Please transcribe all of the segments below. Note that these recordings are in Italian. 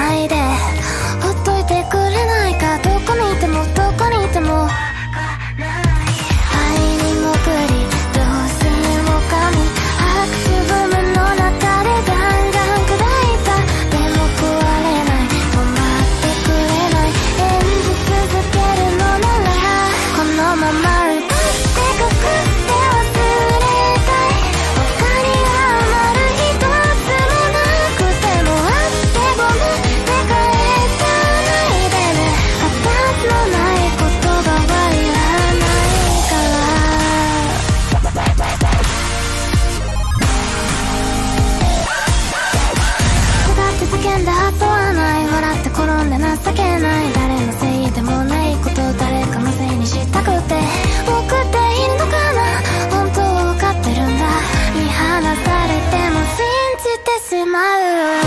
ないでほっといてくれないか。どこにいてもどこにいても愛に潜りどうするもかみ拍手ブームの中でガンガン砕いた。でも壊れない止まってくれない演じ続けるのならこのまま奪って隠して忘れたい。他に余る一つもなくてもあってごめんって返さないでね。形のない言葉はいらないから下って叫んだ後はない笑って転んで情けない誰のせいでもないこと誰かのせいにしたくて僕っているのかな本当は分かってるんだ見放されても信じてしまう。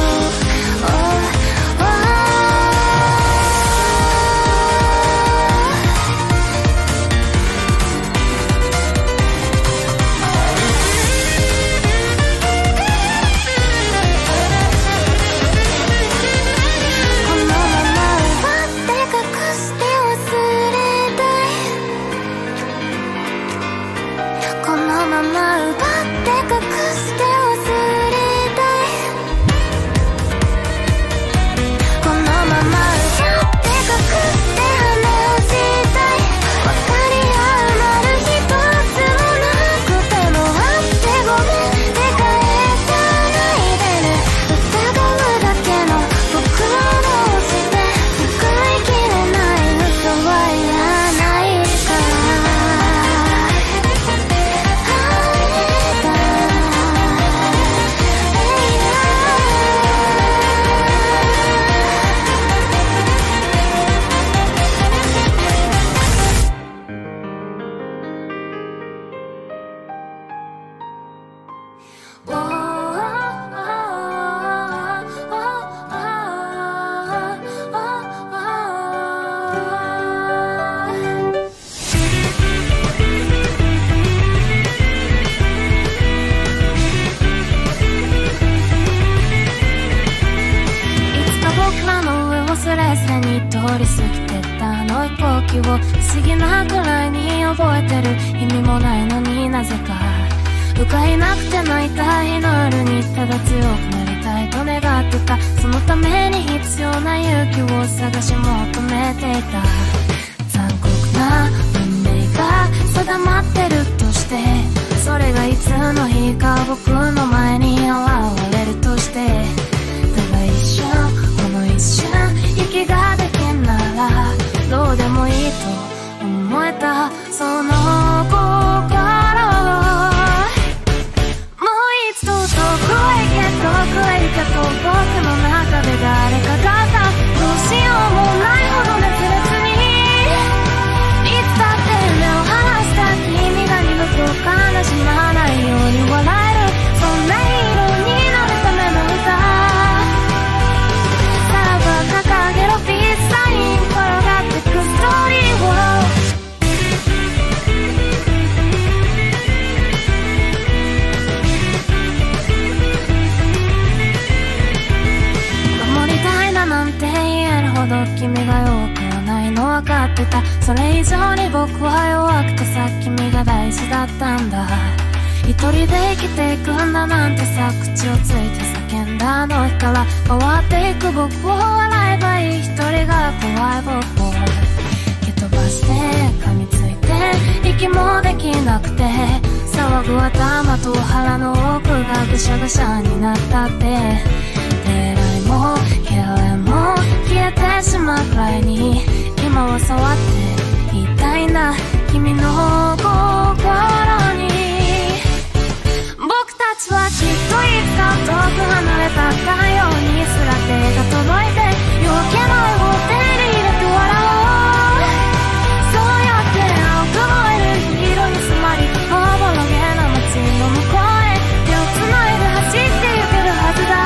それ以上に僕は弱くてさ君が大事だったんだ。一人で生きていくんだなんてさ口をついて叫んだあの日から変わっていく僕を笑えばいい。一人が怖い僕を蹴飛ばして噛みついて息もできなくて騒ぐ頭と腹の奥がぐしゃぐしゃになったって出会いも嫌いも消えてしまうくらいに今は触っていたいんだ君の心に。僕たちはきっといつか遠く離れた太陽にすら手が届いて夜明け前を手に入れて笑おう。そうやって青く燃える色に染まりおぼろげな街の向こうへ手をつないで走ってゆけるはずだ。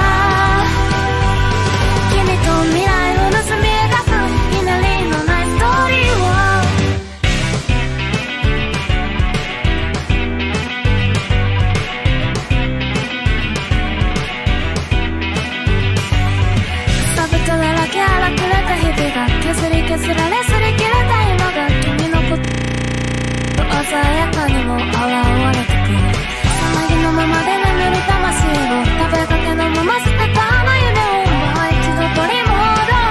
君と未来を盗み描くひねりのないストーリーを食べた手が削り削られ擦り切れた今が君のこと鮮やかにも現れてくるさなぎのままで眠る魂を食べかけのまま捨てたあの夢をもう一度取り戻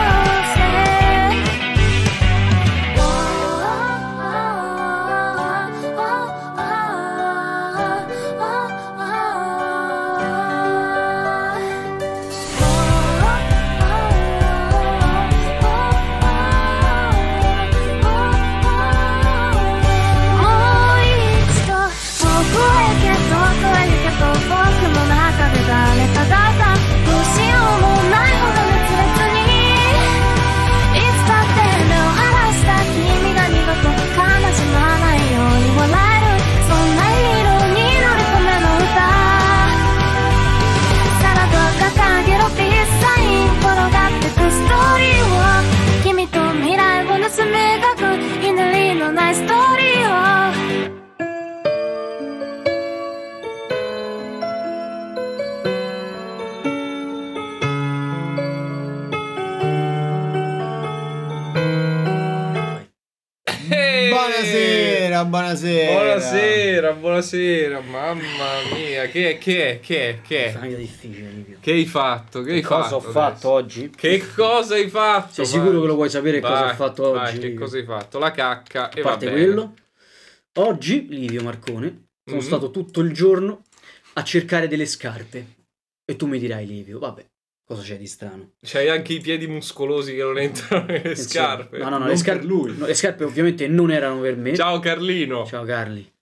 Buonasera, mamma mia, che è? Famiglia difficile, Livio. Che hai fatto? Che cosa ho fatto oggi? Che cosa hai fatto? Sei sicuro che lo vuoi sapere cosa ho fatto oggi? Che cosa hai fatto? La cacca e a parte va bene. quello, oggi, Livio Marcone, sono stato tutto il giorno a cercare delle scarpe. E tu mi dirai, Livio, vabbè, cosa c'è di strano? C'hai anche i piedi muscolosi che non entrano nelle scarpe. No, le scarpe, lui. No, le scarpe ovviamente non erano per me. Ciao Carlino. Ciao Carli.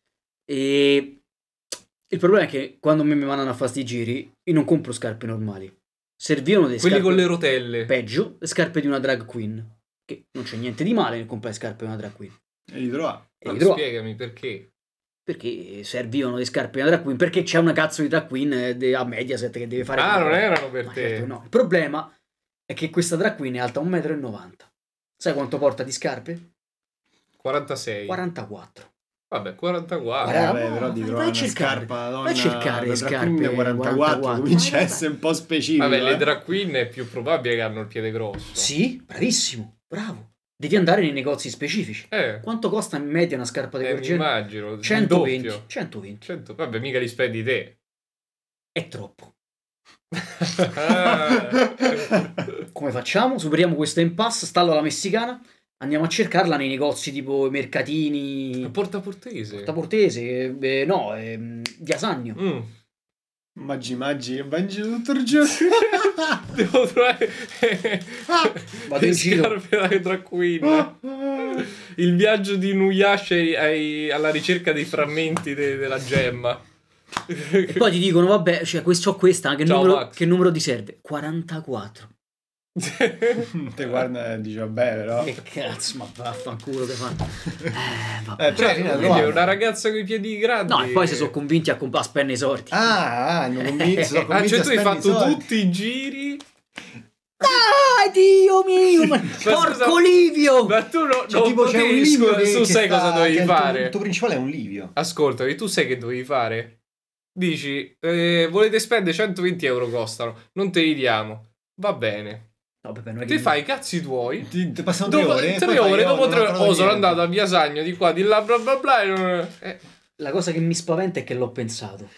E il problema è che quando mi mandano a fare sti giri, io non compro scarpe normali. Servivano delle quelli scarpe con le rotelle. Peggio, le scarpe di una drag queen. Che non c'è niente di male nel comprare scarpe di una drag queen. E li trova. Spiegami perché. Perché servivano le scarpe di una drag queen. Perché c'è una cazzo di drag queen a Mediaset che deve fare. Ah, non erano per ma te. certo no. Il problema è che questa drag queen è alta 1,90 m. Sai quanto porta di scarpe? 46. 44. Vabbè, 44. Vabbè, però di trovare una scarpa donna, vai a cercare le scarpe 44 comincia a essere un po' specifico. Vabbè, le drag queen è più probabile che hanno il piede grosso. Sì, bravissimo, bravo. Devi andare nei negozi specifici. Quanto costa in media una scarpa di quel genere? Immagino 120. 120. Vabbè, mica li spendi te. È troppo. Come facciamo? Superiamo questo impasse, stallo alla messicana. Andiamo a cercarla nei negozi tipo i mercatini. A Porta Portese. Di Asagno. Maggi, va in giro tutto il giorno. Devo trovare vado in giro. Scarpe da drag queen. Il viaggio di Nuyash alla ricerca dei frammenti della gemma. E poi ti dicono, vabbè, cioè, c'ho questa, che numero ti serve? 44. Te guarda e dici vabbè però che cazzo, ma vaffanculo che fa. Vabbè. Quindi è una ragazza con i piedi grandi. No, e poi si sono convinti a spendere i soldi. Hanno convinto. Cioè tu hai fatto tutti i giri. Dai, Dio mio, ma porco Livio! Ma tu cioè, tipo c'è un Livio tu sai cosa dovevi fare? Il tuo principale è un Livio. Ascoltami, tu sai che dovevi fare? Dici, volete spendere 120 euro costano, non te li diamo. Va bene. No, Pepe, ti fai i cazzi tuoi. Ti passano 3 ore. 3 ore, dopo 3 ore. Sono andato a Via Sagno di qua, di là, bla bla bla. La cosa che mi spaventa è che l'ho pensato.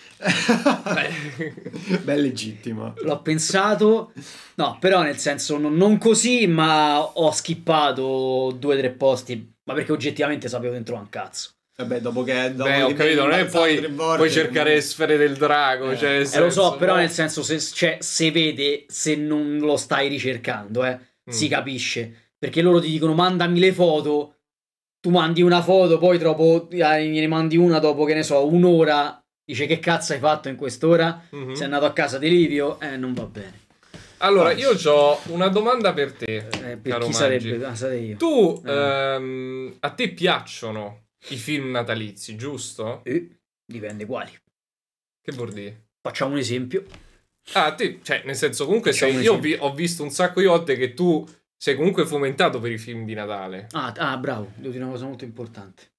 Beh, legittimo. L'ho pensato. No, però nel senso non così, ma ho skippato 2-3 posti. Ma perché oggettivamente sapevo dentro un cazzo. Vabbè, dopo che ho capito, non è puoi cercare le sfere del drago. Cioè, lo so, però nel senso se vede, se non lo stai ricercando, si capisce. Perché loro ti dicono mandami le foto. Tu mandi una foto, poi dopo ne mandi una dopo, che ne so, un'ora. Dice che cazzo hai fatto in quest'ora? Sei andato a casa di Livio? Non va bene. Allora, io ho una domanda per te, per caro chi Maggi. sarebbe? Sarei io. Tu, a te piacciono i film natalizi, giusto? Dipende quali. Che vuol dire? Facciamo un esempio. Ah, te, cioè, nel senso, comunque io ho visto un sacco di volte che tu sei comunque fomentato per i film di Natale. Ah, bravo, devo dire una cosa molto importante.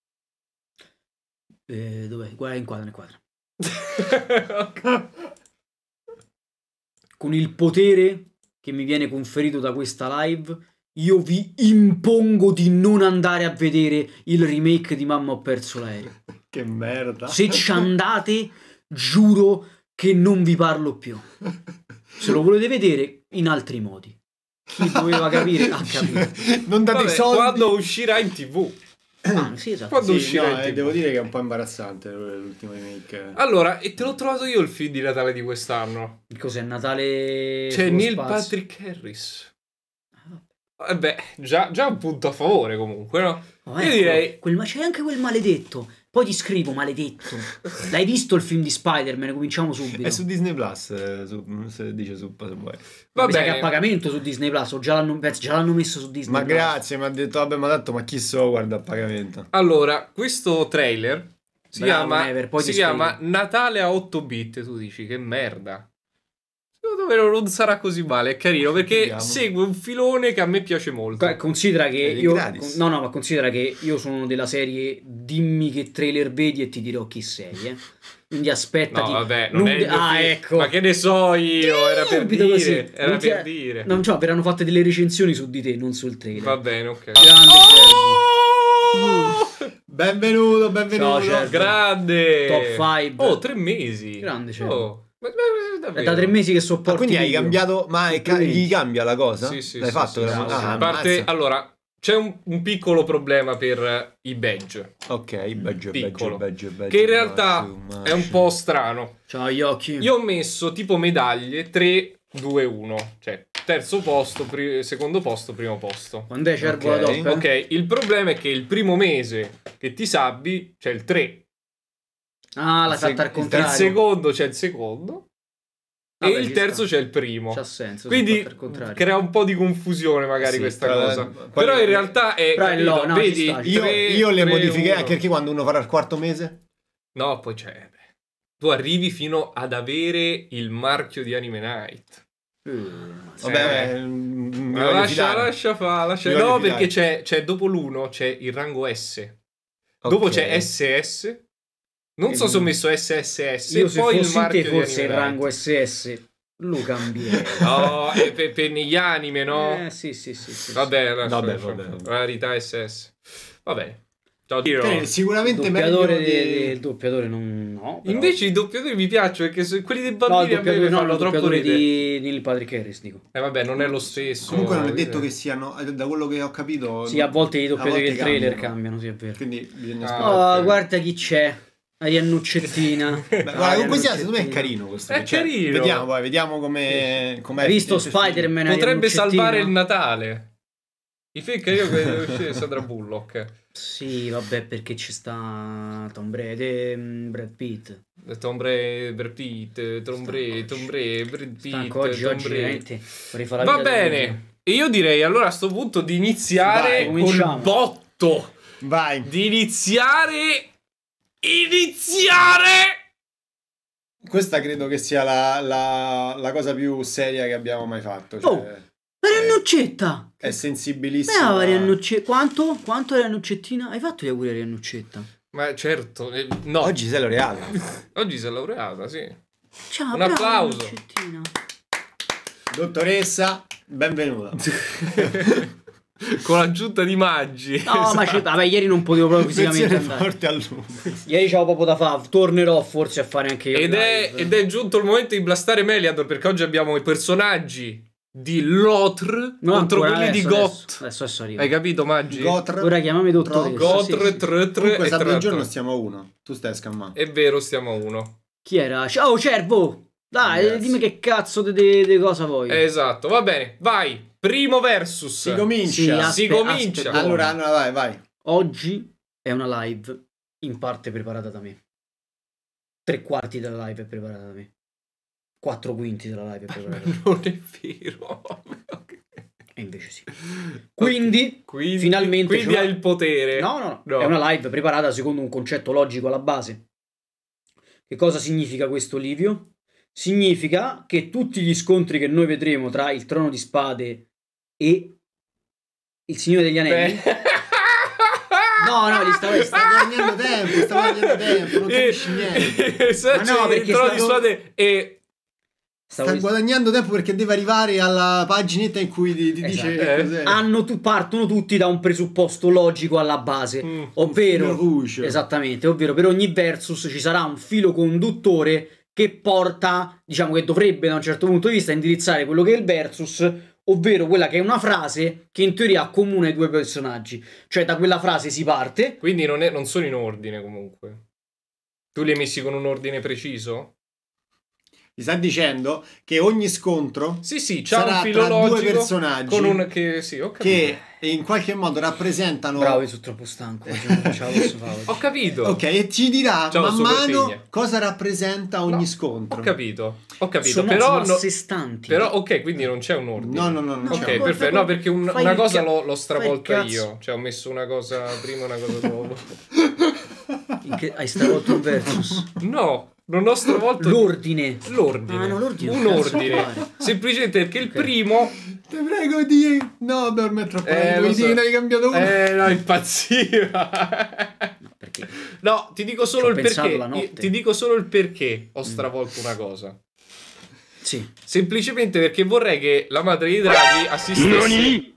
Dov'è? Guarda, inquadra. Con il potere che mi viene conferito da questa live, io vi impongo di non andare a vedere il remake di Mamma ho perso l'aereo. Che merda. Se ci andate, giuro che non vi parlo più. Se lo volete vedere in altri modi. Chi doveva capire ha capito. Non date Vabbè, soldi. quando uscirà in TV. Ah, sì, esatto. Quando Sì, uscirà no, in TV. devo dire che è un po' imbarazzante l'ultimo remake. Allora, e te l'ho trovato io il film di Natale di quest'anno. Cos'è Natale? C'è sullo Neil spazio? Patrick Harris. Beh, già un punto a favore comunque, no? Oh, Io ecco, direi... ma c'è anche quel maledetto. Poi ti scrivo, maledetto. L'hai visto il film di Spider-Man? Cominciamo subito. È su Disney Plus, se dice su se vuoi. Va Mi sa che bene. a pagamento su Disney Plus, o già l'hanno messo su Disney Ma Plus. grazie, mi ha detto, vabbè, mi ha detto, ma chi so, guarda a pagamento. Allora, questo trailer si Bravo, chiama, Never, poi si ti chiama scrivo. Natale a 8 bit. Tu dici che merda. Secondo me non sarà così male, è carino perché Vediamo. segue un filone che a me piace molto. Considera che È io gratis. no, ma considera che io sono della serie dimmi che trailer vedi e ti dirò chi sei, Quindi aspettati. No, vabbè, non è il mio film. ecco. Ma che ne so io, era per Subito dire, così. era Non ti- per dire. Non so, verranno fatte delle recensioni su di te, non sul trailer. Va bene, ok. Grande Oh! Benvenuto, benvenuto. Ciao, Cervo. Grande! Top 5. Oh, 3 mesi. Grande, Cervo. Oh, È davvero. da 3 mesi che sopporti. Ah, quindi hai video. cambiato, ma gli cambia la cosa? Sì, sì, L'hai sì, fatto? sì, sì, sì. Ah, A parte, ammazza. allora, c'è un piccolo problema per i badge. Ok, badge, Piccolo. badge. Che in realtà è un po' strano. Ciao, gli occhi. Io ho messo tipo medaglie 3, 2, 1. Cioè, terzo posto, secondo posto, primo posto. Quando è Cervo Ok. la top? Ok, il problema è che il primo mese che ti sabbi c'è il 3. Ah, l'hai fatta al Il contrario. secondo c'è il secondo. Vabbè, e il ci terzo sta. c'è il primo. C'ha senso. Quindi fatta al contrario. crea un po' di confusione magari Sì, questa però- cosa. poi- Però in realtà è... Però è capito? no, ci vedi, sta, ci Io, sta. io le 3, modifiche 1. anche perché quando uno farà il quarto mese? No, poi c'è... Tu arrivi fino ad avere il marchio di Anime Night. Vabbè, Ma lascia fa, lascia... Mi voglio No, fidare. perché c'è dopo l'1 c'è il rango S. Dopo Ok. c'è SS. Non so se ho messo SSS. Io E se poi il fossi te marchio di forse il Anime rango Night. SS lo cambierei. No, è per negli anime, no? Sì, sì, sì, sì. Vabbè, lascia, Vabbè, lascia. vabbè. Rarità SS. Va bene. Ciao, Tiro. Che sicuramente meglio Doppiatore di... il doppiatore non... No, però- Invece i doppiatori mi piacciono perché quelli dei No, il bambini a me doppiatore, mi no, fanno il troppo doppiatore ridere. di Neil Patrick Harris, dico. Vabbè, non è lo stesso. Comunque non è detto che siano, da quello che ho capito... Sì, a volte i doppiatori volte del trailer cambiano. cambiano, sì, è vero. Quindi bisogna Ah, aspettare. Oh, ok. guarda chi c'è. Ariannuccettina. Beh, guarda, comunque sia, secondo me è carino questo. È carino. Vediamo, poi, vediamo come... Hai visto Spider-Man? Potrebbe Ariannuccettina? salvare il Natale. I film che io credo uscire Sandra Bullock. Sì, vabbè, perché ci sta Tom Brady, Brad Pitt. Tom Brady, Brad Pitt, Tom Brady, Brad Pitt, Stanco oggi, Tom oggi Brady. veramente vorrei fare la Va vita del bene. E io direi allora a sto punto di iniziare Vai, cominciamo. col botto. Vai. Di iniziare. Questa credo che sia la cosa più seria che abbiamo mai fatto. Cioè, Oh, Ariannuccetta! è sensibilissima. Brava Ariannuccetta. Quanto Ariannuccettina? Hai fatto gli auguri a Ariannuccetta? Ma certo, no. Oggi sei laureata. Oggi si è laureata, sì. Ciao, Un brava applauso. Ariannuccettina. Dottoressa, benvenuta. Con l'aggiunta di Maggi. No, ma vabbè, ieri non potevo proprio fisicamente Menzione andare. forte all'uomo. Ieri c'avevo proprio da fare. Tornerò forse a fare anche io. Ed è giunto il momento di blastare Meliador perché oggi abbiamo i personaggi di Lotr No, contro ancora, quelli di adesso, Got. Adesso arrivo. Hai capito, Maggi? Gotr. Ora chiamami dottoressa. Gotr, sì, sì. Tr Comunque e sabato giorno Tr. stiamo a uno. Tu stai scammando. È vero, stiamo a uno. Chi era? Ciao, Cervo! Dai, Grazie. dimmi che cazzo di cosa vuoi. Esatto, va bene, vai. Primo versus. Si comincia. Sì, Si comincia. aspetta. Allora, vai. Oggi è una live in parte preparata da me. 3/4 della live è preparata da me. 4/5 della live è preparata da me. Non è vero. E invece sì. Quindi, Quindi, finalmente quindi ce l'ho. hai il potere. No. No. È una live preparata secondo un concetto logico alla base. Che cosa significa questo, Livio? Significa che tutti gli scontri che noi vedremo tra il Trono di Spade e il Signore degli Anelli. No, Sta guadagnando tempo, non capisci niente. Ma no, perché il Trono di sta- Spade e Sta guadagnando tempo perché deve arrivare alla paginetta in cui ti dice che cos'è. Partono tutti da un presupposto logico alla base, ovvero esattamente, ovvero per ogni versus ci sarà un filo conduttore che porta, diciamo che dovrebbe da un certo punto di vista indirizzare quello che è il versus, ovvero quella che è una frase che in teoria accomuna i due personaggi, cioè da quella frase si parte. Quindi non sono in ordine comunque. Tu li hai messi con un ordine preciso? Ti sta dicendo che ogni scontro c'ha sarà un filo tra logico due personaggi con un che in qualche modo rappresentano. Bravo, io sono troppo stanco. Ho capito. Ok, e ci dirà man mano cosa rappresenta ogni scontro. Ho capito. Sono a sé stanti. Però ok, quindi non c'è un ordine. No. Ok, perfetto. No, perché una cosa l'ho stravolta io. Cioè ho messo una cosa prima e una cosa dopo. Hai stravolto un versus? No. Non ho stravolto l'ordine. L'ordine. Un ordine. Semplicemente perché il primo. Ti prego di. No, ormai è troppo. Hai cambiato uno. No, impazziva. No, perché? No, ti dico solo il perché. Ti dico solo il perché ho stravolto una cosa. Sì. Semplicemente perché vorrei che la madre di Draghi assistesse.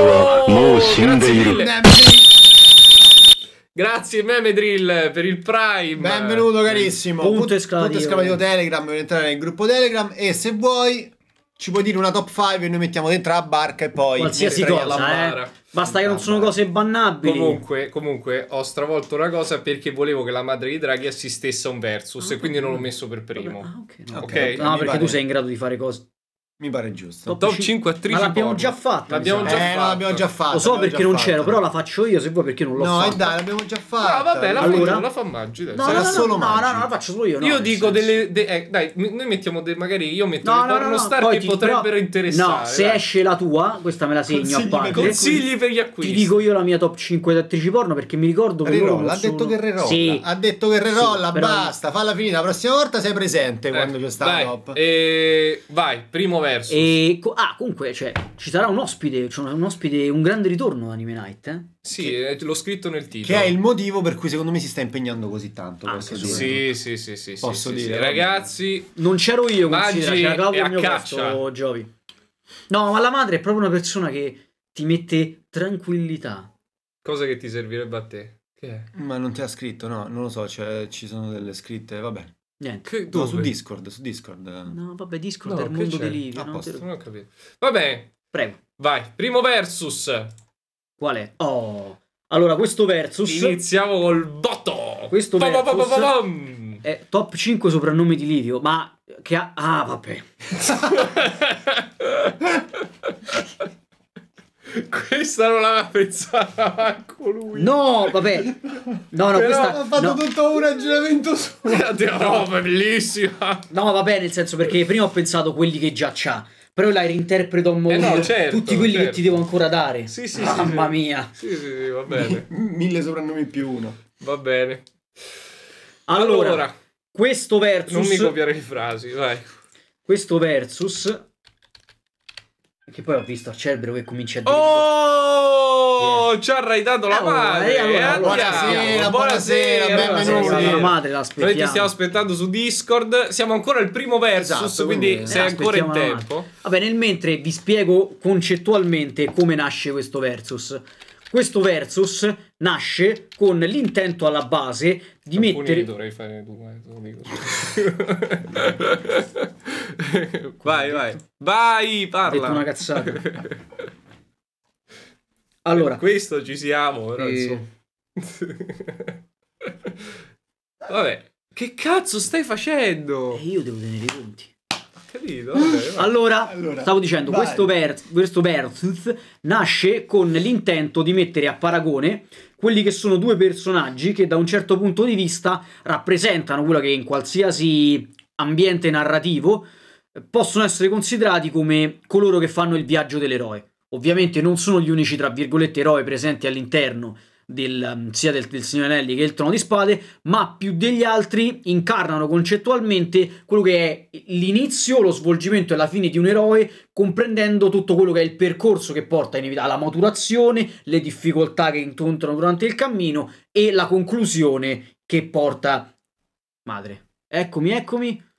Grazie Memedrill per il Prime. Benvenuto carissimo. Punto esclamativo Telegram per entrare nel gruppo Telegram. E se vuoi ci puoi dire una top 5 e noi mettiamo dentro la barca e poi qualsiasi cosa, basta che non sono cose bannabili. Comunque ho stravolto una cosa perché volevo che la madre di Draghi assistesse a un versus e quindi non l'ho messo per primo. Okay. No, perché tu sei in grado di fare cose. Mi pare giusto. Top 5 attrici. Ma l'abbiamo già fatta. L'abbiamo già fatta. Lo so perché non c'ero, però la faccio io se vuoi perché non l'ho fatta. No, dai, l'abbiamo già fatta. No, vabbè, la fa Maggi. No, la faccio solo io. Io dico delle. Dai, noi mettiamo magari io metto le pornostar che potrebbero interessare. No, se esce la tua, questa me la segno a parte. Consigli per gli acquisti. Ti dico io la mia top 5 di attrici porno perché mi ricordo che ha detto che rerolla. Sì. Ha detto che rerolla, basta, falla finire. La prossima volta sei presente quando c'è sta la top. Vai, primo versus. Comunque, cioè, ci sarà un ospite, un grande ritorno Anime Night, Sì, l'ho scritto nel titolo. Che è il motivo per cui secondo me si sta impegnando così tanto. Sì. Posso dire, ragazzi. Non c'ero io, c'era Claudio al mio caccia. posto, Giovi. No, ma la madre è proprio una persona che ti mette tranquillità. Cosa che ti servirebbe a te? Che è? Ma non ti ha scritto, no, non lo so, ci sono delle scritte, vabbè. Niente. No, su Discord. No, vabbè, Discord è il mondo di Livio. Non ho capito. Va bene. Prego. Vai, primo versus. Qual è? Allora, questo versus. Iniziamo col botto. Questo versus è top 5 soprannomi di Livio, ma che ha... vabbè. Questa non l'aveva pensata manco lui. No, vabbè. No, questa ha fatto tutto un ragionamento su. No, bellissima. No, vabbè, nel senso perché prima ho pensato quelli che già c'ha. Però la reinterpreto a modo tutti quelli che ti devo ancora dare. Sì, Mamma mia. Sì, va bene. 1000 soprannomi più uno. Va bene. Allora, questo versus. Non mi copiare le frasi, vai. Questo versus. Che poi ho visto al Cerbero che comincia a dire. Ci ha raidato la madre. Buonasera, benvenuti. La madre la aspettiamo. Noi ti stiamo aspettando su Discord. Siamo ancora al primo versus, quindi sei ancora in tempo. Vabbè, nel mentre vi spiego concettualmente come nasce questo versus. Questo versus nasce con l'intento alla base di mettere. Dovrei fare tu, te lo dico. Vai, parla. Ho detto una cazzata. Allora, per questo ci siamo, però vabbè, che cazzo stai facendo? Io devo tenere i conti. Capito? Allora, stavo dicendo, questo versus nasce con l'intento di mettere a paragone quelli che sono due personaggi che da un certo punto di vista rappresentano quello che in qualsiasi ambiente narrativo possono essere considerati come coloro che fanno il viaggio dell'eroe. Ovviamente non sono gli unici, tra virgolette, eroi presenti all'interno sia del Signore Anelli che del Trono di Spade, ma più degli altri incarnano concettualmente quello che è l'inizio, lo svolgimento e la fine di un eroe, comprendendo tutto quello che è il percorso che porta alla maturazione, le difficoltà che incontrano durante il cammino e la conclusione che porta... Madre, eccomi.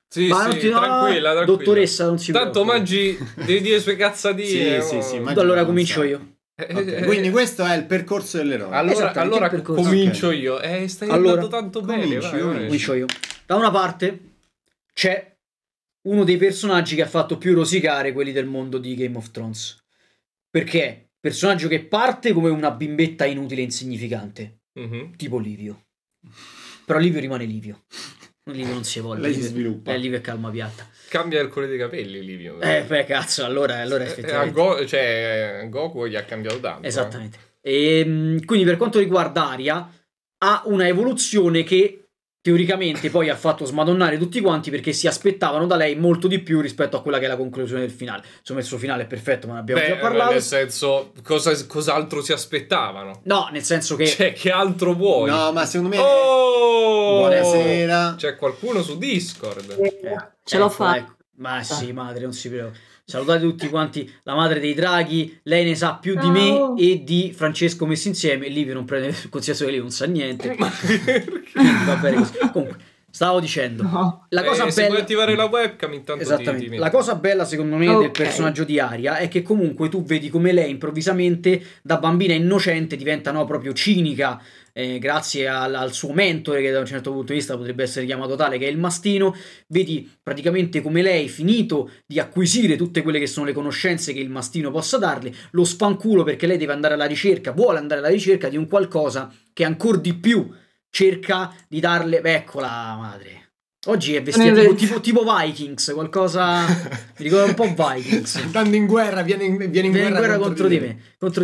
Sì, Ma sì, tranquilla. dottoressa, non si Tanto preoccupi. mangi devi dire le sue cazzatine. Sì, ma- Allora comincio io. Ok, quindi questo è il percorso dell'eroe. Esattamente, Allora il percorso. comincio Ok. io. Stai Allora, andando tanto bene. cominci, Vai. Comincio io. Da una parte c'è uno dei personaggi che ha fatto più rosicare quelli del mondo di Game of Thrones. Perché? Personaggio che parte come una bimbetta inutile e insignificante. Mhm. Tipo Livio. Però Livio rimane Livio. Livio non si evolve. Lei si Livio- sviluppa. Livio è calma piatta. Cambia il colore dei capelli, Livio. Beh, cazzo, allora effettivamente. Goku gli ha cambiato tanto. Esattamente. Quindi per quanto riguarda Arya, ha una evoluzione che teoricamente poi ha fatto smadonnare tutti quanti perché si aspettavano da lei molto di più rispetto a quella che è la conclusione del finale. Insomma, il suo finale è perfetto, ma ne abbiamo già parlato. Nel senso, cos'altro si aspettavano? No, nel senso che Cioè, che altro vuoi? No, ma secondo me... Oh! Buonasera. C'è qualcuno su Discord. Ce l'ho ecco, fatta. ecco. Ma sì, madre, non si preoccupi. Salutate tutti quanti la madre dei draghi. Lei ne sa più di me Ciao. e di Francesco messi insieme. Livio non prende in considerazione che Livio non sa niente. Quindi va bene così. Comunque, stavo dicendo. No. La cosa Se vuoi bella... attivare la webcam, intanto Esattamente. ti La cosa bella secondo me del Ok. personaggio di Arya è che comunque tu vedi come lei improvvisamente da bambina innocente diventa proprio cinica, grazie al suo mentore che da un certo punto di vista potrebbe essere chiamato tale, che è il mastino. Vedi praticamente come lei, finito di acquisire tutte quelle che sono le conoscenze che il mastino possa darle, lo sfanculo perché lei deve andare alla ricerca, vuole andare alla ricerca di un qualcosa che ancora di più cerca di darle. Eccola madre. Oggi è vestita tipo Vikings, qualcosa mi ricorda un po' Vikings. Andando in guerra, viene in guerra contro di me.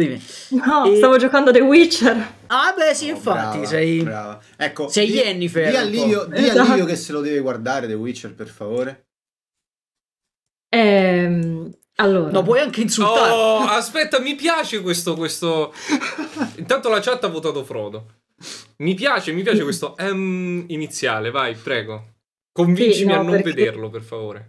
No, E- stavo giocando The Witcher. Ah beh sì, Oh, infatti, brava, sei brava. Ecco, sei Yennefer, Di a un po'. Livio, di a Esatto. Livio che se lo deve guardare The Witcher, per favore. Allora, No, puoi anche insultare. Oh, aspetta, mi piace questo. Intanto la chat ha votato Frodo. Mi piace questo iniziale, vai, prego. Convincimi Sì, no, a non perché- vederlo, per favore.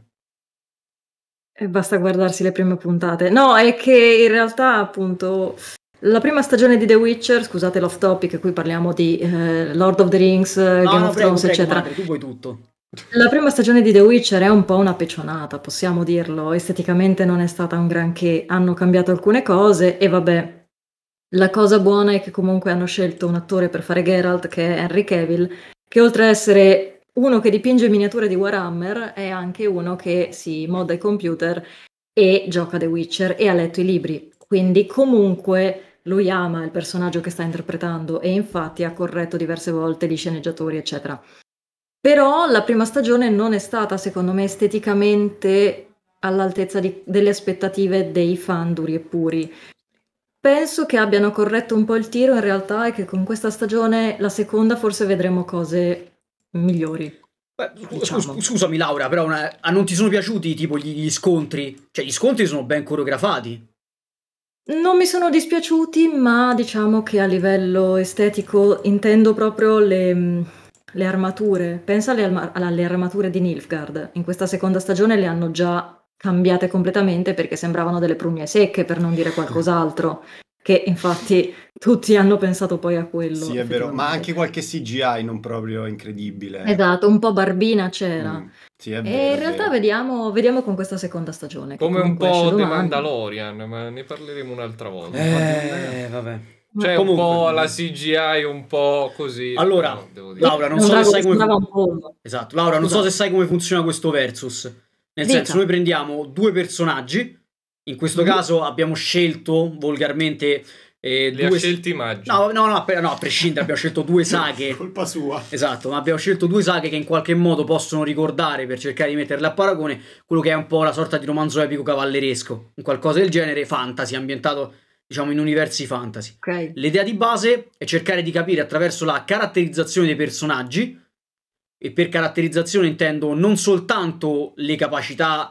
basta guardarsi le prime puntate. No, è che in realtà, appunto, la prima stagione di The Witcher, scusate l'off topic, qui parliamo di Lord of the Rings, Game No, of prego, Thrones, eccetera. madre, tu vuoi tutto. La prima stagione di The Witcher è un po' una peccionata, possiamo dirlo. Esteticamente non è stata un granché, hanno cambiato alcune cose e vabbè. La cosa buona è che comunque hanno scelto un attore per fare Geralt, che è Henry Cavill, che oltre a essere uno che dipinge miniature di Warhammer, è anche uno che si modda i computer e gioca The Witcher e ha letto i libri. Quindi comunque lui ama il personaggio che sta interpretando e infatti ha corretto diverse volte gli sceneggiatori, eccetera. Però la prima stagione non è stata, secondo me, esteticamente all'altezza delle aspettative dei fan duri e puri. Penso che abbiano corretto un po' il tiro in realtà e che con questa stagione, la seconda, forse vedremo cose migliori. Beh, Diciamo. scusami Laura, però non ti sono piaciuti tipo gli scontri? Cioè gli scontri sono ben coreografati. Non mi sono dispiaciuti, ma diciamo che a livello estetico intendo proprio le armature. Pensa alle armature di Nilfgaard. In questa seconda stagione le hanno già cambiate completamente perché sembravano delle prugne secche, per non dire qualcos'altro. Che infatti tutti hanno pensato poi a quello. Sì, è vero, ma effettivamente. anche qualche CGI non proprio incredibile. Esatto, un po' barbina c'era. Mm, sì, è E vero, in è realtà vero. vediamo con questa seconda stagione. che Come un comunque esce po' The domani. Mandalorian, ma ne parleremo un'altra volta. Vabbè. Cioè comunque- un po' la CGI, un po' così. Allora, però devo dire. Laura, non Un so se drago sai che come... sembrava un pollo. Esatto, Laura, non so se sai come funziona questo versus. Nel Dica. senso, noi prendiamo due personaggi. In questo caso abbiamo scelto volgarmente Li ha due... scelti Maggi. No, a prescindere abbiamo scelto due saghe. Colpa sua. Esatto, ma abbiamo scelto due saghe che in qualche modo possono ricordare, per cercare di metterle a paragone, quello che è un po' la sorta di romanzo epico cavalleresco, un qualcosa del genere, fantasy, ambientato, diciamo, in universi fantasy. Ok. L'idea di base è cercare di capire attraverso la caratterizzazione dei personaggi, e per caratterizzazione intendo non soltanto le capacità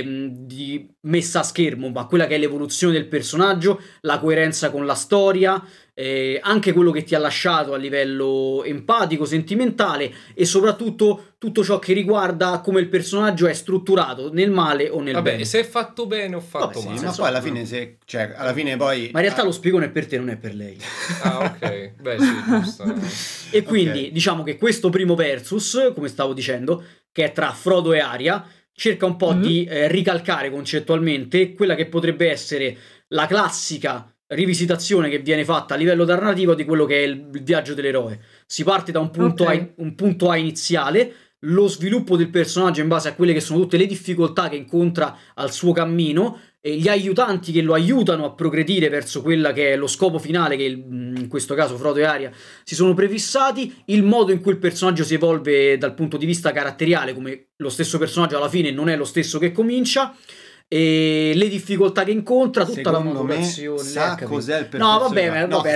di messa a schermo, ma quella che è l'evoluzione del personaggio, la coerenza con la storia, anche quello che ti ha lasciato a livello empatico, sentimentale e soprattutto tutto ciò che riguarda come il personaggio è strutturato nel male o nel Vabbè, bene. se è fatto bene o fatto Vabbè, sì, male. Ma poi alla fine, cioè, alla fine poi... Ma in realtà lo spiego è per te, non è per lei. Ah, ok. Beh, sì, giusto. E quindi Ok. diciamo che questo primo versus, come stavo dicendo, che è tra Frodo e Arya, cerca un po' di ricalcare concettualmente quella che potrebbe essere la classica rivisitazione che viene fatta a livello narrativo di quello che è il viaggio dell'eroe. Si parte da un punto A iniziale, lo sviluppo del personaggio in base a quelle che sono tutte le difficoltà che incontra al suo cammino e gli aiutanti che lo aiutano a progredire verso quella che è lo scopo finale che in questo caso Frodo e Arya si sono prefissati, il modo in cui il personaggio si evolve dal punto di vista caratteriale, come lo stesso personaggio alla fine non è lo stesso che comincia, e le difficoltà che incontra, tutta Secondo la maturazione. sa cos'è il No, perfezionamento. vabbè,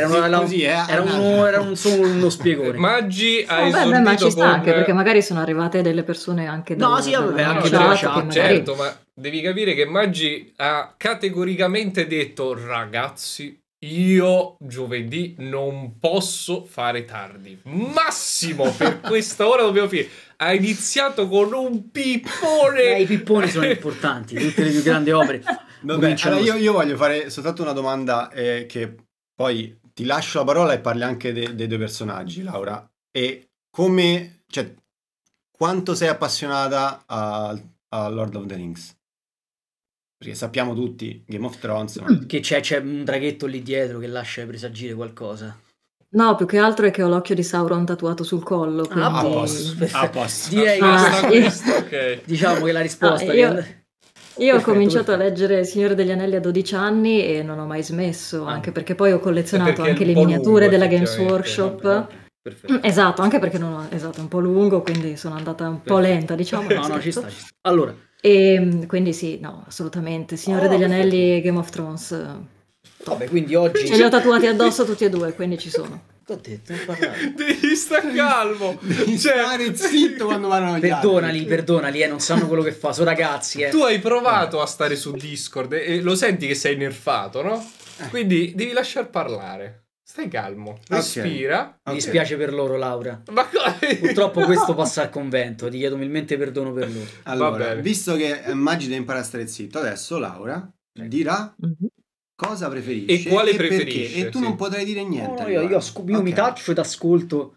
era solo uno spiegone. Maggi ha ma ci esordito sta anche con... perché magari sono arrivate delle persone anche No, dalla, sì, vabbè, dalla anche chat dalla che chat, magari- Certo, ma devi capire che Maggi ha categoricamente detto: ragazzi, io giovedì non posso fare tardi. Massimo, per questa ora dobbiamo finire. Ha iniziato con un pippone. I pipponi sono importanti, tutte le più grandi opere. Vabbè, cominciano allora io voglio fare soltanto una domanda che poi ti lascio la parola e parli anche dei due personaggi, Laura. E come, cioè, quanto sei appassionata a Lord of the Rings? Perché sappiamo tutti, Game of Thrones, ma... che c'è un draghetto lì dietro che lascia presagire qualcosa. No, più che altro è che ho l'occhio di Sauron tatuato sul collo. Quindi... a a posto, posto, a posto. Direi Ah, che Questo, ok. diciamo che la risposta io ho Perfetto, cominciato a perfetto. leggere Il Signore degli Anelli a 12 anni e non ho mai smesso, Ah. anche perché poi ho collezionato Perché è anche un le po' miniature lungo, della Games effettivamente. Workshop. Perfetto. Esatto, anche perché non ho, esatto, è un po' lungo, quindi sono andata un po' lenta, diciamo. No, no, ci sta. Allora, E quindi sì, no, assolutamente. Signore degli perfetto. Anelli e Game of Thrones. vabbè, quindi oggi Ce li ho tatuati addosso tutti e due, quindi ci sono. T'ho detto, non parlare. Devi stare calmo. Devi Cioè, stare zitto quando vanno gli altri. Perdonali, non sanno quello che fa, sono ragazzi, tu hai provato a stare su Discord e lo senti che sei nerfato, no? Quindi devi lasciar parlare. Stai calmo, respira. Mi dispiace per loro, Laura. Ma cosa? Purtroppo questo passa al convento, ti chiedo umilmente perdono per loro. Va Allora, bene. visto che Maggi deve imparare a stare zitto, adesso Laura dirà cosa preferisce E quale perché. preferisce, E tu sì. non potrai dire niente. No, io mi Ok. taccio ed ascolto.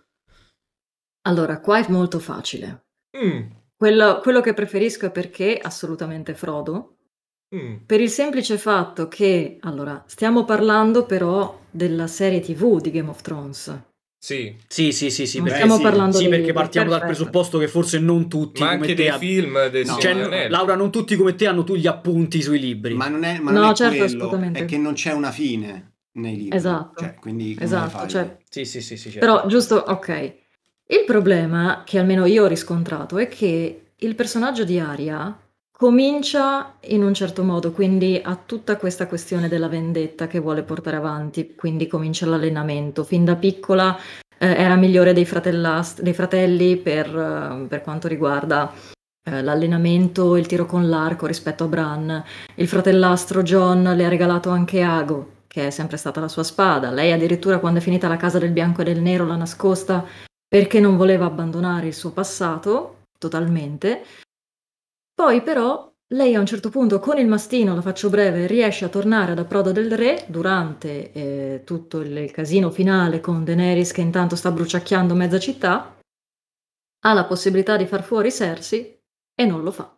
Allora, qua è molto facile. Mm, Quello che preferisco è perché assolutamente Frodo. Per il semplice fatto che, allora, stiamo parlando però della serie TV di Game of Thrones. sì, Sì, Non perché, stiamo sì. parlando sì, dei perché libri, partiamo dal perfetto. presupposto che forse non tutti ma come anche te dei film del No, Signore Cioè, degli Anelli. Laura, non tutti come te hanno tu gli appunti sui libri. Ma non è, No, è certo, quello, assolutamente. è che non c'è una fine nei libri. Esatto. Cioè, quindi come Esatto, fai? cioè, Sì, certo. però giusto, ok. Il problema che almeno io ho riscontrato è che il personaggio di Arya comincia in un certo modo, quindi ha tutta questa questione della vendetta che vuole portare avanti, quindi comincia l'allenamento. Fin da piccola era migliore dei fratelli per quanto riguarda l'allenamento, il tiro con l'arco rispetto a Bran. Il fratellastro Jon le ha regalato anche Ago, che è sempre stata la sua spada. Lei addirittura quando è finita la casa del bianco e del nero l'ha nascosta perché non voleva abbandonare il suo passato totalmente. Poi però lei a un certo punto con il mastino, la faccio breve, riesce a tornare ad Approdo del Re durante tutto il casino finale con Daenerys che intanto sta bruciacchiando mezza città, ha la possibilità di far fuori Cersei e non lo fa.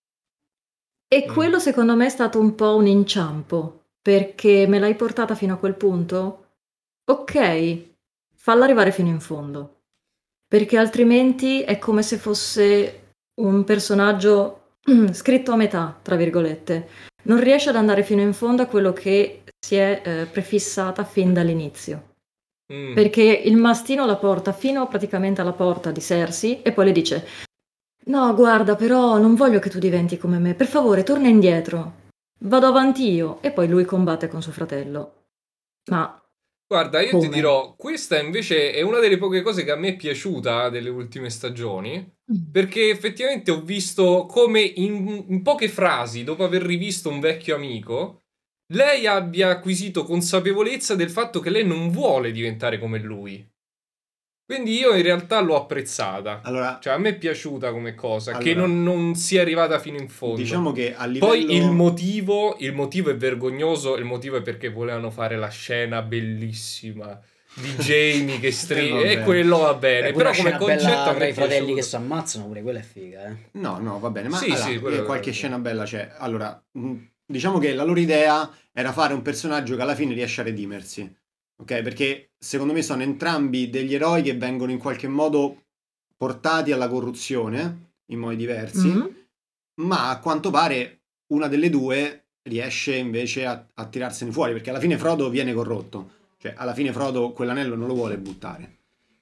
E quello secondo me è stato un po' un inciampo, perché me l'hai portata fino a quel punto? Ok, falla arrivare fino in fondo, perché altrimenti è come se fosse un personaggio scritto a metà, tra virgolette. Non riesce ad andare fino in fondo a quello che si è prefissata fin dall'inizio. Perché il mastino la porta fino praticamente alla porta di Cersei e poi le dice: no, guarda, però non voglio che tu diventi come me, per favore torna indietro, vado avanti io. E poi lui combatte con suo fratello. Ma Guarda, io come? ti dirò, questa invece è una delle poche cose che a me è piaciuta delle ultime stagioni, perché effettivamente ho visto come in poche frasi, dopo aver rivisto un vecchio amico, lei abbia acquisito consapevolezza del fatto che lei non vuole diventare come lui. Quindi io in realtà l'ho apprezzata. Allora, Cioè a me è piaciuta come cosa, Allora, che non sia arrivata fino in fondo. diciamo che a livello... Poi il motivo è vergognoso, il motivo è perché volevano fare la scena bellissima di Jamie che stringe, va e bene. quello va bene. Però come scena concetto bella a me tra è i fratelli piaciuto. che si ammazzano, pure quella è figa, No, va bene, ma Sì, allora, sì, quello qualche è- scena bella c'è. Allora, diciamo che la loro idea era fare un personaggio che alla fine riesce a redimersi, ok? Perché secondo me sono entrambi degli eroi che vengono in qualche modo portati alla corruzione in modi diversi, Mhm. ma a quanto pare una delle due riesce invece a tirarsene fuori, perché alla fine Frodo viene corrotto, cioè alla fine Frodo quell'anello non lo vuole buttare.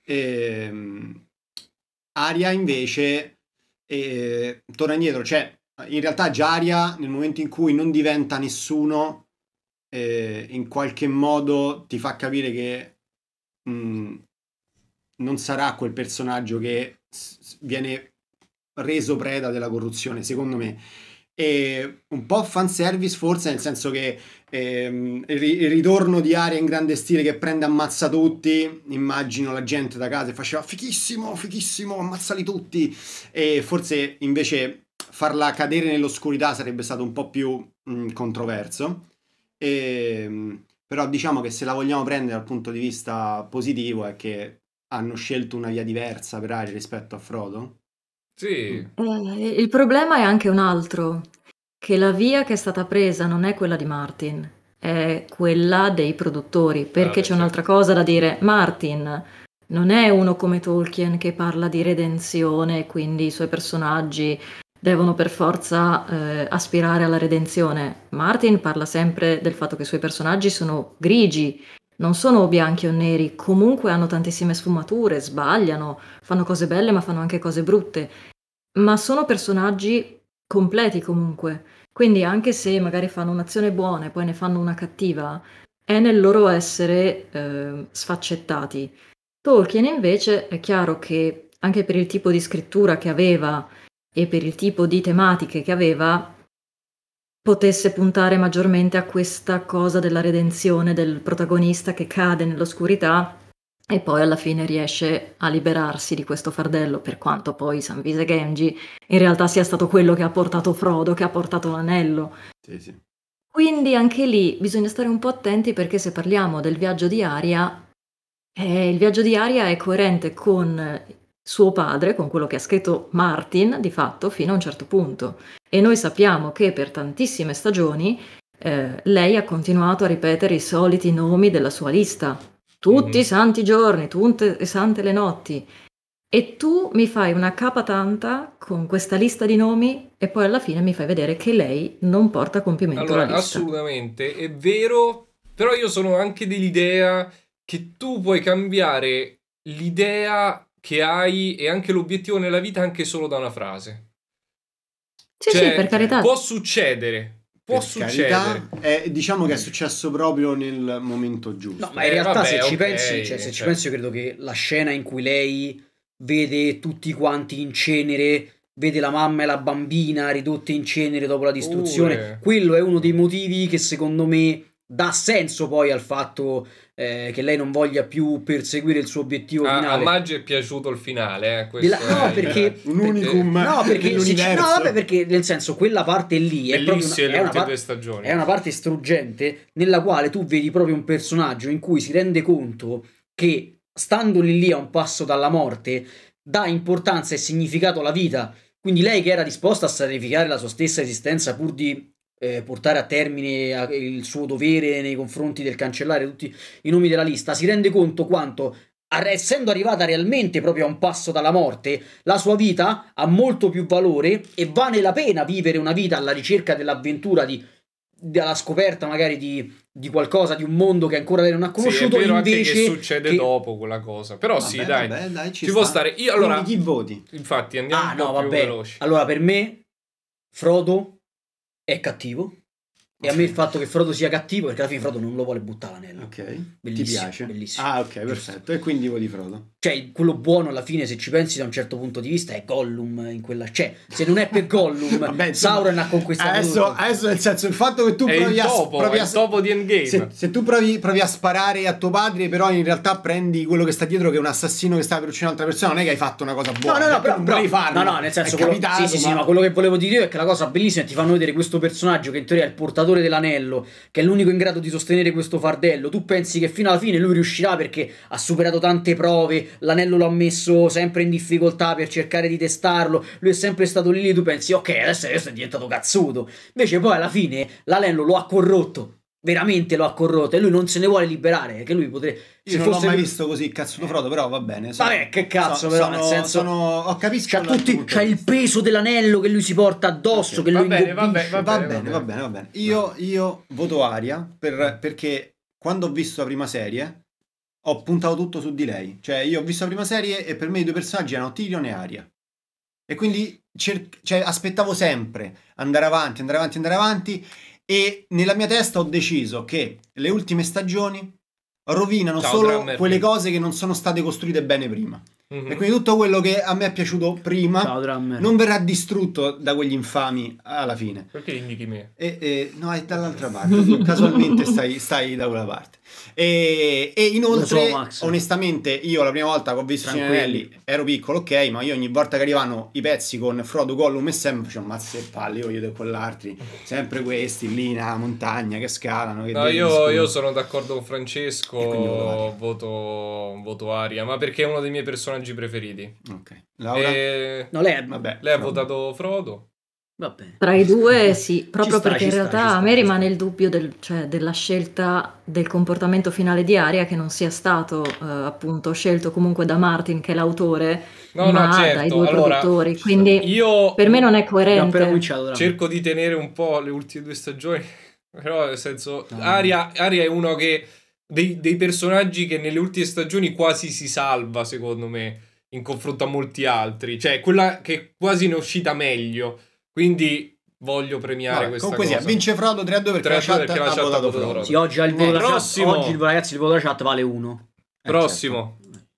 Arya invece torna indietro, cioè in realtà già Arya nel momento in cui non diventa nessuno, in qualche modo ti fa capire che non sarà quel personaggio che viene reso preda della corruzione, secondo me. E un po' fanservice forse, nel senso che il ritorno di Arya in grande stile che prende e ammazza tutti, immagino la gente da casa e faceva fighissimo, fighissimo, ammazzali tutti, e forse invece farla cadere nell'oscurità sarebbe stato un po' più controverso. Però diciamo che se la vogliamo prendere dal punto di vista positivo è che hanno scelto una via diversa per Arya rispetto a Frodo. Sì, Il problema è anche un altro, che la via che è stata presa non è quella di Martin, è quella dei produttori, perché beh, c'è un'altra cosa da dire. Martin non è uno come Tolkien che parla di redenzione, quindi i suoi personaggi devono per forza aspirare alla redenzione. Martin parla sempre del fatto che i suoi personaggi sono grigi, non sono bianchi o neri, comunque hanno tantissime sfumature, sbagliano, fanno cose belle ma fanno anche cose brutte, ma sono personaggi completi comunque. Quindi anche se magari fanno un'azione buona e poi ne fanno una cattiva, è nel loro essere sfaccettati. Tolkien invece è chiaro che anche per il tipo di scrittura che aveva e per il tipo di tematiche che aveva, potesse puntare maggiormente a questa cosa della redenzione del protagonista che cade nell'oscurità e poi alla fine riesce a liberarsi di questo fardello, per quanto poi Samwise Gamgee in realtà sia stato quello che ha portato Frodo, che ha portato l'anello. Sì. Quindi anche lì bisogna stare un po' attenti, perché se parliamo del viaggio di Arya, il viaggio di Arya è coerente con suo padre, con quello che ha scritto Martin, di fatto, fino a un certo punto. E noi sappiamo che per tantissime stagioni lei ha continuato a ripetere i soliti nomi della sua lista. Tutti i santi giorni, tutte le sante le notti. E tu mi fai una capa tanta con questa lista di nomi e poi alla fine mi fai vedere che lei non porta a compimento allora, la lista. assolutamente, è vero, però io sono anche dell'idea che tu puoi cambiare l'idea che hai e anche l'obiettivo nella vita anche solo da una frase. Sì, Cioè, sì, per carità. può succedere. Può Per succedere. carità, diciamo che è successo proprio nel momento giusto. No, ma in realtà vabbè, se ci ok, pensi, cioè, se ci pensi, io credo che la scena in cui lei vede tutti quanti in cenere, vede la mamma e la bambina ridotte in cenere dopo la distruzione, quello è uno dei motivi che secondo me dà senso poi al fatto che lei non voglia più perseguire il suo obiettivo A finale. Maggio è piaciuto il finale, questo No, è perché un unicum no, perché dell'universo. no, vabbè, perché nel senso quella parte lì è proprio bellissime le è ultime una due stagioni. è una parte struggente nella quale tu vedi proprio un personaggio in cui si rende conto che stando lì a un passo dalla morte dà importanza e significato alla vita. Quindi lei, che era disposta a sacrificare la sua stessa esistenza pur di portare a termine il suo dovere nei confronti del cancellare tutti i nomi della lista, si rende conto quanto, essendo arrivata realmente proprio a un passo dalla morte, la sua vita ha molto più valore e vale la pena vivere una vita alla ricerca dell'avventura, della scoperta magari di qualcosa, di un mondo che ancora lei non ha conosciuto. Sì, è vero invece anche che succede dopo quella cosa. Però Vabbè, sì, dai, vabbè, ci può stare. Io allora, quindi chi voti? infatti, andiamo un po' più vabbè. veloci. Allora, per me Frodo è cattivo. E a me il fatto che Frodo sia cattivo, perché alla fine Frodo non lo vuole buttare l'anello. Ok, Bellissimo, ti piace? bellissimo. Ah, ok, perfetto. E quindi voti Frodo. Cioè, quello buono alla fine, se ci pensi da un certo punto di vista, è Gollum in quella. Cioè, se non è per Gollum, Vabbè, insomma, Sauron ha conquistato tutto. adesso nel senso, il fatto che tu È provi il a topo, provi è a- il topo di Endgame. se tu provi a sparare a tuo padre, però in realtà prendi quello che sta dietro, che è un assassino che sta per uccidere un'altra persona, non è che hai fatto una cosa buona. No, però non potevi farlo. no, nel senso, è capitato, sì, ma quello che volevo dire è che la cosa bellissima è che ti fanno vedere questo personaggio che in teoria è il portatore portatore dell'anello, che è l'unico in grado di sostenere questo fardello, tu pensi che fino alla fine lui riuscirà perché ha superato tante prove, l'anello lo ha messo sempre in difficoltà per cercare di testarlo, lui è sempre stato lì, tu pensi ok, adesso è diventato cazzuto, invece poi alla fine l'anello lo ha corrotto, veramente lo ha corrotto, e lui non se ne vuole liberare, perché lui potrebbe... Io non l'ho mai visto così cazzuto Frodo, però va bene. Vabbè, che cazzo, però nel senso... Ho capito. C'ha il peso dell'anello che lui si porta addosso, okay. Che lui va bene. Io voto Arya perché quando ho visto la prima serie ho puntato tutto su di lei. Cioè io ho visto la prima serie e per me i due personaggi erano Tyrion e Arya. E quindi aspettavo sempre andare avanti e nella mia testa ho deciso che le ultime stagioni rovinano solo quelle cose che non sono state costruite bene prima. E quindi tutto quello che a me è piaciuto prima non verrà distrutto da quegli infami alla fine. Perché indichi me? No, è dall'altra parte. Tu casualmente stai da quella parte. E inoltre, onestamente, io la prima volta che ho visto Signori Anelli ero piccolo, ok, ma io ogni volta che arrivavano i pezzi con Frodo, Gollum e Sam facevo mazze e palle, io vedo quell'altri, sempre questi lì nella montagna che scalano. No, io sono d'accordo con Francesco, voto Arya, ma perché è uno dei miei personaggi preferiti. Ok. Laura? No, lei ha votato Frodo. Vabbè. Tra i due sì, proprio perché in realtà a me rimane il dubbio della scelta del comportamento finale di Arya, che non sia stato appunto scelto comunque da Martin, che è l'autore, ma certo. dai due produttori, quindi per me non è coerente. Cerco di tenere un po' le ultime 2 stagioni, però nel senso Arya è uno che dei personaggi che nelle ultime stagioni quasi si salva, secondo me, in confronto a molti altri, cioè quella che quasi ne è uscita meglio. Quindi voglio premiare questa cosa. Comunque vince Frodo 3-2 perché la chat ha votato Frodo. Sì, oggi il voto della chat, oggi ragazzi il voto della chat vale 1. Prossimo.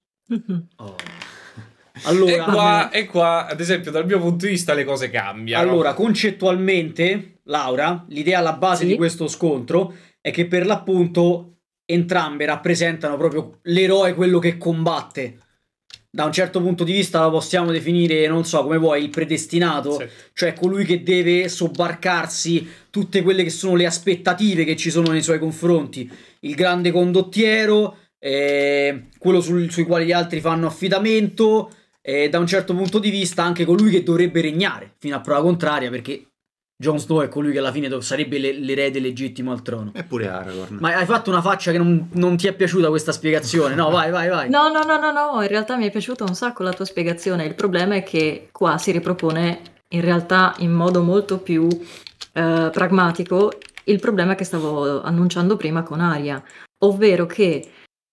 Allora, e qua, ad esempio, dal mio punto di vista le cose cambiano. Allora, concettualmente, Laura, l'idea alla base di questo scontro è che per l'appunto entrambe rappresentano proprio l'eroe, quello che combatte. Da un certo punto di vista la possiamo definire, non so, come vuoi, il predestinato, cioè colui che deve sobbarcarsi tutte quelle che sono le aspettative che ci sono nei suoi confronti, il grande condottiero, quello sui quali gli altri fanno affidamento, da un certo punto di vista anche colui che dovrebbe regnare, fino a prova contraria, perché Jon Snow è colui che alla fine sarebbe l'erede legittimo al trono. Eppure Aragorn. Ma hai fatto una faccia che non ti è piaciuta questa spiegazione? No, vai. No, in realtà mi è piaciuta un sacco la tua spiegazione. Il problema è che qua si ripropone in realtà in modo molto più pragmatico il problema che stavo annunciando prima con Arya, ovvero che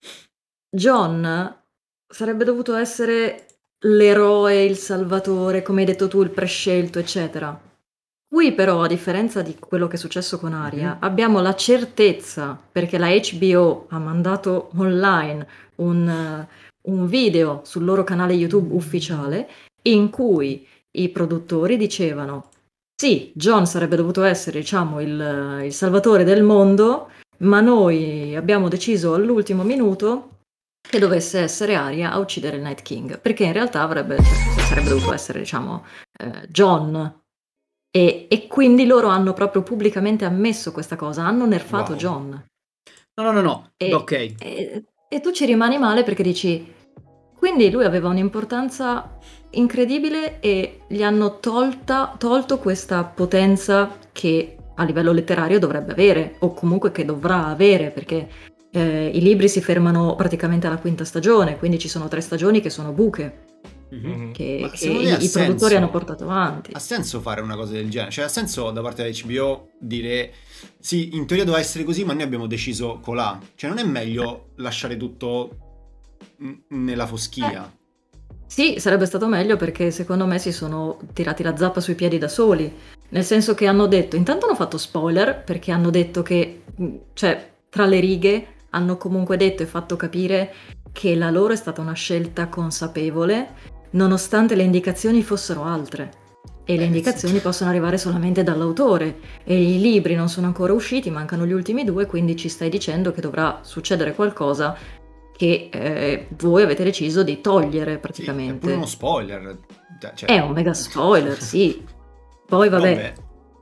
Jon sarebbe dovuto essere l'eroe, il salvatore, come hai detto tu, il prescelto, eccetera. Qui però, a differenza di quello che è successo con Arya, abbiamo la certezza, perché la HBO ha mandato online un video sul loro canale YouTube ufficiale, in cui i produttori dicevano sì, Jon sarebbe dovuto essere, diciamo, il salvatore del mondo, ma noi abbiamo deciso all'ultimo minuto che dovesse essere Arya a uccidere il Night King, perché in realtà sarebbe dovuto essere, diciamo, Jon. E quindi loro hanno proprio pubblicamente ammesso questa cosa, hanno nerfato Jon. No, ok. E tu ci rimani male perché dici, quindi lui aveva un'importanza incredibile e gli hanno tolto questa potenza che a livello letterario dovrebbe avere, o comunque che dovrà avere, perché i libri si fermano praticamente alla 5ª stagione, quindi ci sono 3 stagioni che sono buche. Che i produttori hanno portato avanti. Ha senso fare una cosa del genere? Cioè ha senso da parte della HBO dire sì, in teoria doveva essere così, ma noi abbiamo deciso colà. Cioè non è meglio lasciare tutto nella foschia? Sì, sarebbe stato meglio, perché secondo me si sono tirati la zappa sui piedi da soli, nel senso che hanno detto, intanto hanno fatto spoiler, perché hanno detto che, cioè, tra le righe hanno comunque detto e fatto capire che la loro è stata una scelta consapevole, nonostante le indicazioni fossero altre, e le indicazioni possono arrivare solamente dall'autore, e i libri non sono ancora usciti, mancano gli ultimi 2, quindi ci stai dicendo che dovrà succedere qualcosa che voi avete deciso di togliere praticamente. Sì, è pure uno spoiler. Cioè, è un mega spoiler, sì. Poi vabbè.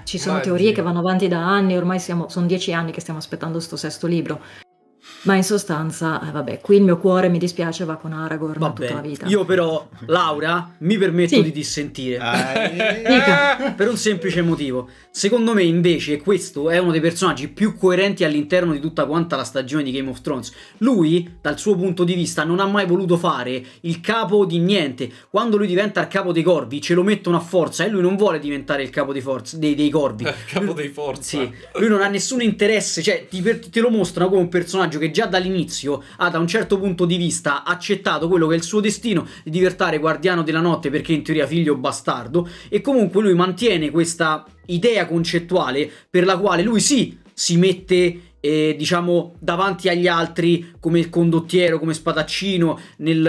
ci sono teorie che vanno avanti da anni, ormai sono 10 anni che stiamo aspettando sto sesto libro. Ma in sostanza, vabbè, qui il mio cuore, mi dispiace, va con Aragorn tutta la vita. Io però, Laura, mi permetto di dissentire. Per un semplice motivo. Secondo me, invece, questo è uno dei personaggi più coerenti all'interno di tutta quanta la stagione di Game of Thrones. Lui, dal suo punto di vista, non ha mai voluto fare il capo di niente. Quando lui diventa il capo dei corvi, ce lo mettono a forza e lui non vuole diventare il capo dei corvi. Il capo dei forza. Sì, lui non ha nessun interesse, cioè te lo mostrano come un personaggio che già dall'inizio ha, da un certo punto di vista, accettato quello che è il suo destino di diventare guardiano della notte, perché in teoria figlio bastardo, e comunque lui mantiene questa idea concettuale per la quale lui sì si mette diciamo davanti agli altri come condottiero, come spadaccino,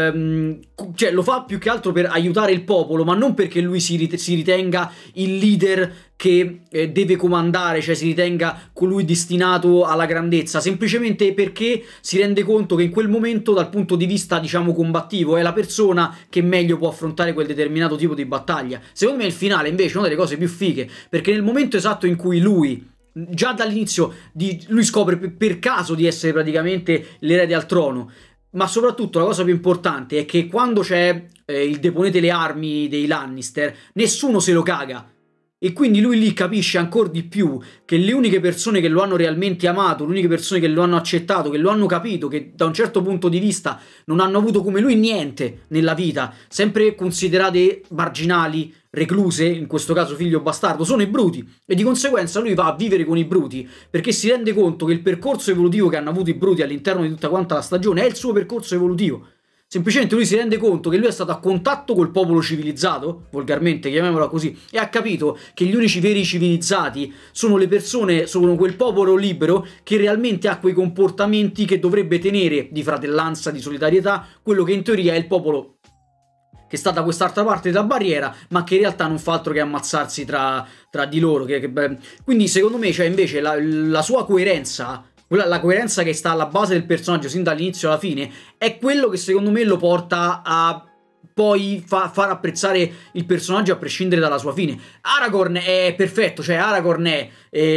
cioè lo fa più che altro per aiutare il popolo, ma non perché lui si ritenga il leader che deve comandare, cioè si ritenga colui destinato alla grandezza, semplicemente perché si rende conto che in quel momento, dal punto di vista diciamo combattivo, è la persona che meglio può affrontare quel determinato tipo di battaglia. Secondo me il finale invece è una delle cose più fighe, perché nel momento esatto in cui lui già dall'inizio lui scopre per caso di essere praticamente l'erede al trono, ma soprattutto la cosa più importante è che quando c'è il deponete le armi dei Lannister, nessuno se lo caga. E quindi lui lì capisce ancora di più che le uniche persone che lo hanno realmente amato, le uniche persone che lo hanno accettato, che lo hanno capito, che da un certo punto di vista non hanno avuto come lui niente nella vita, sempre considerate marginali, recluse, in questo caso figlio bastardo, sono i bruti. E di conseguenza lui va a vivere con i bruti, perché si rende conto che il percorso evolutivo che hanno avuto i bruti all'interno di tutta quanta la stagione è il suo percorso evolutivo. Semplicemente lui si rende conto che lui è stato a contatto col popolo civilizzato, volgarmente chiamiamola così, e ha capito che gli unici veri civilizzati sono le persone, sono quel popolo libero che realmente ha quei comportamenti che dovrebbe tenere di fratellanza, di solidarietà, quello che in teoria è il popolo che sta da quest'altra parte della barriera, ma che in realtà non fa altro che ammazzarsi tra di loro. Quindi secondo me, cioè, invece la sua coerenza, la coerenza che sta alla base del personaggio sin dall'inizio alla fine, è quello che secondo me lo porta a poi far apprezzare il personaggio a prescindere dalla sua fine. Aragorn è perfetto, cioè Aragorn è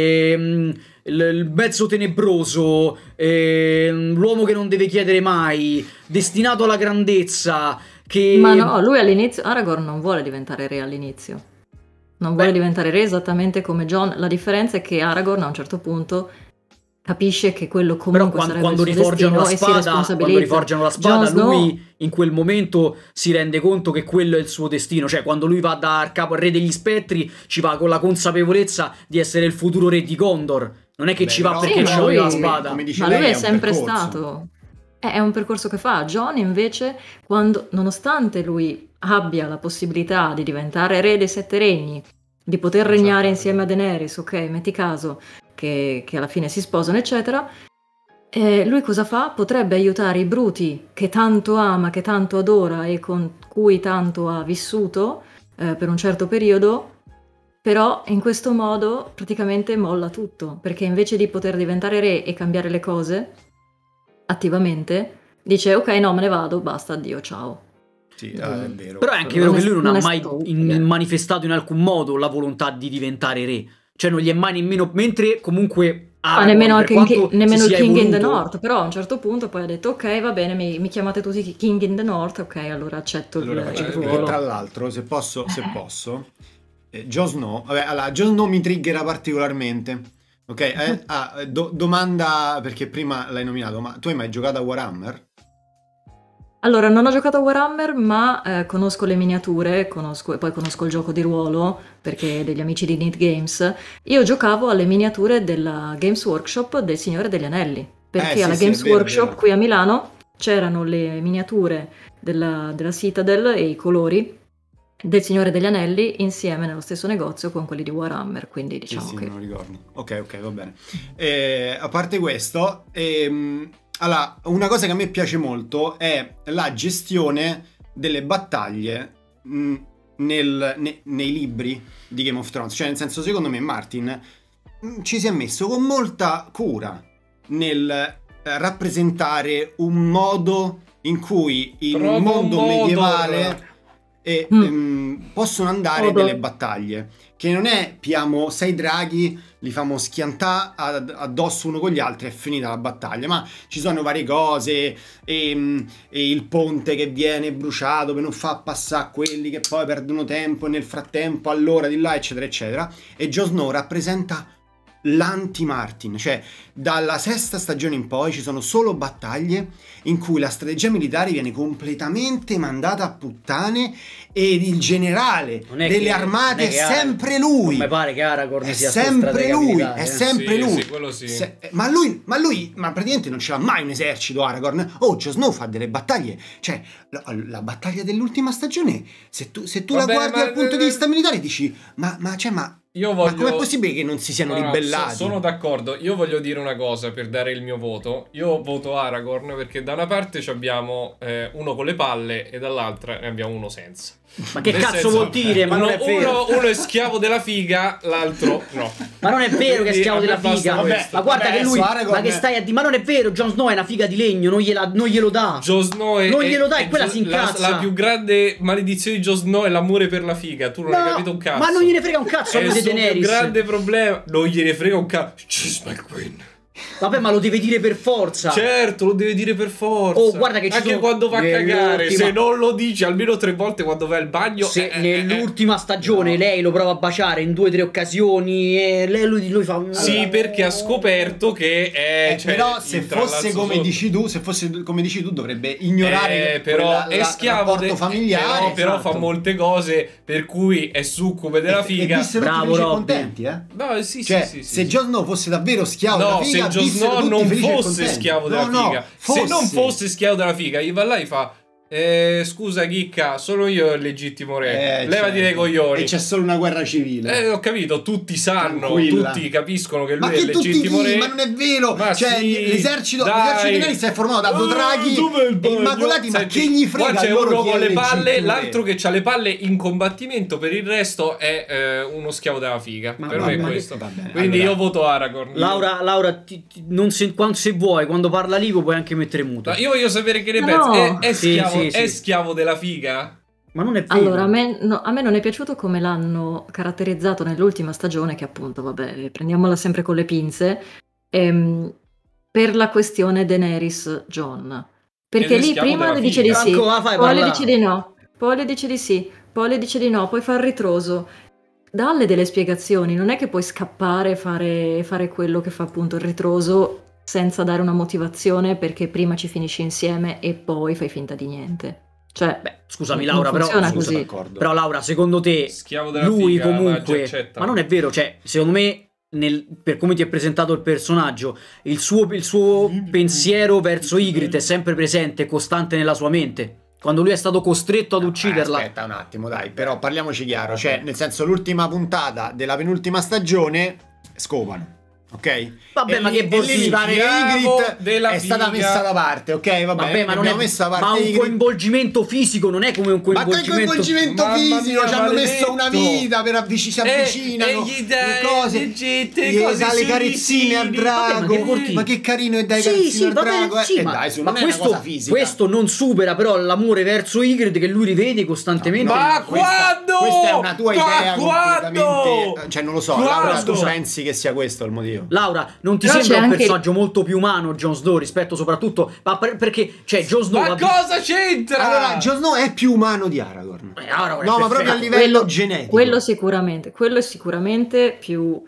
il mezzo tenebroso, l'uomo che non deve chiedere mai, destinato alla grandezza, che... Ma no, lui all'inizio, Aragorn non vuole diventare re all'inizio, non vuole diventare re esattamente come Jon. La differenza è che Aragorn a un certo punto capisce che quello comunque sarebbe quando il suo destino e si responsabilizza. Quando riforgiano la spada, lui in quel momento si rende conto che quello è il suo destino. Cioè quando lui va dal capo al re degli spettri, ci va con la consapevolezza di essere il futuro re di Gondor. Non è che ci va perché ci vuole la spada. Ma lui è sempre stato... È un percorso che fa. Jon invece, quando, nonostante lui abbia la possibilità di diventare re dei Sette Regni, di poter regnare insieme a Daenerys, ok, metti caso che alla fine si sposano, eccetera, lui cosa fa? Potrebbe aiutare i bruti che tanto ama, che tanto adora e con cui tanto ha vissuto per un certo periodo, però in questo modo praticamente molla tutto, perché invece di poter diventare re e cambiare le cose attivamente, dice ok, no, me ne vado, basta, addio, ciao. Sì, è vero. Però è anche vero che lui non ha mai manifestato in alcun modo la volontà di diventare re, cioè non gli è mai nemmeno, mentre comunque nemmeno il King in the North, però a un certo punto poi ha detto ok, va bene, mi chiamate tutti King in the North, ok, allora accetto il ruolo. Tra l'altro, se posso Jon Snow, vabbè, allora, Jon Snow mi triggera particolarmente. Ok, domanda, perché prima l'hai nominato, ma tu hai mai giocato a Warhammer? Allora, non ho giocato a Warhammer, ma conosco le miniature, poi conosco il gioco di ruolo, perché degli amici di Need Games. Io giocavo alle miniature della Games Workshop del Signore degli Anelli, perché alla Games Workshop qui a Milano c'erano le miniature della Citadel e i colori del Signore degli Anelli insieme nello stesso negozio con quelli di Warhammer, quindi diciamo sì, che... non ricordo. Ok, va bene. A parte questo, allora, una cosa che a me piace molto è la gestione delle battaglie nei libri di Game of Thrones. Cioè, nel senso, secondo me Martin ci si è messo con molta cura nel rappresentare un modo in cui il mondo medievale e possono andare Odo. delle battaglie che non è piamo 6 draghi, li famo schiantare addosso uno con gli altri, è finita la battaglia, ma ci sono varie cose e il ponte che viene bruciato per non far passare quelli che poi perdono tempo e nel frattempo allora di là eccetera eccetera, e Jon Snow rappresenta l'anti-Martin, cioè dalla 6ª stagione in poi ci sono solo battaglie in cui la strategia militare viene completamente mandata a puttane e il generale delle armate è sempre lui. Non mi pare che Aragorn è sia sempre lui, è sempre Sì, lui. sì, quello sì. Ma lui praticamente non ce l'ha mai un esercito Aragorn. Oh, Jon Snow fa delle battaglie, cioè la battaglia dell'ultima stagione, se tu la Vabbè, guardi ma- dal punto di vista militare dici ma Io ma voglio... com'è possibile che non si siano No, ribellati? sono d'accordo. Io voglio dire una cosa per dare il mio voto. Io voto Aragorn perché da una parte ci abbiamo uno con le palle e dall'altra ne abbiamo uno senza. Ma che Nel cazzo senso, vuol dire? Ma non è vero. uno è schiavo della figa, l'altro no. Ma non è vero che è schiavo Quindi a della me basta figa. questo. Ma guarda Vabbè, che lui. adesso Aragorn- Ma che stai a dire? Ma non è vero, Jon Snow è una figa di legno, non glielo dà. Jon Snow è, Non glielo dai, quella si incazza. La più grande maledizione di Jon Snow è l'amore per la figa. Tu non hai No, capito un cazzo. ma non gliene frega un cazzo È a il lui di suo più Daenerys. grande problema. Non gliene frega un cazzo. She's my queen. Vabbè, ma lo deve dire per forza. Certo, lo deve dire per forza. Oh, guarda che ci anche sono- quando va a cagare, nell'ultima- se non lo dici almeno 3 volte quando va al bagno. Se nell'ultima stagione lei lo prova a baciare in 2 o 3 occasioni e lui fa. Sì, perché ha scoperto che è. Cioè, però se il fosse trallazzo come sotto. dici tu dovrebbe ignorare però è il schiavo rapporto familiare, però esatto. fa molte cose per cui è succube della figa. e vissero Bravo, tutti felici e Robby. contenti, eh? No, sì, Cioè, sì, se sì. Jon Snow fosse davvero schiavo della No, figa, se Jon vissero Snow tutti non felici e fosse contenti. schiavo della No, figa, fosse. se non fosse schiavo della figa, gli va là e fa scusa Chicca, sono io il legittimo re. Levati dai coglioni. E c'è solo una guerra civile. Ho capito, tutti sanno, Tranquilla. tutti capiscono che lui Ma è il che tutti legittimo chi? re. Ma non è vero! Ma Cioè, sì, l'esercito dai. di Daenerys è formato da Dothraki dov'è il e bagno? Immacolati, ma Senti, che gli frega qua c'è loro uno chi è con le il palle, legittimo l'altro re? che ha le palle in combattimento, per il resto è uno schiavo della figa. Ma per va me è bene, questo. va bene, Quindi allora. io voto Aragorn. Laura, non se vuoi, quando parla Livo puoi anche mettere muto. No, io voglio sapere che ne No. pensi. È Sì, schiavo, sì, è sì. schiavo della figa? Ma non è vero. Allora, a me non è piaciuto come l'hanno caratterizzato nell'ultima stagione, che appunto, vabbè, prendiamola sempre con le pinze, per la questione Daenerys-Jon. Perché Ed è lì schiavo prima della le dice di figa. sì, Franco, la fai poi le parlare. dice di no, poi le dice di sì, poi le dice di no, poi fa il ritroso. Dalle delle spiegazioni, non è che puoi scappare e fare quello che fa appunto il ritroso senza dare una motivazione, perché prima ci finisci insieme e poi fai finta di niente. Cioè, Beh, scusami non Laura, però, funziona Sono così. d'accordo. però Laura, secondo te Schiavo della lui figa, comunque, Maggi accetta. ma non è vero, cioè, secondo me per come ti è presentato il personaggio, il suo pensiero verso Ygritte è sempre presente, costante nella sua mente. Quando lui è stato costretto ad ucciderla. Aspetta un attimo, dai, però parliamoci chiaro, cioè, nel senso, l'ultima puntata della penultima stagione scopano. Ok? Vabbè, E ma lì- che vuol e lì mi dire? pare che Schiavo Ygritte della è stata figa. messa da parte, ok? Vabbè, Vabbè, ma non è abbiamo messo da parte ma un Ygritte. coinvolgimento fisico non è come un Ma che coinvolgimento. coinvolgimento Mamma fisico, mia, ci hanno maledetto. messo una vita per si avvicinano, e gli dai le cose, le gli cose dà le sui carezzine al vicini. Vabbè, drago, ma che vuol dire? ma che carino è dai Sì, carezzine sì, al va bene, drago, sì, dai, su, ma non è una cosa fisica. questo non supera però l'amore verso Ygritte che lui rivede costantemente. Ma quando? Questa è una tua Ma idea quando? completamente, cioè non lo so, Quando? Laura, tu pensi che sia questo il motivo? Laura, non ti Però sembra c'è un anche- personaggio molto più umano Jon Snow rispetto soprattutto perché cioè Jon Snow Ma cosa c'entra? Allora, Jon Snow è più umano di Aragorn. Aragorn è No, ma proprio a perfetto. livello genetico. Quello è sicuramente più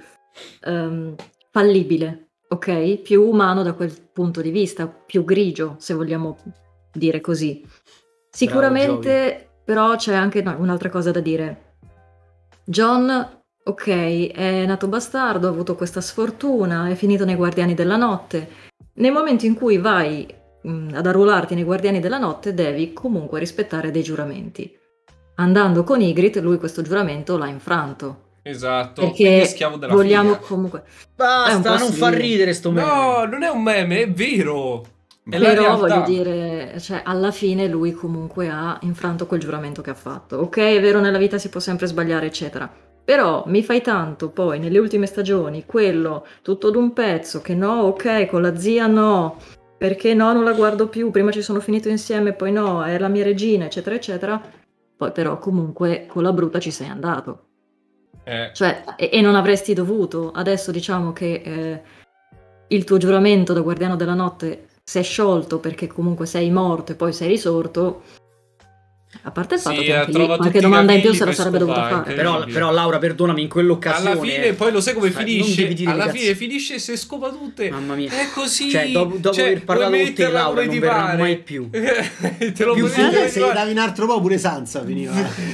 fallibile, ok? Più umano da quel punto di vista, più grigio, se vogliamo dire così. Sicuramente, però c'è anche un'altra cosa da dire. Jon, ok, è nato bastardo, ha avuto questa sfortuna, è finito nei Guardiani della Notte. Nel momento in cui vai ad arruolarti nei Guardiani della Notte, devi comunque rispettare dei giuramenti. Andando con Ygritte, lui questo giuramento l'ha infranto. Esatto, quindi è Perché schiavo della vogliamo figa. comunque... È un Basta, po' non sì. fa ridere sto meme. No, non è un meme, è vero. È la Però realtà. voglio dire, cioè, alla fine lui comunque ha infranto quel giuramento che ha fatto. Ok, è vero, nella vita si può sempre sbagliare, eccetera. Però mi fai tanto poi nelle ultime stagioni quello tutto d'un pezzo che no, ok, con la zia no, perché no, non la guardo più, prima ci sono finito insieme, poi no, è la mia regina, eccetera, eccetera. Poi però comunque con la bruta ci sei andato. Eh, Cioè, e non avresti dovuto. Adesso diciamo che il tuo giuramento da guardiano della notte si è sciolto perché comunque sei morto e poi sei risorto. A parte il fatto Sì, che anche lì trova qualche tutti i domanda in più cavilli se la per sarebbe dovuta scopare, fare. incredibile. Però Laura, perdonami, in quell'occasione alla fine poi lo sai come non finisce? devi dire Alla cazzo. fine finisce e se scopa tutte. Mamma mia. È così. Cioè, dopo Cioè, aver parlato puoi con te, metterla Laura, come non ti verrà pare. mai più. Te lo Più puoi figo mettere se come davi un altro po' pure Sansa finiva.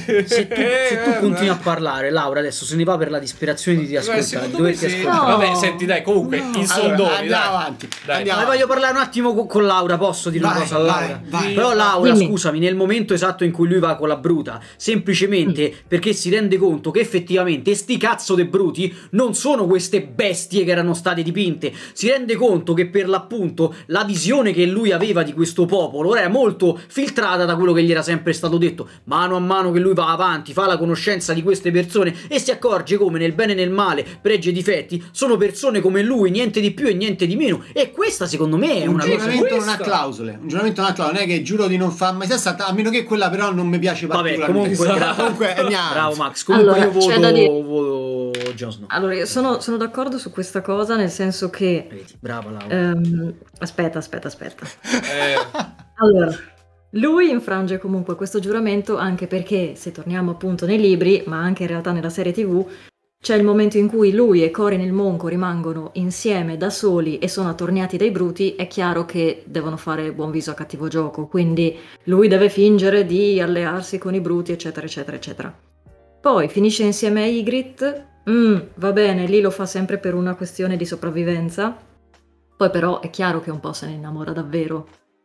Se tu continui a parlare, Laura adesso se ne va per la disperazione di ascoltare, di secondo me doverti sì. ascoltare. No. Vabbè, senti, dai, comunque, in soldoni, Allora, andiamo dai. avanti. Dai. Andiamo Ma voglio parlare un attimo con Laura, posso dire una Vai, cosa a Laura? vai. Però Laura, Dimmi. scusami, nel momento esatto in cui lui va con la bruta, semplicemente perché si rende conto che effettivamente sti cazzo de bruti non sono queste bestie che erano state dipinte, si rende conto che per l'appunto la visione che lui aveva di questo popolo era molto filtrata da quello che gli era sempre stato detto. Mano a mano che lui va avanti, fa la conoscenza di queste persone e si accorge come nel bene e nel male, pregi e difetti, sono persone come lui, niente di più e niente di meno, e questa secondo me è Un una cosa... giuramento non ha questa. clausole. Un giuramento non ha clausole. Non è che giuro di non far mai sesso, a meno che quella però non mi piace Vabbè, particolarmente. comunque, Comunque, andiamo. bravo Max, comunque Allora, io c'è da dire- voto Jon Snow. Allora, io sono d'accordo su questa cosa, nel senso che... Vedi, brava Laura. aspetta. Eh, Allora, lui infrange comunque questo giuramento anche perché, se torniamo appunto nei libri, ma anche in realtà nella serie TV, c'è il momento in cui lui e Corin il Monco rimangono insieme da soli e sono attorniati dai bruti. È chiaro che devono fare buon viso a cattivo gioco, quindi lui deve fingere di allearsi con i bruti, eccetera, eccetera, eccetera. Poi finisce insieme a Ygritte, va bene, lì lo fa sempre per una questione di sopravvivenza, poi però è chiaro che un po' se ne innamora davvero.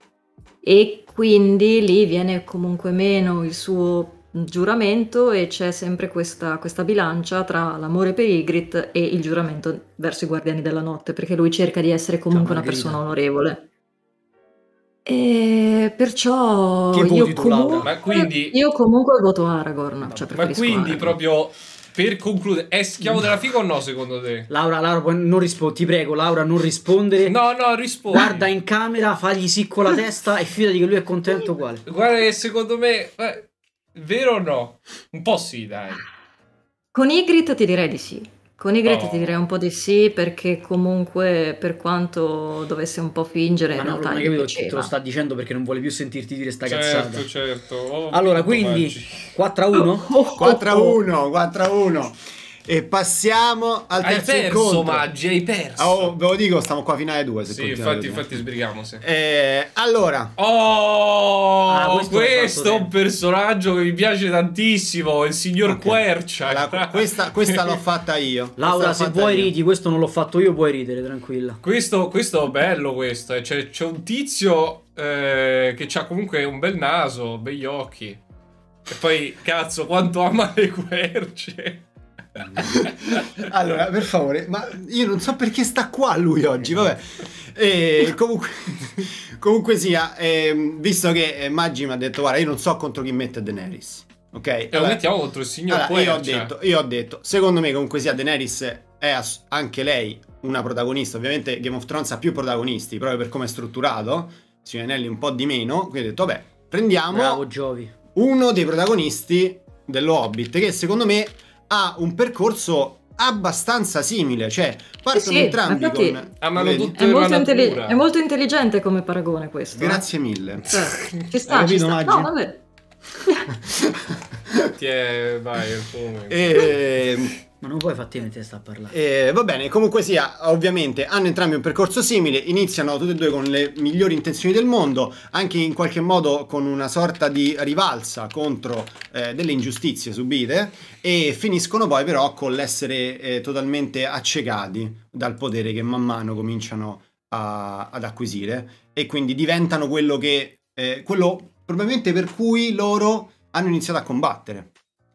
E quindi lì viene comunque meno il suo giuramento e c'è sempre questa bilancia tra l'amore per Ygritte e il giuramento verso i Guardiani della Notte, perché lui cerca di essere comunque una Margherita. persona onorevole. E perciò Che voti tu, Laura? Ma quindi- io comunque voto Aragorn. Cioè ma preferisco quindi Aragorn. proprio per concludere, è schiavo della figa o no secondo te? Laura, poi non rispondi, ti prego, Laura, non rispondere. No, rispondi. Guarda in camera, fagli sì con la testa e fidati che lui è contento uguale. Guarda che secondo me, vero o no? Un po' sì, dai. Con Ygritte ti direi di sì. Con Ygritte Oh. ti direi un po' di sì, perché comunque per quanto dovesse un po' fingere, in Ma no, realtà non hai gli capito, te piaceva. lo sta dicendo perché non vuole più sentirti dire sta cazzata. Certo. Oh, Allora, vinto, quindi Maggi. 4-1? 4-1, 4-1. E passiamo al Hai terzo perso, incontro. Maggi, hai perso. Oh, ve lo dico, stiamo qua finale 2. Sì, infatti sbrighiamo. Sì. Allora, Oh, questo l'hai questo fatto è un te. personaggio che mi piace tantissimo, il signor ok. Quercia. Questa l'ho fatta io. Laura, Questa se l'ho fatta vuoi io. ridi, questo non l'ho fatto io, puoi ridere, tranquilla. Questo è bello, questo. C'è un tizio che ha comunque un bel naso, begli occhi. E poi, cazzo, quanto ama le querce. Allora, per favore, ma io non so perché sta qua lui oggi, vabbè. Comunque sia, visto che Maggi mi ha detto, guarda, io non so contro chi mette Daenerys, ok? E lo mettiamo contro il signor Allora, Quercia. io ho detto, secondo me comunque sia Daenerys è anche lei una protagonista. Ovviamente Game of Thrones ha più protagonisti, proprio per come è strutturato, Signori Anelli un po' di meno, quindi ho detto, vabbè, prendiamo Bravo Giovi. uno dei protagonisti dello Hobbit, che secondo me ha un percorso abbastanza simile, cioè partono sì, entrambi infatti con... amano vedi? tutte È molto, la natura. è molto intelligente come paragone questo. Grazie mille. Cioè, ci sta, Hai ci capito, sta. Maggi? No, vabbè. Vai, il tuo momento. Ma non puoi farti mettere sta a parlare. Va bene, comunque sia, ovviamente hanno entrambi un percorso simile, iniziano tutti e due con le migliori intenzioni del mondo, anche in qualche modo con una sorta di rivalsa contro delle ingiustizie subite, e finiscono poi però con l'essere totalmente accecati dal potere che man mano cominciano ad acquisire, e quindi diventano quello probabilmente per cui loro hanno iniziato a combattere.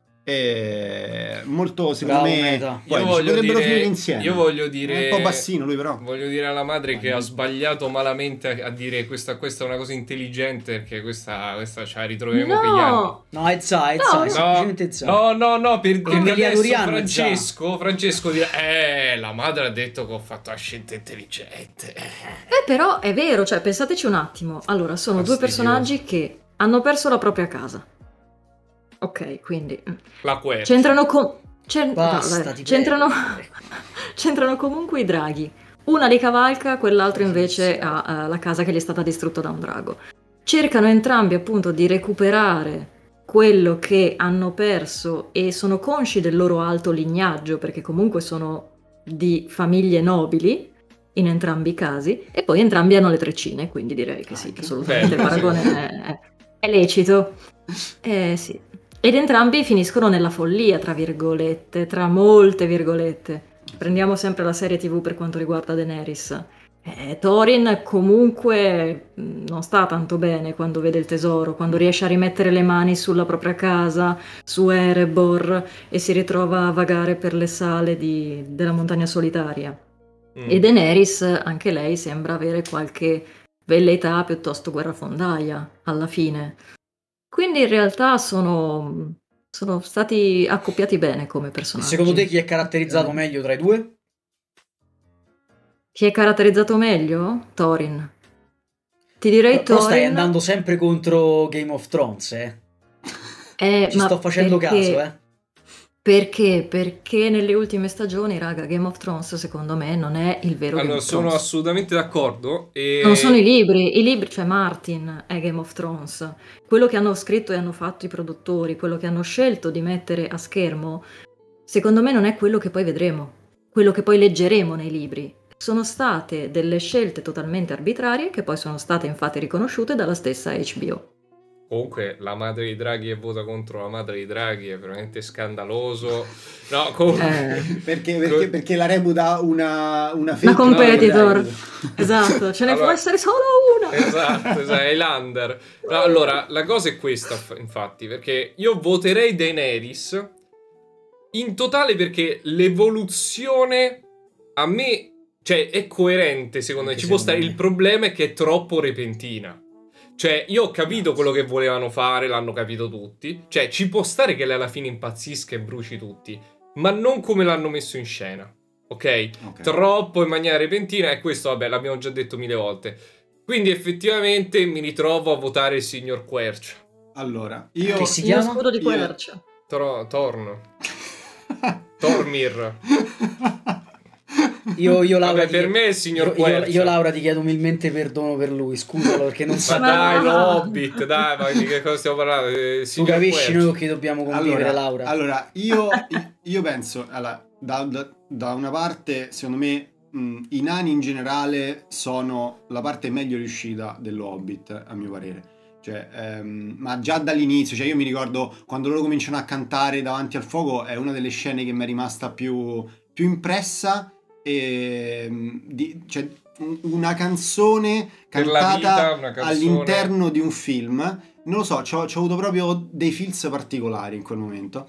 Molto, secondo Bravo, me, Meta. poi ci potrebbero finire insieme. Io voglio dire, È un po' bassino lui, però. voglio dire alla madre che ha sbagliato malamente a dire questa è una cosa intelligente, perché questa ce la ritroveremo per gli anni. No, No, è za, No, semplicemente za. No, perché Emilia adesso Doriano è già. Francesco dire, la madre ha detto che ho fatto la scelta intelligente. però è vero, cioè pensateci un attimo. Allora, sono due Fastidioso. personaggi che hanno perso la propria casa. Ok, quindi La quercia. c'entrano Basta, c'entrano c'entrano comunque i draghi. Una li cavalca, quell'altro invece ha la casa che gli è stata distrutta da un drago. Cercano entrambi appunto di recuperare quello che hanno perso e sono consci del loro alto lignaggio, perché comunque sono di famiglie nobili in entrambi i casi, e poi entrambi hanno le treccine, quindi direi che sì, assolutamente il paragone è lecito. Sì. Ed entrambi finiscono nella follia, tra virgolette, tra molte virgolette. Prendiamo sempre la serie TV per quanto riguarda Daenerys. Thorin comunque non sta tanto bene quando vede il tesoro, quando riesce a rimettere le mani sulla propria casa, su Erebor, e si ritrova a vagare per le sale della montagna solitaria. E Daenerys, anche lei, sembra avere qualche velleità piuttosto guerrafondaia alla fine. Quindi in realtà sono stati accoppiati bene come personaggi. Secondo te chi è caratterizzato meglio tra i due? Chi è caratterizzato meglio? Thorin. Ti direi Però Thorin. stai andando sempre contro Game of Thrones, Ci ma sto facendo perché- caso, Perché? Perché nelle ultime stagioni, raga, Game of Thrones secondo me non è il vero Game Allora, of sono Thrones. assolutamente d'accordo. E... Non sono i libri, cioè Martin è Game of Thrones. Quello che hanno scritto e hanno fatto i produttori, quello che hanno scelto di mettere a schermo, secondo me non è quello che poi vedremo, quello che poi leggeremo nei libri. Sono state delle scelte totalmente arbitrarie che poi sono state infatti riconosciute dalla stessa HBO. Comunque, la madre di Draghi e vota contro la madre di Draghi è veramente scandaloso. No, comunque... Perché la reputa una Una competitor. Esatto, ce ne può Allora- essere solo una. Esatto, è Highlander. No, allora, la cosa è questa, infatti, perché io voterei Daenerys in totale perché l'evoluzione a me, cioè, è coerente, secondo me. Anche Ci può secondo stare. me. Il problema è che è troppo repentina. Cioè, io ho capito quello che volevano fare, l'hanno capito tutti. Cioè, ci può stare che lei alla fine impazzisca e bruci tutti, ma non come l'hanno messo in scena. Ok? Troppo in maniera repentina, e questo, vabbè, l'abbiamo già detto 1000 volte. Quindi, effettivamente, mi ritrovo a votare il signor Quercia. Allora, io... Che si Io chiama? scudo di Io- quercia. Torn. Tormir. Io Laura, Vabbè, per me è il signor Quercia. io Laura ti chiedo umilmente perdono per lui, scusalo perché non Ma sa. dai, no. lo Hobbit, dai, ma di che cosa stiamo parlando? Tu Signor capisci Quercia. noi che dobbiamo convivere, Laura? Allora, io penso, allora, da una parte, secondo me, i nani in generale sono la parte meglio riuscita dello Hobbit, a mio parere. Cioè, ma già dall'inizio, cioè io mi ricordo quando loro cominciano a cantare davanti al fuoco, è una delle scene che mi è rimasta più impressa. Cioè, una canzone Per la cantata vita, una canzone. all'interno di un film, non lo so, c'ho avuto proprio dei feels particolari in quel momento.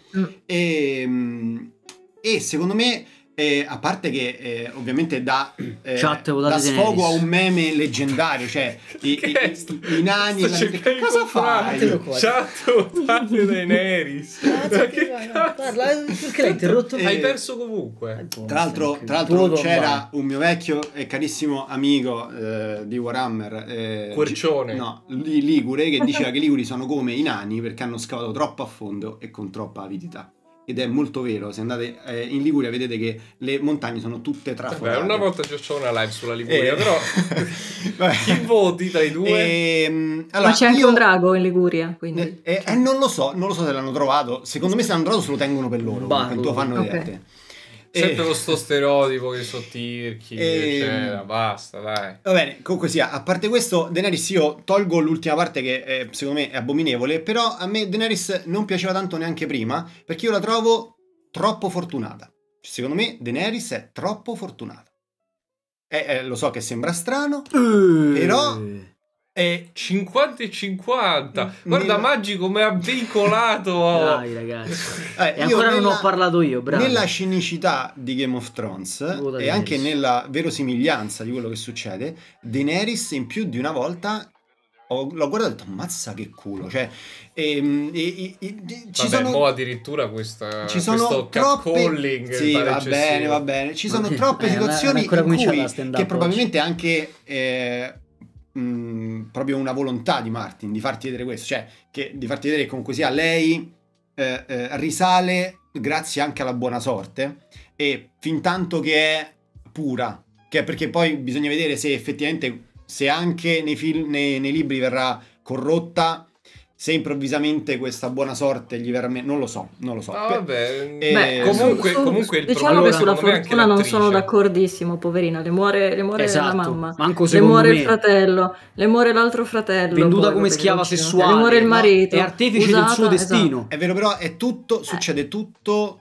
E secondo me, a parte che ovviamente dà sfogo a un meme leggendario, cioè i nani. Che cosa fai? Chat, votate Daenerys. Perché l'hai interrotto? Hai perso comunque. Tra l'altro c'era un mio vecchio e carissimo amico di Warhammer, Quercione. Ligure, che diceva che i Liguri sono come i nani perché hanno scavato troppo a fondo e con troppa avidità. Ed è molto vero, se andate in Liguria vedete che le montagne sono tutte traforate. Beh, una volta c'ho una live sulla Liguria, però chi voti tra i due? Allora, Ma c'è anche un drago in Liguria, quindi. non lo so se l'hanno trovato. Secondo me se l'hanno trovato se lo tengono per loro, quanto lo fanno vedere a te. Sempre lo sto stereotipo che sono tirchi, eccetera, basta, dai. Va bene, comunque sia, a parte questo, Daenerys io tolgo l'ultima parte che secondo me è abominevole, però a me Daenerys non piaceva tanto neanche prima, perché io la trovo troppo fortunata. Secondo me Daenerys è troppo fortunata. Lo so che sembra strano, però... 50 e 50. Guarda Maggi come ha veicolato. Dai ragazzi. E ancora non ho parlato io, bravo. Nella cinicità di Game of Thrones e anche nella verosimiglianza di quello che succede, Daenerys in più di una volta l'ho guardato e ho detto ammazza che culo, cioè ci sono addirittura questo troppe, sì, va bene, ci sono troppe situazioni in cui che probabilmente anche proprio una volontà di Martin di farti vedere questo, cioè di farti vedere che comunque sia lei risale grazie anche alla buona sorte, e fin tanto che è pura, perché poi bisogna vedere se effettivamente, se anche nei libri verrà corrotta, se improvvisamente questa buona sorte gli verrà non lo so. Vabbè, comunque il diciamo problema che sulla secondo me è anche fortuna non l'attrice. sono d'accordissimo, poverina, le muore Esatto, la mamma, manco le secondo muore me. il fratello, le muore l'altro fratello, Venduta poi, come vabbè, schiava uccidono. sessuale, le muore il no? marito, È artefice del usata, suo destino. esatto. È vero, però è tutto, succede tutto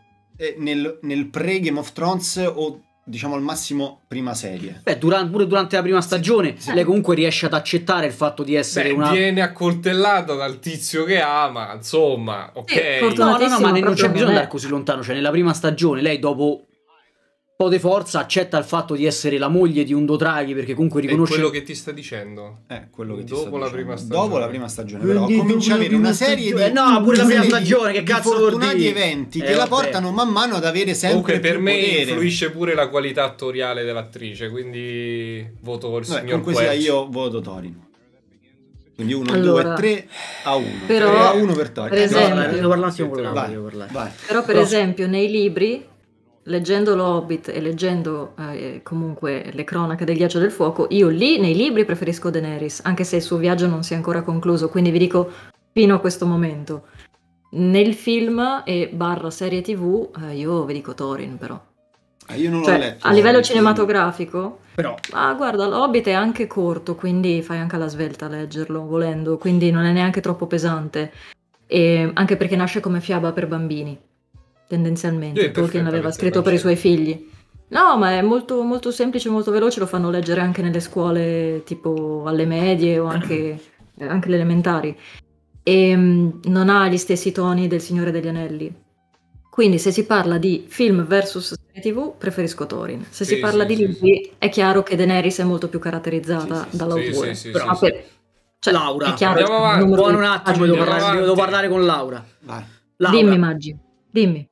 nel pre-Game of Thrones, o diciamo al massimo prima serie. Beh, pure durante la prima stagione sì. lei comunque riesce ad accettare il fatto di essere una... Viene accoltellato dal tizio che ama, insomma, ok. No, ma non c'è bisogno di non andare è. così lontano. Cioè, nella prima stagione lei dopo un po' di forza accetta il fatto di essere la moglie di un Dothraki, perché comunque È riconosce... quello che ti sta dicendo. Quello che ti Dopo sto la dicendo. prima stagione. Dopo la prima stagione, però comincia a avere una serie di... No, pure la prima di stagione, che cazzo vuol fortunati dire? eventi che la vabbè. portano man mano ad avere sempre Comunque per più me potere. influisce pure la qualità attoriale dell'attrice, quindi voto il signor Comunque sia, Quetch. io voto Thorin. Quindi 1, Allora, 2, 3 a 1. però, 3 a 1 per Thorin. per esempio- Devo parlare un attimo con Sì, Laura, vai, devo parlare. vai. Però per esempio nei libri, leggendo l'Hobbit e leggendo comunque le cronache del Ghiaccio del Fuoco, io lì nei libri preferisco Daenerys, anche se il suo viaggio non si è ancora concluso, quindi vi dico fino a questo momento. Nel film e / serie TV io vi dico Thorin, però. Io non l'ho Cioè, letto. a livello cinematografico, Però ma guarda, l'Hobbit è anche corto, quindi fai anche alla svelta a leggerlo, volendo, quindi non è neanche troppo pesante. E anche perché nasce come fiaba per bambini, tendenzialmente. È Tolkien l'aveva perfettamente scritto per i suoi figli. No, ma è molto, molto semplice, molto veloce, lo fanno leggere anche nelle scuole, tipo alle medie o anche le elementari. E non ha gli stessi toni del Signore degli Anelli. Quindi se si parla di film versus serie TV, preferisco Thorin. Se si Sì, parla sì, di sì, libri, è chiaro che Daenerys è molto più caratterizzata dall'autore. Sì, Però sì. cioè, Laura, è chiaro andiamo che il avanti. numero buono di un attimo, pagine- Andiamo avanti. devo parlare con Laura. Vai. Laura, Dimmi, Maggi, dimmi.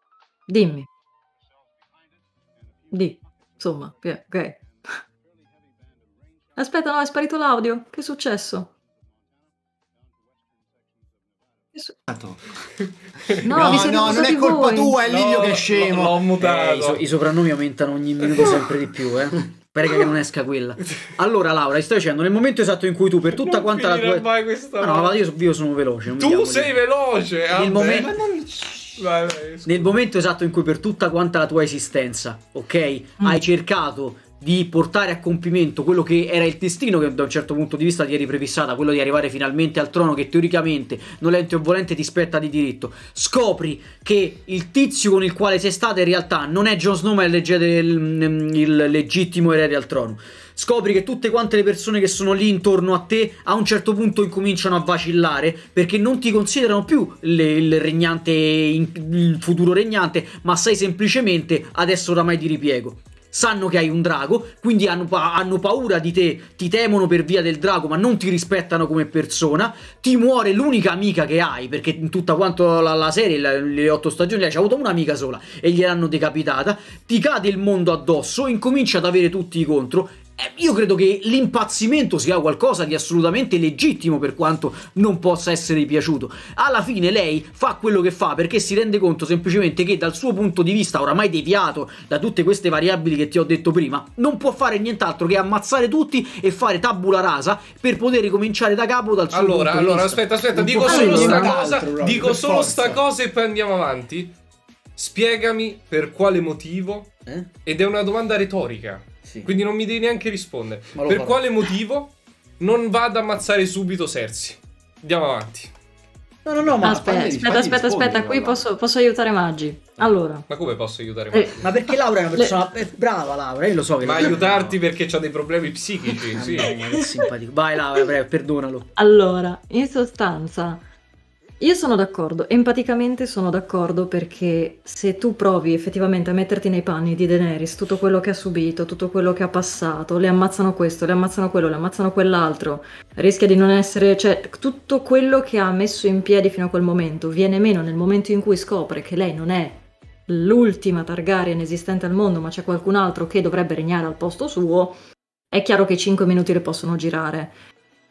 Insomma, ok. Aspetta, no, è sparito l'audio. Che è successo? No, vi siete non mutati è colpa voi. tua, è Livio che è scemo. L'ho mutato. I soprannomi aumentano ogni minuto sempre di più, Prega che non esca quella. Allora, Laura, ti sto dicendo, nel momento esatto in cui tu per tutta Non quanta la finirà tua... mai questa No, roba. io sono veloce. non mi Tu diamo sei lì. veloce. Nel vabbè. momento- Ma non- Vai, scusa. Nel momento esatto in cui per tutta quanta la tua esistenza, ok, hai cercato di portare a compimento quello che era il destino che da un certo punto di vista ti eri prefissata, quello di arrivare finalmente al trono che teoricamente, nolente o volente, ti spetta di diritto, scopri che il tizio con il quale sei stata in realtà non è Jon Snow ma è il legittimo erede al trono. Scopri che tutte quante le persone che sono lì intorno a te a un certo punto incominciano a vacillare perché non ti considerano più il regnante, il futuro regnante, ma sei semplicemente adesso oramai di ripiego. Sanno che hai un drago, quindi hanno paura di te, ti temono per via del drago, ma non ti rispettano come persona. Ti muore l'unica amica che hai, perché in tutta quanto la serie, le 8 stagioni, lei c'ha avuto un'amica sola e gliel'hanno decapitata. Ti cade il mondo addosso, incomincia ad avere tutti contro. Io credo che l'impazzimento sia qualcosa di assolutamente legittimo, per quanto non possa essere piaciuto. Alla fine lei fa quello che fa perché si rende conto semplicemente che dal suo punto di vista, oramai deviato da tutte queste variabili che ti ho detto prima, non può fare nient'altro che ammazzare tutti e fare tabula rasa per poter ricominciare da capo dal suo punto di vista. Allora, aspetta, Non dico può solo fare sta nient'altro, cosa, proprio, dico per solo forza. sta cosa e poi andiamo avanti. Spiegami per quale motivo, ed è una domanda retorica, Sì. quindi non mi devi neanche rispondere. Ma lo Per farò. quale motivo non va ad ammazzare subito Cersei? Andiamo avanti. No, ma Aspetta, qui posso aiutare Maggi. Allora, Ma come posso aiutare? Ma perché Laura è una persona brava, Laura, io lo so che Ma aiutarti perché c'ha dei problemi psichici, sì. Mamma mia, che simpatico. Vai Laura, prego, perdonalo. Allora, in sostanza, io sono d'accordo, empaticamente sono d'accordo, perché se tu provi effettivamente a metterti nei panni di Daenerys, tutto quello che ha subito, tutto quello che ha passato, le ammazzano questo, le ammazzano quello, le ammazzano quell'altro, rischia di non essere, cioè tutto quello che ha messo in piedi fino a quel momento viene meno nel momento in cui scopre che lei non è l'ultima Targaryen esistente al mondo, ma c'è qualcun altro che dovrebbe regnare al posto suo. È chiaro che 5 minuti le possono girare.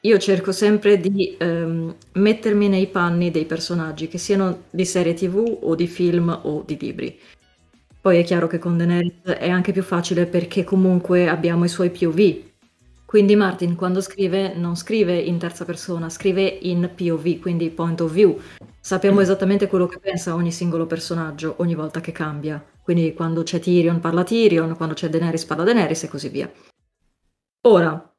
io cerco sempre di mettermi nei panni dei personaggi, che siano di serie TV o di film o di libri. Poi è chiaro che con Daenerys è anche più facile perché comunque abbiamo i suoi POV. Quindi Martin quando scrive non scrive in terza persona, scrive in POV, quindi point of view. Sappiamo esattamente quello che pensa ogni singolo personaggio ogni volta che cambia. Quindi quando c'è Tyrion parla Tyrion, quando c'è Daenerys parla Daenerys e così via. Ora,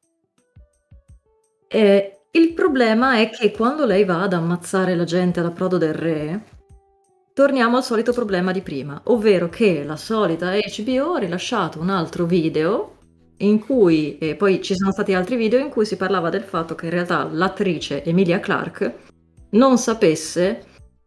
il problema è che quando lei va ad ammazzare la gente all'approdo del re, torniamo al solito problema di prima, ovvero che la solita HBO ha rilasciato un altro video in cui, e poi ci sono stati altri video in cui si parlava del fatto che in realtà l'attrice Emilia Clarke non sapesse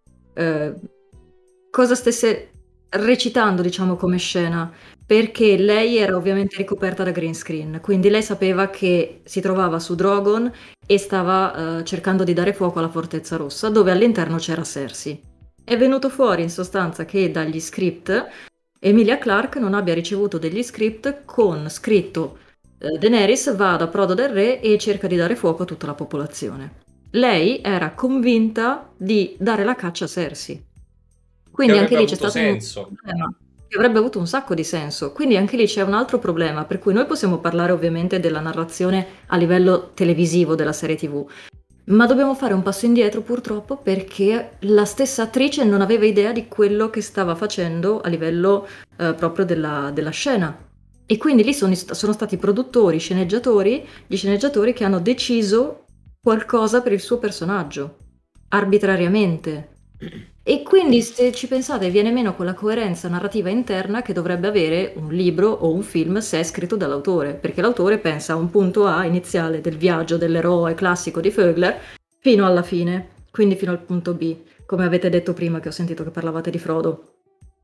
cosa stesse recitando, diciamo, come scena, perché lei era ovviamente ricoperta da green screen, quindi lei sapeva che si trovava su Drogon e stava cercando di dare fuoco alla Fortezza Rossa, dove all'interno c'era Cersei. È venuto fuori in sostanza che dagli script Emilia Clarke non abbia ricevuto degli script con scritto Daenerys va ad approdo del re e cerca di dare fuoco a tutta la popolazione. Lei era convinta di dare la caccia a Cersei. Quindi anche lì c'è stato un problema che avrebbe avuto un sacco di senso. Quindi anche lì c'è un altro problema, per cui noi possiamo parlare ovviamente della narrazione a livello televisivo della serie TV, ma dobbiamo fare un passo indietro purtroppo perché la stessa attrice non aveva idea di quello che stava facendo a livello proprio della scena. E quindi lì sono stati produttori, gli sceneggiatori che hanno deciso qualcosa per il suo personaggio, arbitrariamente. E quindi se ci pensate viene meno quella coerenza narrativa interna che dovrebbe avere un libro o un film se è scritto dall'autore, perché l'autore pensa a un punto A iniziale del viaggio dell'eroe classico di Vogler fino alla fine, quindi fino al punto B, come avete detto prima che ho sentito che parlavate di Frodo.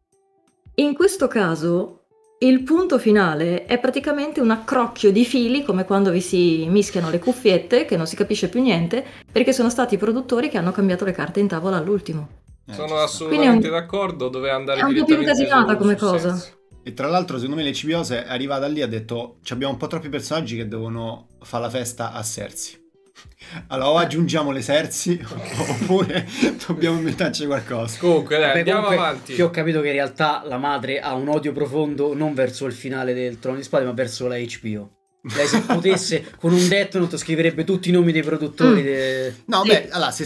In questo caso il punto finale è praticamente un accrocchio di fili, come quando vi si mischiano le cuffiette, che non si capisce più niente, perché sono stati i produttori che hanno cambiato le carte in tavola all'ultimo. Sono assolutamente d'accordo, doveva andare direttamente. È un po' più incasinata come cosa. Senso. E tra l'altro secondo me l'HBO è arrivata lì e ha detto abbiamo un po' troppi personaggi che devono fare la festa a Cersei. Allora o aggiungiamo le Cersei oppure dobbiamo inventarci qualcosa. Comunque dai, andiamo avanti. Io ho capito che in realtà la madre ha un odio profondo non verso il finale del Trono di Spade ma verso la HBO. Lei se potesse con un Death Note scriverebbe tutti i nomi dei produttori No, sì. beh, allora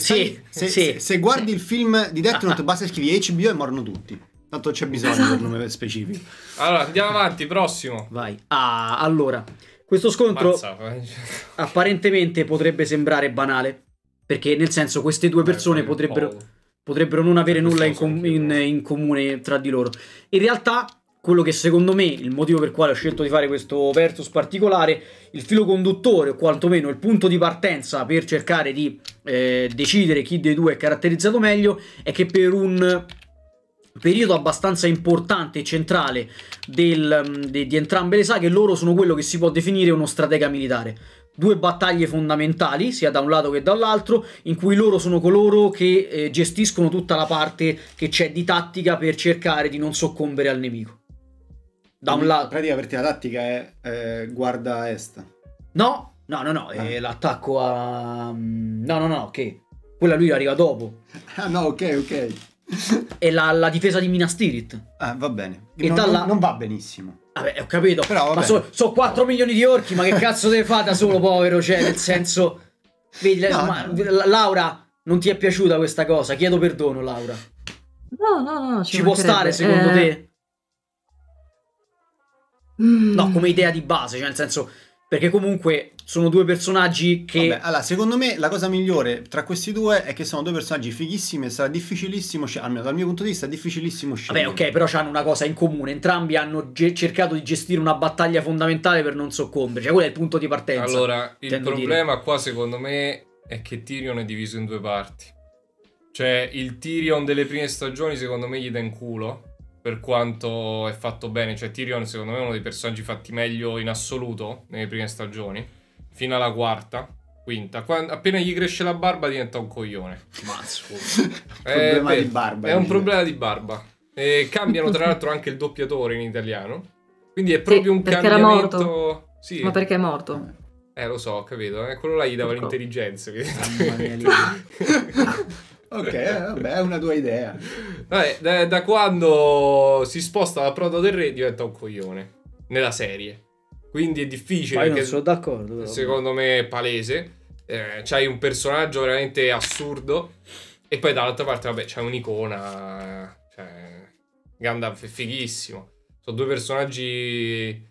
se guardi il film di Death Note basta scrivi HBO e morono tutti. Tanto c'è bisogno del nome specifico. Allora, andiamo avanti, prossimo. Vai. Allora, questo scontro apparentemente potrebbe sembrare banale, perché nel senso queste due persone potrebbero non avere nulla in comune tra di loro. In realtà quello che secondo me, il motivo per quale ho scelto di fare questo versus particolare, il filo conduttore o quantomeno il punto di partenza per cercare di decidere chi dei due è caratterizzato meglio, è che per un periodo abbastanza importante e centrale di entrambe le saghe, loro sono quello che si può definire uno stratega militare. Due battaglie fondamentali, sia da un lato che dall'altro, in cui loro sono coloro che gestiscono tutta la parte che c'è di tattica per cercare di non soccombere al nemico. Da un lato, praticamente la tattica è guarda a est. No, è l'attacco a che quella lui arriva dopo. Ah no, ok. È la difesa di Minas Tirith. Va bene. E non va benissimo. Vabbè, ho capito. Però, ma so 4 milioni di orchi, ma che cazzo deve fare da solo, povero? Cioè, nel senso, vedi, Laura, non ti è piaciuta questa cosa? Chiedo perdono, Laura. No. Ci può stare secondo te? No, come idea di base, cioè nel senso, perché comunque sono due personaggi che... Vabbè, allora, secondo me la cosa migliore tra questi due è che sono due personaggi fighissimi e sarà difficilissimo, almeno dal mio punto di vista, è difficilissimo scegliere. Vabbè, ok, però hanno una cosa in comune, entrambi hanno cercato di gestire una battaglia fondamentale per non soccombere, cioè quello è il punto di partenza. Allora, il problema qua secondo me è che Tyrion è diviso in due parti. Cioè, il Tyrion delle prime stagioni secondo me gli dà in culo, per quanto è fatto bene. Cioè Tyrion secondo me è uno dei personaggi fatti meglio in assoluto nelle prime stagioni, fino alla quinta. Appena gli cresce la barba diventa un coglione. Problema di barba. È un problema di barba. E cambiano tra l'altro anche il doppiatore in italiano, quindi è proprio un cambiamento. Era morto. Sì. Ma perché è morto? Lo so, ho capito. Quello là gli dava Ecco. l'intelligenza. Mamma mia, Livio. Ok, vabbè, è una tua idea. Vabbè, da quando si sposta la proda del re diventa un coglione nella serie. Quindi è difficile. Ma io non perché sono d'accordo. Però. secondo me è palese. C'hai un personaggio veramente assurdo. E poi dall'altra parte, vabbè, c'è un'icona. Cioè, Gandalf è fighissimo. Sono due personaggi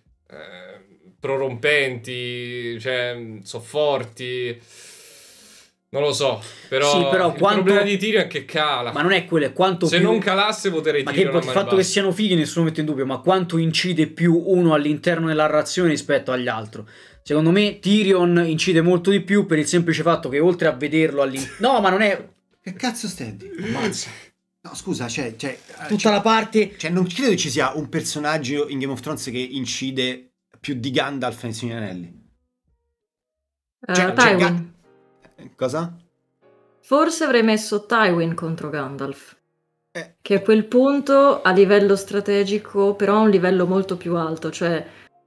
prorompenti, cioè, sono forti. Non lo so, però, Sì, però il quanto- problema di Tyrion è che cala. Ma non è quello, è quanto Se più... non calasse potrei Ma Tyrion che a il mani fatto che basse. siano figli nessuno mette in dubbio, ma quanto incide più uno all'interno della narrazione rispetto agli altri? Secondo me Tyrion incide molto di più per il semplice fatto che oltre a vederlo all'interno... No, ma non è... Che cazzo stai a dire? Ammazza. No, scusa, Tutta la parte... Cioè, non credo ci sia un personaggio in Game of Thrones che incide più di Gandalf nei Signori Anelli. Cioè, Tywin. Cosa? Forse avrei messo Tywin contro Gandalf. Eh. Che a quel punto a livello strategico, però a un livello molto più alto. Cioè,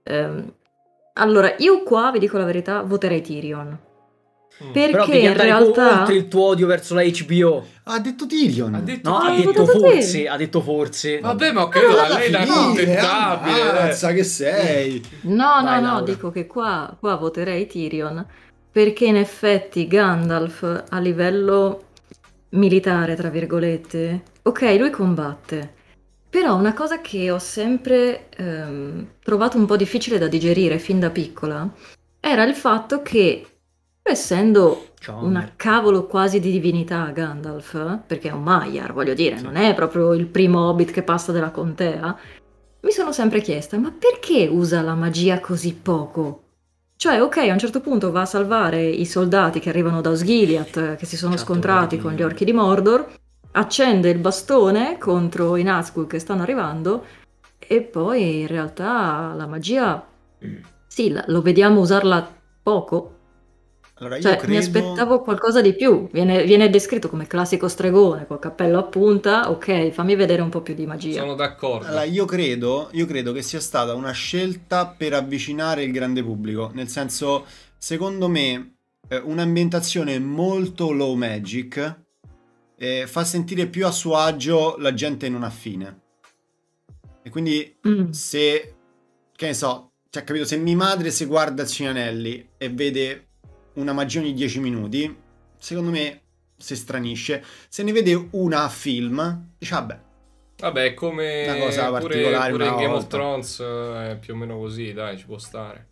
allora, io qua, vi dico la verità, voterei Tyrion. Però Perché devi in andare realtà... oltre il tuo odio verso la HBO. Ha detto Tyrion. Ha detto No, ha hai detto votato forse, te. ha detto forse. Vabbè, ma ho capito, Allora, lei è finire, inaccontentabile. ammazza che sei. No, Vai, no, Laura. dico che qua voterei Tyrion perché in effetti Gandalf a livello militare, tra virgolette, ok, lui combatte, però una cosa che ho sempre trovato un po' difficile da digerire fin da piccola era il fatto che, essendo Ciao, una cavolo quasi di divinità Gandalf, perché è un Maiar, voglio dire, non è proprio il primo hobbit che passa della contea, mi sono sempre chiesta, ma perché usa la magia così poco? Cioè, ok, a un certo punto va a salvare i soldati che arrivano da Osgiliath, che si sono Certo, scontrati guardi. con gli orchi di Mordor, accende il bastone contro i Nazgûl che stanno arrivando, e poi in realtà la magia, sì, lo vediamo usarla poco. Allora, io Cioè, credo... mi aspettavo qualcosa di più. Viene descritto come classico stregone col cappello a punta. Ok, fammi vedere un po' più di magia. Sono d'accordo. Allora, io credo che sia stata una scelta per avvicinare il grande pubblico. Nel senso, secondo me, un'ambientazione molto low magic fa sentire più a suo agio la gente non affine. E quindi se, che ne so, cioè, capito, se mia madre si guarda il Signori Anelli e vede una magia ogni 10 minuti, secondo me si stranisce. Se ne vede una a film, dice vabbè. Vabbè, è come Una cosa pure particolare in una Game of volta. Thrones è più o meno così, dai, ci può stare.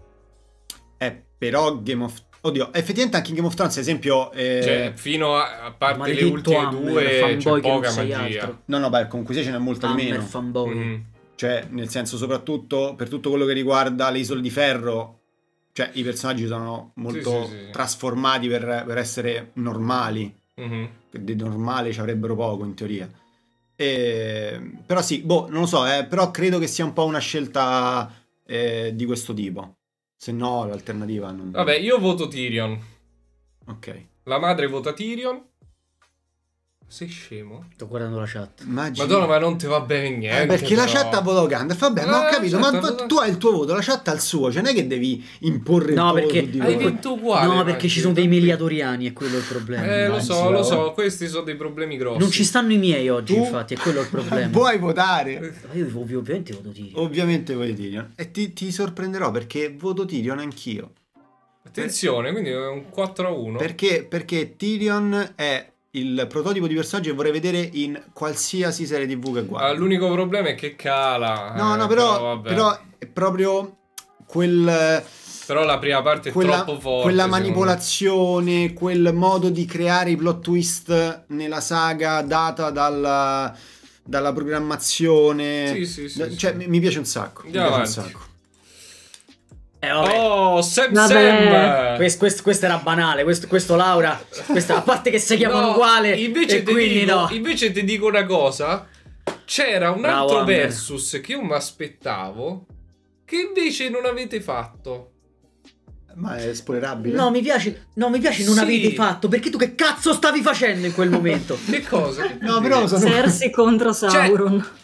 Però Game of... Oddio, effettivamente anche in Game of Thrones, ad esempio... Cioè, fino a parte le Maledetto ultime Hammer, due c'è fanboy che non poca sei magia. altro. No, beh, comunque ce n'è molta di Hammer meno. fanboy. Mhm. Cioè, nel senso, soprattutto per tutto quello che riguarda le Isole di Ferro, cioè i personaggi sono molto Sì. trasformati per essere normali. Mhm. Che di normale ci avrebbero poco, in teoria. Però sì, boh, non lo so, però credo che sia un po' una scelta di questo tipo. Se no, l'alternativa non... Vabbè, io voto Tyrion. Ok. La madre vota Tyrion. Sei scemo? Sto guardando la chat. Immagini... Madonna, ma non ti va bene niente. perché la però. chat ha votato Gandalf, vabbè, ma ho capito, ma certo, tu hai il tuo voto, la chat ha il suo, cioè non è che devi imporre No, il tuo perché voto di Hai voi. vinto uguale. No, perché Maggi. ci sono dei miliardoriani, è quello il problema. Lo so, Maggi, lo oh. so, questi sono dei problemi grossi. Non ci stanno i miei oggi, Tu infatti, è quello il problema. Puoi votare. Io ovviamente voto Tyrion. Ovviamente voti Tyrion. E ti sorprenderò perché voto Tyrion anch'io. Attenzione, quindi è un 4-1. Perché Tyrion è il prototipo di personaggio che vorrei vedere in qualsiasi serie TV che guardi. L'unico problema è che cala. No, vabbè. però è proprio quel... Però la prima parte è troppo forte. Quella secondo me. manipolazione, quel modo di creare i plot twist nella saga data dalla programmazione. Sì, Cioè, sì. mi piace un sacco. Andiamo mi piace un avanti. sacco. Vabbè. Oh, Sam Vabbè. Questo era banale, questo Laura, a parte che si chiamano No, uguale, invece e quindi no. Invece ti dico una cosa. C'era un Bravo, altro Hammer. versus che io mi aspettavo, che invece non avete fatto. Ma è spoilerabile? No, mi piace non Sì. avete fatto, perché tu che cazzo stavi facendo in quel momento? Che cosa? No, però sono... Cersei contro Sauron.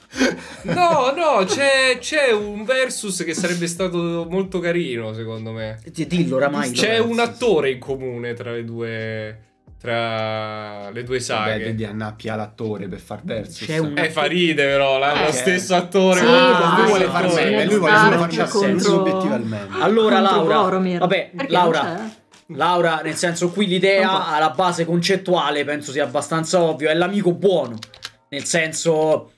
No, c'è un versus che sarebbe stato molto carino, secondo me. Dillo oramai. C'è un attore in comune tra le due saghe. Vabbè, vedi, annappia l'attore per far versus. C'è un- Fa ride però, lo stesso attore. Sì, lui vuole basta, far sì, meme, lui vuole Stark farci contro- senso l'obiettivo al meme. Allora contro Laura, Boromir. vabbè, Perché non Laura, c'è? Laura, nel senso qui Non l'idea va. alla base concettuale penso sia abbastanza ovvio, è l'amico buono, nel senso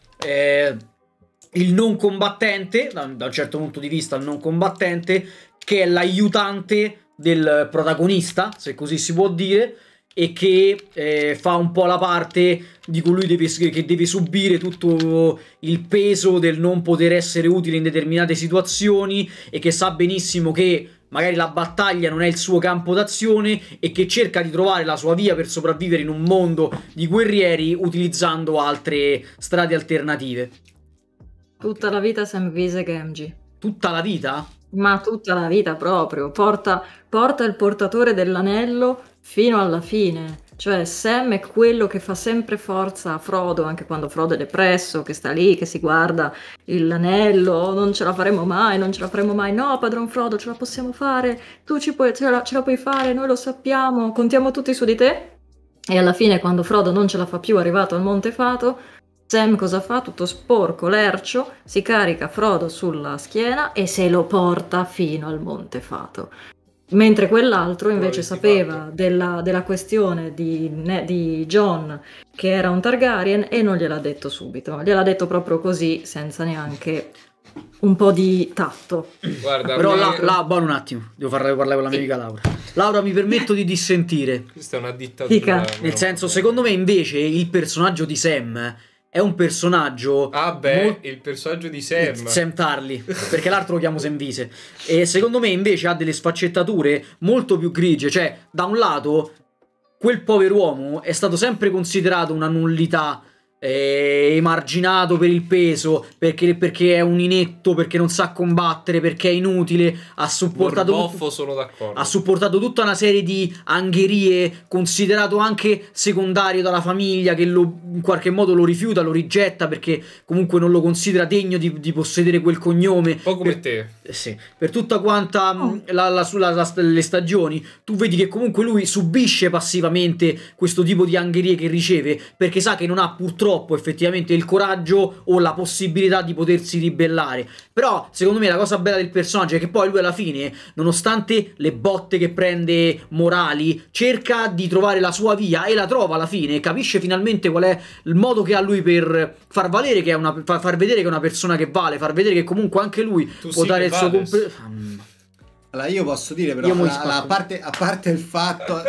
il non combattente, da un certo punto di vista il non combattente, che è l'aiutante del protagonista, se così si può dire, e che fa un po' la parte di colui che deve subire tutto il peso del non poter essere utile in determinate situazioni e che sa benissimo che magari la battaglia non è il suo campo d'azione e che cerca di trovare la sua via per sopravvivere in un mondo di guerrieri utilizzando altre strade alternative. Tutta la vita Sam Wiese Gamgee. Tutta la vita? Ma tutta la vita proprio. Porta il portatore dell'anello fino alla fine. Cioè Sam è quello che fa sempre forza a Frodo, anche quando Frodo è depresso, che sta lì, che si guarda l'anello, "Oh, non ce la faremo mai, non ce la faremo mai. No, padron Frodo, ce la possiamo fare, tu ce la puoi fare, noi lo sappiamo, contiamo tutti su di te. E alla fine, quando Frodo non ce la fa più, arrivato al Monte Fato, Sam cosa fa? Tutto sporco, lercio, si carica Frodo sulla schiena e se lo porta fino al Monte Fato. Mentre quell'altro invece Avresti sapeva fatto. della questione di Jon, che era un Targaryen, e non gliel'ha detto subito. Gliel'ha detto proprio così, senza neanche un po' di tatto. Guarda, Però me- buono un attimo, devo parlare con la mia amica Laura. Laura, mi permetto di dissentire. questa è una dittatura. Dica. Nel senso, secondo me invece il personaggio di Sam è un personaggio Ah beh, molto- il personaggio di Sam. Sam Tarly, perché l'altro lo chiamo Sam Wiese. E secondo me invece ha delle sfaccettature molto più grigie. Cioè, da un lato, quel pover'uomo è stato sempre considerato una nullità, emarginato per il peso, perché è un inetto, perché non sa combattere, perché è inutile, ha supportato Borboffo, sono d'accordo. ha supportato tutta una serie di angherie, considerato anche secondario dalla famiglia, che in qualche modo lo rifiuta, lo rigetta, perché comunque non lo considera degno di possedere quel cognome. Un po' come te. Sì, per tutta quanta le stagioni tu vedi che comunque lui subisce passivamente questo tipo di angherie che riceve, perché sa che non ha purtroppo effettivamente il coraggio o la possibilità di potersi ribellare. Però secondo me la cosa bella del personaggio è che poi lui alla fine, nonostante le botte che prende morali, cerca di trovare la sua via e la trova alla fine, capisce finalmente qual è il modo che ha lui per far valere che è far vedere che è una persona che vale, far vedere che comunque anche lui Tu può sì dare che il suo vales. Allora io posso dire però, Io mo a parte il fatto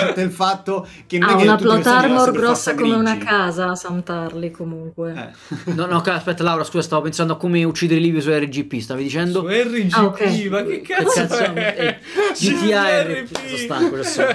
che non Ha è che una tutti i plot personaggi armor per forza grossa come una grigi. casa, Sam Tarly comunque. No, aspetta Laura, scusa, stavo pensando a come uccidere Livio su RGP, stavi dicendo? Su RGP, Ah, ok. ma che Che cazzo cazzo è? è? GTR, sono stanco, lo so.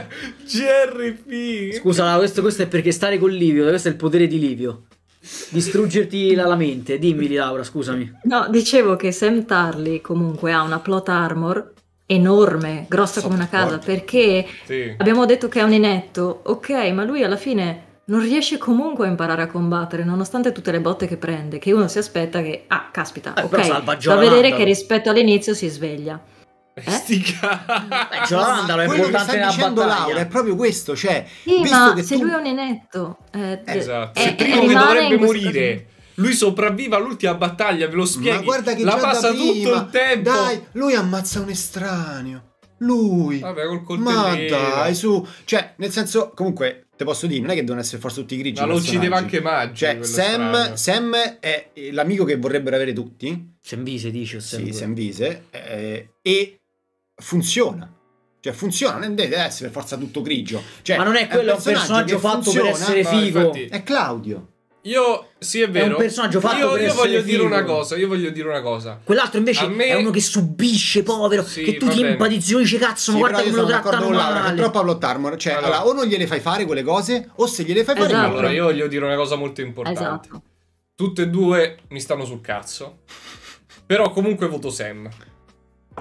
GRP. Scusa Laura, questo è perché stare con Livio, questo è il potere di Livio. Distruggerti la mente, dimmi Laura, scusami. No, dicevo che Sam Tarly comunque ha una plot armor enorme, grossa come una casa, perché Sì. abbiamo detto che è un inetto, ok, ma lui alla fine non riesce comunque a imparare a combattere, nonostante tutte le botte che prende, che uno si aspetta che, caspita, però salva fa Giovanna vedere Vandalo. che rispetto all'inizio si sveglia. Sti cazzi. Giovanna è Quello che importante sta nella dicendo battaglia. Laura è proprio questo, cioè Sì, visto ma che se tu lui è un inetto, Esatto. è- Se il primo che rimane dovrebbe in questa morire, lui sopravvive all'ultima battaglia, ve lo spieghi. ma guarda che la già passa da prima, tutto il tempo. dai, lui ammazza un estraneo. Lui. Vabbè, col Ma coltellino. dai, su, cioè, nel senso, comunque, te posso dire, non è che devono essere forse tutti grigi. Ma i lo uccideva personaggi. anche Maggi. Cioè, quello strano. Sam è l'amico che vorrebbero avere tutti. Sam Wiese dice o Sam Sì, Wiese? Sam Wiese. E funziona. Cioè, funziona, non deve essere per forza tutto grigio. Cioè, Ma non è quello, è un personaggio che fatto per funziona. essere No, figo. infatti- È Claudio. Io, sì, è vero. un personaggio fatto io per essere voglio dire figo. una cosa. Io voglio dire una cosa. Quell'altro invece A me- è uno che subisce, povero, Sì, che tu va ti bene. empatizzi, dice cazzo, ma Sì, guarda però io come lo sono d'accordo trattano con Laura, che è male. troppo a plot armor. Cioè, Allora. o non gliele fai fare quelle cose, o se gliele fai fare Esatto. Allora, io voglio dire una cosa molto importante. Esatto. Tutte e due mi stanno sul cazzo. Però comunque voto Sam.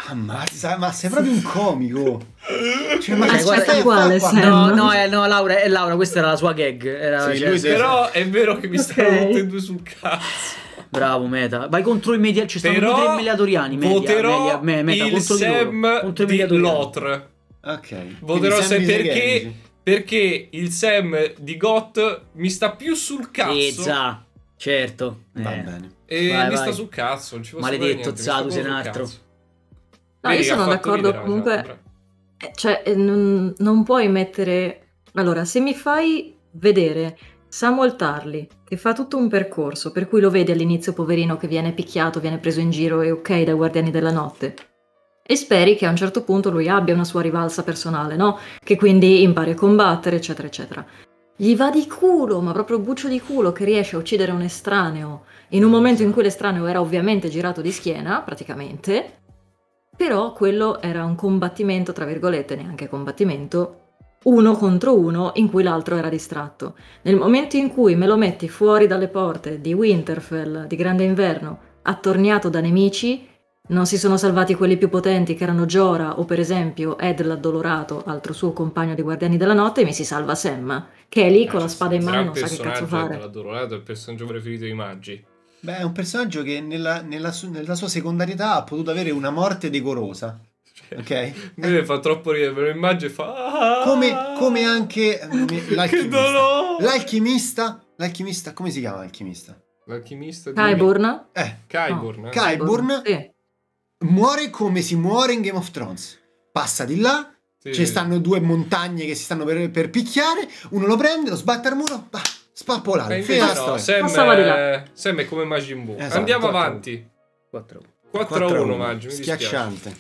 Ammazza, ma sei proprio un comico. Cioè, ma Aspetta, quale Sam? No, Laura, questa era la sua gag. Sì, lui Però è vero che mi stanno Ok. tutti e due sul cazzo. Bravo Meta, vai contro i media, ci stanno Però due o tre mediatoriani. voterò Meta, il contro di loro, Sam contro i di mediatoriani. Lotr. Ok. Voterò Quindi Sam Biseghengi. perché il Sam di Got mi sta più sul cazzo. Certo. Va bene. E Vai, mi vai. sta sul cazzo, non ci posso Maledetto, fare niente, mi sta Zadu, proprio sei un sul altro. cazzo. No, io Vedi che sono ha fatto d'accordo ridere, comunque. cioè, Non puoi mettere. Allora, se mi fai vedere Samuel Tarly che fa tutto un percorso per cui lo vedi all'inizio poverino che viene picchiato, viene preso in giro e ok dai Guardiani della Notte, e speri che a un certo punto lui abbia una sua rivalsa personale, no? Che quindi impari a combattere, eccetera, eccetera. Gli va di culo, ma proprio buccio di culo, che riesce a uccidere un estraneo in un momento in cui l'estraneo era ovviamente girato di schiena, praticamente. Però quello era un combattimento, tra virgolette, neanche combattimento, 1 contro 1 in cui l'altro era distratto. Nel momento in cui me lo metti fuori dalle porte di Winterfell, di Grande Inverno, attorniato da nemici, non si sono salvati quelli più potenti che erano Jorah o per esempio Ed l'Addolorato, altro suo compagno di Guardiani della Notte, e mi si salva Sam, che è lì con la spada in mano e non sa che cazzo fare. L'Addolorato è il personaggio preferito di Maggi. Beh, è un personaggio che nella sua secondarietà ha potuto avere una morte decorosa. Ok? Mi fa troppo ridere, me lo immagino e fa... Come anche Che l'alchimista. dolore! L'alchimista, come si chiama l'alchimista? L'alchimista di... Qyburn? Qyburn. Qyburn Sì. muore come si muore in Game of Thrones. Passa di là, Sì, ci stanno due montagne che si stanno per picchiare, uno lo prende, lo sbatte al muro, spappolato. E Fine invece della no, storia. Passava di Sam è come Majin Buu. Esatto, Andiamo 4-1. avanti. 4. 4-1 Maggi, mi dispiace. Schiacciante.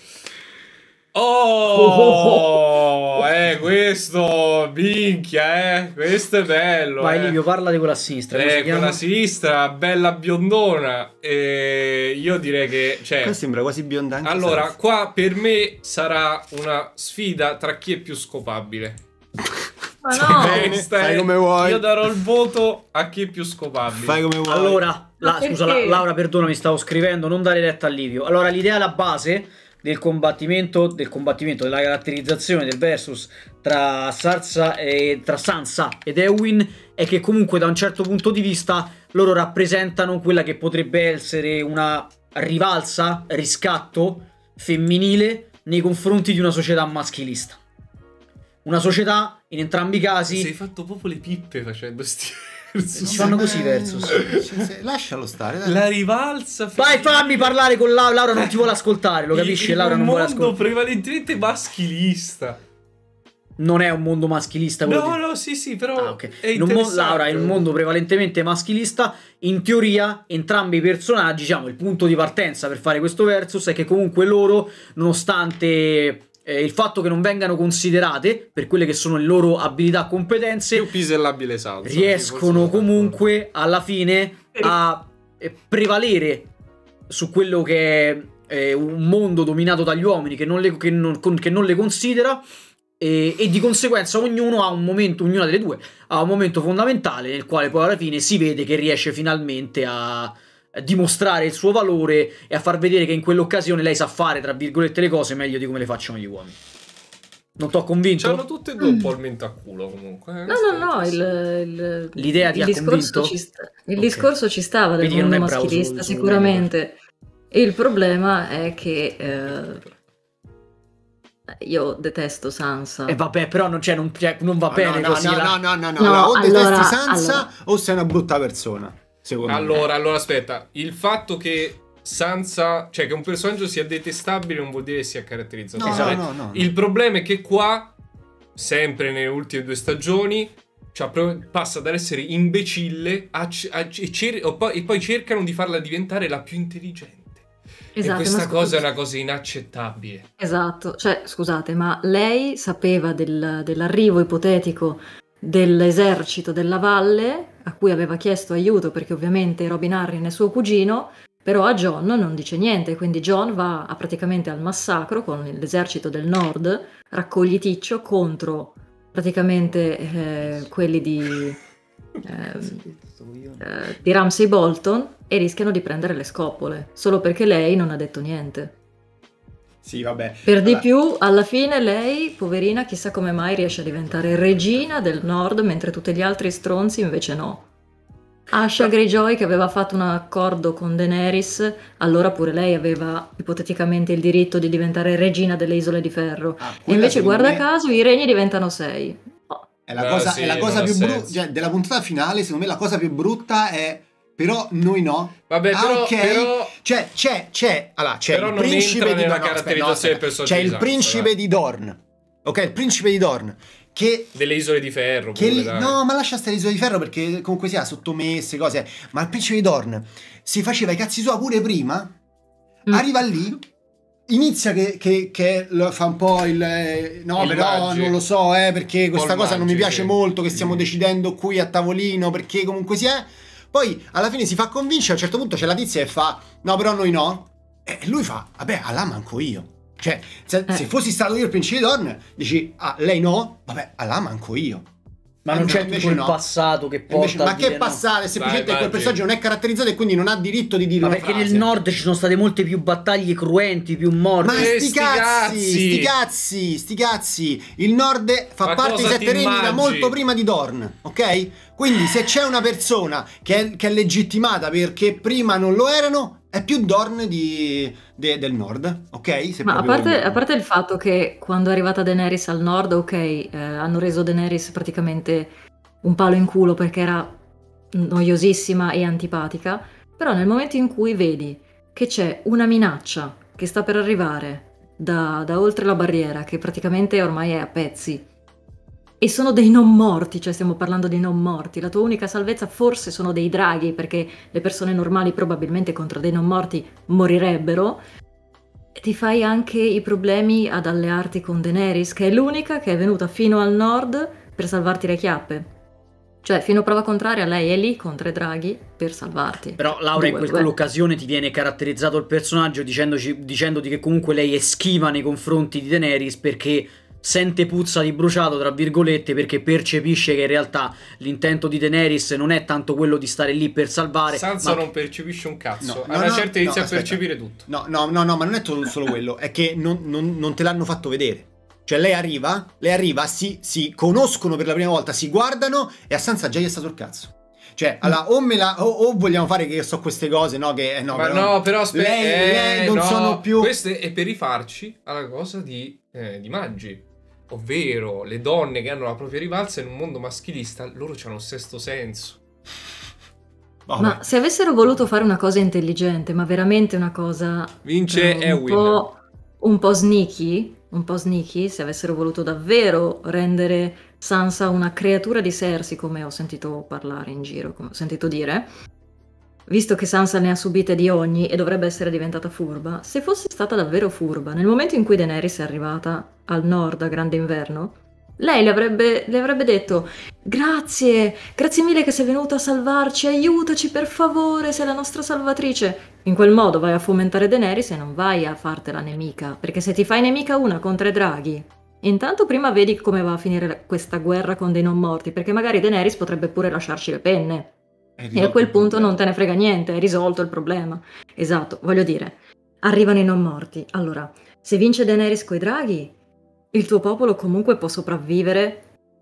Oh, questo, minchia, questo è bello. Vai Livio, parla di quella a sinistra. Come si chiama? Quella sinistra, bella biondona. Io direi che, cioè, Questo sembra quasi bionda anche allora, senza. qua per me sarà una sfida tra chi è più scopabile. Ma no! Questa fai è- come vuoi. Io darò il voto a chi è più scopabile. Fai come vuoi. Allora, Ma scusa perché? Laura, perdonami, stavo scrivendo, non dare retta a Livio. Allora, l'idea alla base del combattimento, della caratterizzazione del versus tra Sansa ed Éowyn è che comunque da un certo punto di vista loro rappresentano quella che potrebbe essere una rivalsa, riscatto femminile nei confronti di una società maschilista. Una società, in entrambi i casi, Sei fatto proprio le pippe facendo sti... si fanno così versus. Lascialo stare. Dai. La rivalsa Vai, fammi parlare con Laura. Laura non ti vuole ascoltare, lo capisci? in Laura un non vuole mondo ascoltare. prevalentemente maschilista. Non è un mondo maschilista quello No, sì, però Ah, ok. è In un interessante. Laura, in un mondo prevalentemente maschilista, in teoria entrambi i personaggi, diciamo, il punto di partenza per fare questo versus è che comunque loro, nonostante il fatto che non vengano considerate per quelle che sono le loro abilità e competenze, più pisellabile salsa. riescono comunque alla fine a prevalere su quello che è un mondo dominato dagli uomini che non le considera, e di conseguenza ognuno ha un momento, ognuna delle due ha un momento fondamentale nel quale poi alla fine si vede che riesce finalmente a dimostrare il suo valore e a far vedere che in quell'occasione lei sa fare, tra virgolette, le cose meglio di come le facciano gli uomini. Non t'ho convinto? C'hanno tutte e due un po' il mento a culo comunque. No, L'idea ti il ha discorso convinto? il Ok. discorso ci stava del Vedi che non mondo è bravo maschilista, sul sicuramente. Il problema è che io detesto Sansa. E vabbè, però non va bene no, così. no, la- no, no, no, No, o detesti allora- Sansa o sei una brutta persona, secondo me. Allora, aspetta. Il fatto che Sansa, cioè che un personaggio sia detestabile non vuol dire che sia caratterizzato. No, male. no. Il problema è che qua, sempre nelle ultime 2 stagioni, passa dall'essere imbecille e poi cercano di farla diventare la più intelligente. Esatto, e questa ma cosa è una cosa inaccettabile. Esatto, cioè scusate, ma lei sapeva dell'arrivo ipotetico dell'esercito della valle a cui aveva chiesto aiuto perché ovviamente Robin Arryn è suo cugino, però a Jon non dice niente, quindi Jon va praticamente al massacro con l'esercito del nord, raccogliticcio contro praticamente quelli di Ramsay Bolton, e rischiano di prendere le scopole solo perché lei non ha detto niente. Sì, vabbè. Per di Allora, più, alla fine lei, poverina, chissà come mai riesce a diventare regina del Nord, mentre tutti gli altri stronzi invece no. Asha Greyjoy, che aveva fatto un accordo con Daenerys, allora pure lei aveva ipoteticamente il diritto di diventare regina delle Isole di Ferro. E quella invece, secondo guarda me caso, i regni diventano 6. Oh, è la cosa, sì, è la cosa non ha più brutta, senso. cioè, della puntata finale, secondo me la cosa più brutta è però noi no. Vabbè, però, ok. però C'è Però il non principe entra di nella no, caratterizzazione del personaggio c'è di il Sansa, principe dai. di Dorne. Ok, il principe di Dorne che delle Isole di Ferro che pure, dai. no, ma lascia stare l'isola di ferro perché comunque sia sottomesse, cose. Ma il principe di Dorne si faceva i cazzi sua pure prima. Arriva lì, inizia che lo fa un po' il no, Il però Maggi. non lo so, perché questa Paul cosa non mi Maggi, piace sì. molto, che stiamo decidendo qui a tavolino, perché comunque sia. Poi alla fine si fa convincere, a un certo punto c'è la tizia e fa no, però noi no. E lui fa vabbè, allà manco io. Cioè, se fossi stato io il principe di Dorne, dici lei no? Vabbè, allà manco io. Ma non c'è invece tutto il no. passato che porta Invece, a ma dire che no. passare, semplicemente Vai, quel personaggio non è caratterizzato e quindi non ha diritto di dire Ma una perché frase. nel nord ci sono state molte più battaglie cruenti, più morti. Ma sti sti cazzi. Il nord fa Ma parte di cosa Sette ti Regni da immagini? molto prima di Dorne, ok? Quindi se c'è una persona che è legittimata perché prima non lo erano, è più Dorne del nord, ok? Se Ma a proprio parte, vogliamo. a parte il fatto che quando è arrivata Daenerys al nord, ok, hanno reso Daenerys praticamente un palo in culo perché era noiosissima e antipatica, però nel momento in cui vedi che c'è una minaccia che sta per arrivare da oltre la barriera, che praticamente ormai è a pezzi, e sono dei non morti, cioè stiamo parlando di non morti, la tua unica salvezza forse sono dei draghi, perché le persone normali probabilmente contro dei non morti morirebbero, e ti fai anche i problemi ad allearti con Daenerys, che è l'unica che è venuta fino al nord per salvarti le chiappe. Cioè, fino a prova contraria, lei è lì contro i draghi per salvarti. Però Laura, in Due, quell'occasione ti viene caratterizzato il personaggio dicendoti che comunque lei è schiva nei confronti di Daenerys perché sente puzza di bruciato, tra virgolette, perché percepisce che in realtà l'intento di Daenerys non è tanto quello di stare lì per salvare. Sansa ma non percepisce un cazzo. No, A una no, certa inizia a aspetta. percepire tutto. No, ma non è solo quello, è che non te l'hanno fatto vedere. Cioè lei arriva, si conoscono per la prima volta, si guardano e a Sansa già gli è stato il cazzo. Cioè, allora, o vogliamo fare che so queste cose, no? Che no, Ma no, però aspetta, lei non no, sono più. Questo è per rifarci alla cosa di Maggi. Ovvero, le donne che hanno la propria rivalsa in un mondo maschilista, loro hanno un sesto senso. Vabbè. Ma se avessero voluto fare una cosa intelligente, ma veramente una cosa Vince Ewin. un po' sneaky, se avessero voluto davvero rendere Sansa una creatura di Cersei, come ho sentito parlare in giro, come ho sentito dire, visto che Sansa ne ha subite di ogni e dovrebbe essere diventata furba, se fosse stata davvero furba, nel momento in cui Daenerys è arrivata al nord a Grande Inverno, lei le avrebbe detto grazie mille che sei venuta a salvarci, aiutaci per favore, sei la nostra salvatrice. In quel modo vai a fomentare Daenerys e non vai a fartela nemica, perché se ti fai nemica una contro i draghi, intanto prima vedi come va a finire questa guerra con dei non morti, perché magari Daenerys potrebbe pure lasciarci le penne. E a quel punto non te ne frega niente, hai risolto il problema. Esatto, voglio dire, arrivano i non morti. Allora, se vince Daenerys coi draghi, il tuo popolo comunque può sopravvivere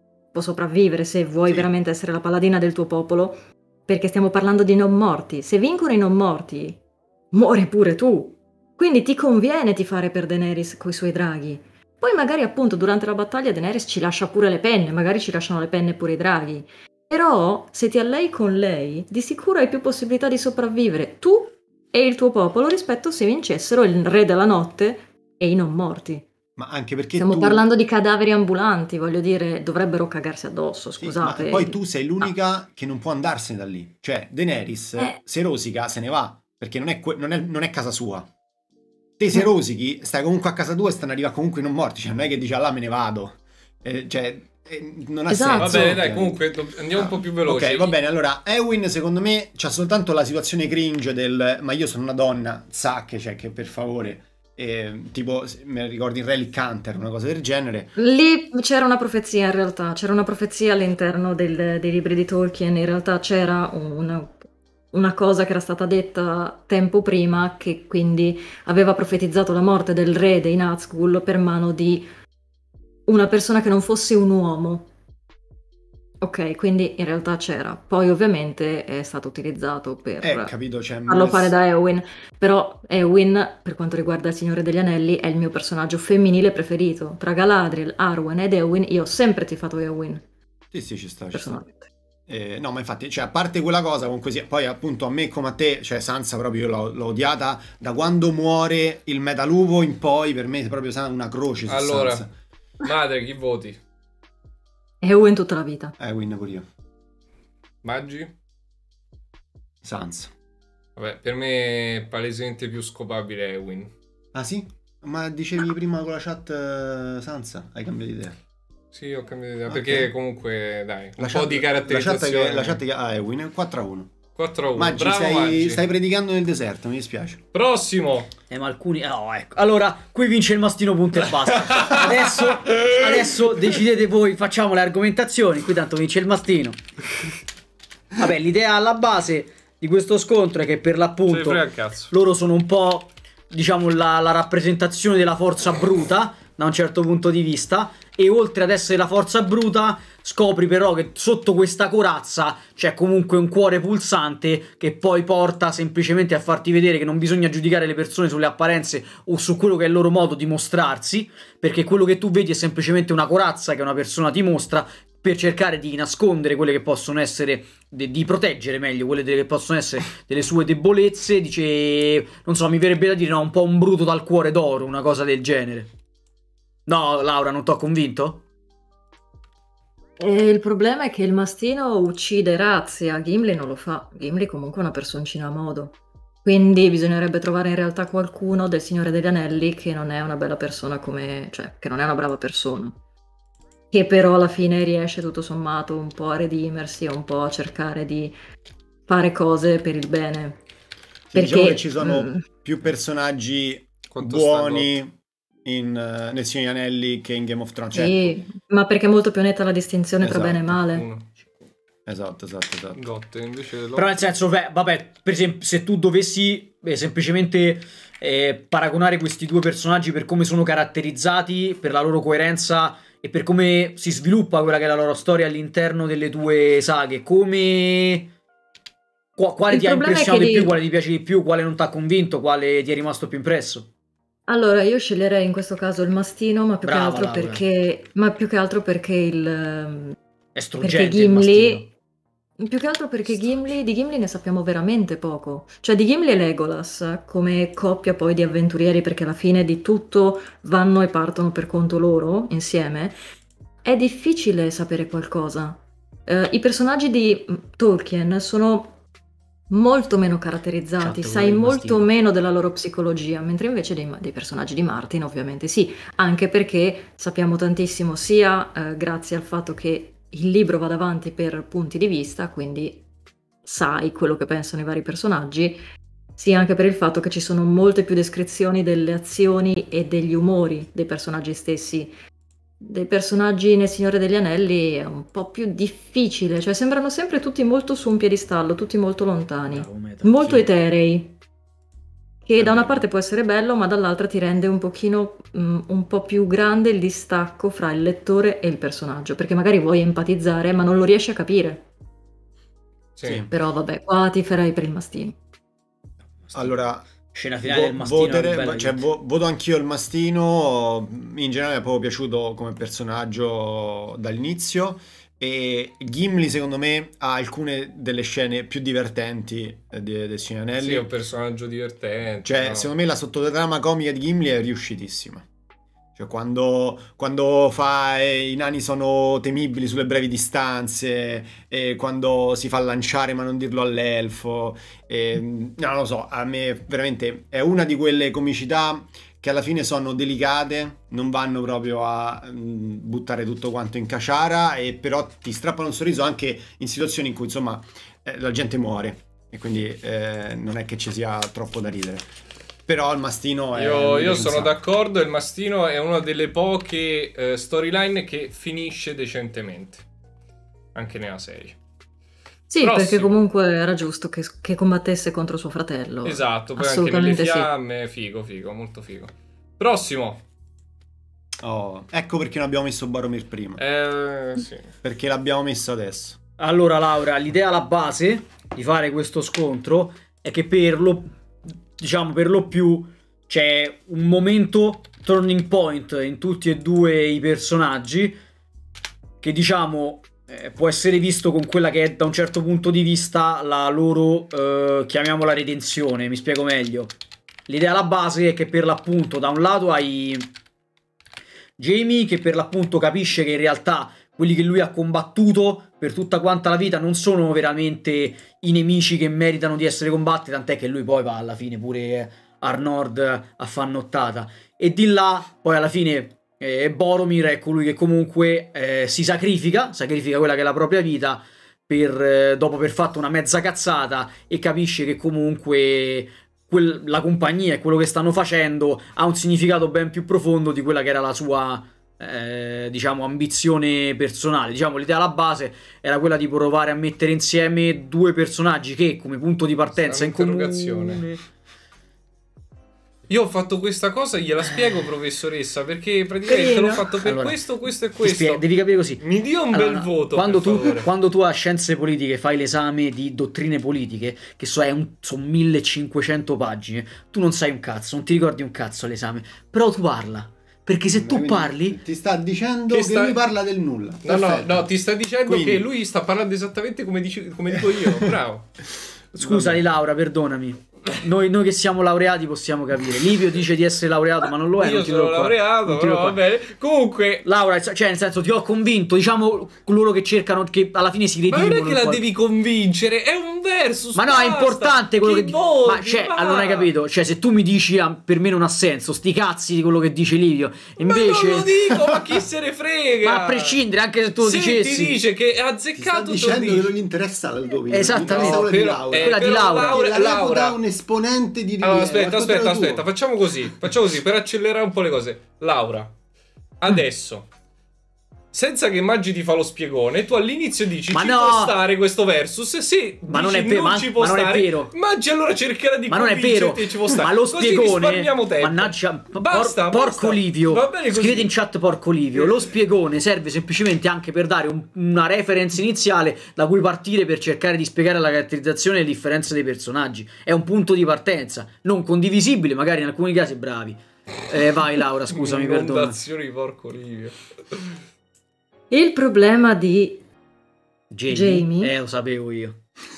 se vuoi veramente essere la paladina del tuo popolo, perché stiamo parlando di non morti. Se vincono i non morti, muori pure tu. Quindi ti conviene tifare per Daenerys coi suoi draghi. Poi magari appunto durante la battaglia Daenerys ci lascia pure le penne, magari ci lasciano le penne pure i draghi. Però se ti allei con lei, di sicuro hai più possibilità di sopravvivere tu e il tuo popolo rispetto se vincessero il re della notte e i non morti. Ma anche perché Stiamo parlando di cadaveri ambulanti, voglio dire, dovrebbero cagarsi addosso, Sì, scusate. ma poi tu sei l'unica che non può andarsene da lì. Cioè, Daenerys se rosica se ne va, perché non è casa sua. Te se rosichi, stai comunque a casa tua e stanno arrivando comunque i non morti. Cioè, non è che dici, là me ne vado. Non ha Esatto. senso. Va bene, dai, comunque andiamo un po' più veloci. Ok, va bene. Allora, Ewin, secondo me, c'ha soltanto la situazione cringe del ma io sono una donna, zac, cioè che per favore. Tipo, mi ricordi in Relic Hunter, una cosa del genere. Lì c'era una profezia in realtà, c'era una profezia all'interno dei libri di Tolkien, in realtà c'era una cosa che era stata detta tempo prima, che quindi aveva profetizzato la morte del re dei Nazgûl per mano di una persona che non fosse un uomo. Ok, quindi in realtà c'era. Poi ovviamente è stato utilizzato per capito, cioè, farlo fare da Éowyn. Però Éowyn, per quanto riguarda il Signore degli Anelli, è il mio personaggio femminile preferito. Tra Galadriel, Arwen ed Éowyn, io ho sempre tifato Éowyn, Sì, ci sta, ci sta. personalmente. No, ma infatti, cioè, a parte quella cosa, comunque poi appunto a me come a te, cioè Sansa proprio io l'ho odiata da quando muore il metalupo in poi, per me è proprio una croce su Allora, Sansa. madre, chi voti? Éowyn tutta la vita. Win pure io. Maggi? Sansa. Vabbè, per me è palesemente più scopabile Éowyn. Ah sì? Ma dicevi prima con la chat Sansa? Hai cambiato idea? Sì, ho cambiato idea, Ok. perché comunque, dai, un La po' chat- di caratterizzazione. La chat che Win è 4-1. 4-1, Maggi, bravo Maggi. stai predicando nel deserto, mi dispiace. Prossimo! Ma alcuni... Oh, ecco. Allora, qui vince il mastino punto e basta. Adesso decidete voi, facciamo le argomentazioni. Qui tanto vince il mastino. Vabbè, l'idea alla base di questo scontro è che per Se ne l'appunto frega il cazzo. loro sono un po', diciamo, la rappresentazione della forza bruta da un certo punto di vista, e oltre ad essere la forza bruta scopri però che sotto questa corazza c'è comunque un cuore pulsante che poi porta semplicemente a farti vedere che non bisogna giudicare le persone sulle apparenze o su quello che è il loro modo di mostrarsi, perché quello che tu vedi è semplicemente una corazza che una persona ti mostra per cercare di nascondere quelle che possono essere, di proteggere meglio quelle che possono essere delle sue debolezze. Dice, non so, mi verrebbe da dire, no, un po' un bruto dal cuore d'oro, una cosa del genere. No, Laura, non t'ho convinto? E il problema è che il mastino uccide Razia, Gimli non lo fa. Gimli comunque è una personcina a modo. Quindi bisognerebbe trovare in realtà qualcuno del Signore degli Anelli che non è una bella persona come... cioè, che non è una brava persona. Che però alla fine riesce tutto sommato un po' a redimersi, un po' a cercare di fare cose per il bene. Sì, diciamo Perché che ci sono più personaggi Quanto sta buoni nel Signore degli Anelli che in Game of Thrones. Cioè, sì, ma perché è molto più netta la distinzione tra bene e Esatto, male. Uno. esatto. Gotte, invece Però nel senso, vabbè, per esempio, se tu dovessi semplicemente paragonare questi due personaggi per come sono caratterizzati, per la loro coerenza e per come si sviluppa quella che è la loro storia all'interno delle due saghe, come... Quale Il ti ha problema è impressionato che di più, di- quale ti piace di più, quale non ti ha convinto, quale ti è rimasto più impresso? Allora, io sceglierei in questo caso il mastino, ma più che Brava, altro Laura. perché È perché struggente il mastino. Gimli più che altro perché di Gimli ne sappiamo veramente poco. Cioè di Gimli e Legolas come coppia poi di avventurieri, perché alla fine di tutto vanno e partono per conto loro insieme, è difficile sapere qualcosa. I personaggi di Tolkien sono molto meno caratterizzati, Chat, sai quello del molto mastino. meno della loro psicologia, mentre invece dei personaggi di Martin ovviamente sì, anche perché sappiamo tantissimo sia grazie al fatto che il libro va avanti per punti di vista, quindi sai quello che pensano i vari personaggi, sia anche per il fatto che ci sono molte più descrizioni delle azioni e degli umori dei personaggi stessi. Dei personaggi nel Signore degli Anelli è un po' più difficile, cioè sembrano sempre tutti molto su un piedistallo, tutti molto lontani, Bravo, Meta. molto Sì. eterei, che da una parte può essere bello, ma dall'altra ti rende un pochino un po' più grande il distacco fra il lettore e il personaggio, perché magari vuoi empatizzare, ma non lo riesci a capire. Sì. Però vabbè, qua ti farei per il mastino. Allora, Scena finale del mastino, la più bella di tutte. voto anch'io il mastino. In generale mi è proprio piaciuto come personaggio dall'inizio, e Gimli secondo me ha alcune delle scene più divertenti del Signore degli Anelli. Sì, è un personaggio divertente. Cioè, no? secondo me la sottotrama comica di Gimli è riuscitissima. Cioè, quando fa i nani sono temibili sulle brevi distanze, e quando si fa lanciare ma non dirlo all'elfo, non lo so, a me veramente è una di quelle comicità che alla fine sono delicate, non vanno proprio a buttare tutto quanto in caciara, e però ti strappano un sorriso anche in situazioni in cui insomma la gente muore, e quindi non è che ci sia troppo da ridere. Però il mastino è... Io sono d'accordo, il mastino è una delle poche storyline che finisce decentemente, anche nella serie. Sì, Prossimo. perché comunque era giusto che combattesse contro suo fratello. Esatto, poi anche nelle Assolutamente sì. fiamme, figo, molto figo. Prossimo. Oh, ecco perché non abbiamo messo Boromir prima. Sì. Perché l'abbiamo messo adesso. Allora, Laura, l'idea alla base di fare questo scontro è che per lo più c'è un momento turning point in tutti e due i personaggi che diciamo può essere visto con quella che è da un certo punto di vista la loro, chiamiamola redenzione. Mi spiego meglio. L'idea alla base è che per l'appunto da un lato hai Jaime che per l'appunto capisce che in realtà quelli che lui ha combattuto per tutta quanta la vita non sono veramente i nemici che meritano di essere combatti, tant'è che lui poi va alla fine pure al nord a far nottata. E di là poi alla fine Boromir è colui che comunque si sacrifica quella che è la propria vita dopo aver fatto una mezza cazzata, e capisce che comunque la compagnia e quello che stanno facendo ha un significato ben più profondo di quella che era la sua diciamo ambizione personale. Diciamo l'idea alla base era quella di provare a mettere insieme due personaggi che come punto di partenza in comune. Io ho fatto questa cosa, gliela spiego professoressa, perché praticamente l'ho fatto per allora, questo e questo. Devi capire così. Mi dia un bel voto. Quando tu a scienze politiche fai l'esame di dottrine politiche, che sono 1500 pagine, tu non sai un cazzo, non ti ricordi un cazzo all'esame, però tu parla. Perché se tu parli... Ti sta dicendo che lui parla del nulla. No, ti sta dicendo che lui sta parlando esattamente come dico io. Bravo. Scusami Laura, perdonami. Noi che siamo laureati possiamo capire. Livio dice di essere laureato, ma non lo è. Io sono laureato, però va bene. Comunque, Laura, cioè nel senso ti ho convinto, diciamo coloro che cercano, che alla fine si redimono. Ma non è che la devi convincere, è un versus. Ma no, è importante quello che voti, ma cioè, allora hai capito? Cioè, se tu mi dici per me non ha senso, sti cazzi di quello che dice Livio. Invece ma non lo dico, ma chi se ne frega? Ma a prescindere, anche se tu lo dicessi. Se ti dice che è azzeccato, ti sta dicendo che non gli interessa la tua opinione. Esattamente. Quella di Laura. Laura un esponente di allora, aspetta, facciamo così per accelerare un po' le cose. Laura, adesso senza che Maggi ti fa lo spiegone, tu all'inizio dici può stare questo versus, se ma non è vero, non ci può stare, non è vero. Maggi allora cercherà di convincerti ci può stare. Ma lo spiegone, tempo. Mannaggia, basta, porco Livio, va bene così. Scrivete in chat porco Livio. Lo spiegone serve semplicemente anche per dare una reference iniziale da cui partire per cercare di spiegare la caratterizzazione e le differenze dei personaggi. È un punto di partenza non condivisibile, magari in alcuni casi bravi. Vai Laura, scusami, perdona. Porco Livio. Il problema di Jaime, lo sapevo io,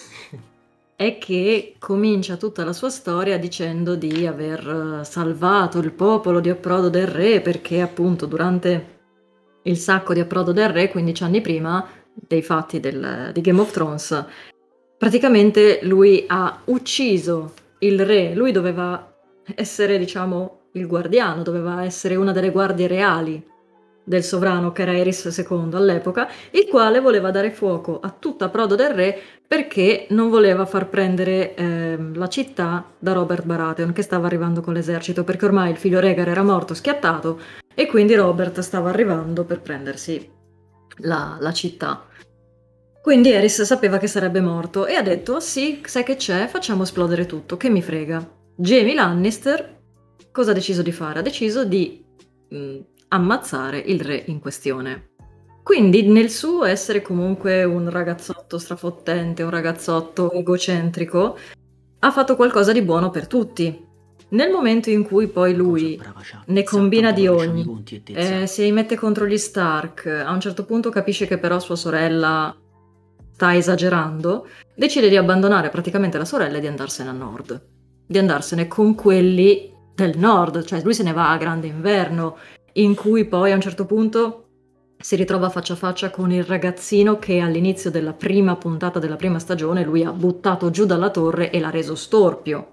è che comincia tutta la sua storia dicendo di aver salvato il popolo di Approdo del Re, perché appunto durante il sacco di Approdo del Re, 15 anni prima dei fatti di Game of Thrones, praticamente lui ha ucciso il re. Lui doveva essere, diciamo, il guardiano, doveva essere una delle guardie reali del sovrano, che era Aerys II all'epoca, il quale voleva dare fuoco a tutta Approdo del Re perché non voleva far prendere la città da Robert Baratheon, che stava arrivando con l'esercito, perché ormai il figlio Rhaegar era morto, schiattato, e quindi Robert stava arrivando per prendersi la città. Quindi Aerys sapeva che sarebbe morto e ha detto: sì, sai che c'è, facciamo esplodere tutto, che mi frega. Jaime Lannister cosa ha deciso di fare? Ha deciso di ammazzare il re in questione. Quindi nel suo essere comunque un ragazzotto strafottente, un ragazzotto egocentrico, ha fatto qualcosa di buono per tutti. Nel momento in cui poi lui ne combina di ogni, si mette contro gli Stark, a un certo punto capisce che però sua sorella sta esagerando, decide di abbandonare praticamente la sorella e di andarsene a nord. Di andarsene con quelli del nord, cioè lui se ne va a Grande Inverno, in cui poi a un certo punto si ritrova faccia a faccia con il ragazzino che all'inizio della prima puntata della prima stagione lui ha buttato giù dalla torre e l'ha reso storpio.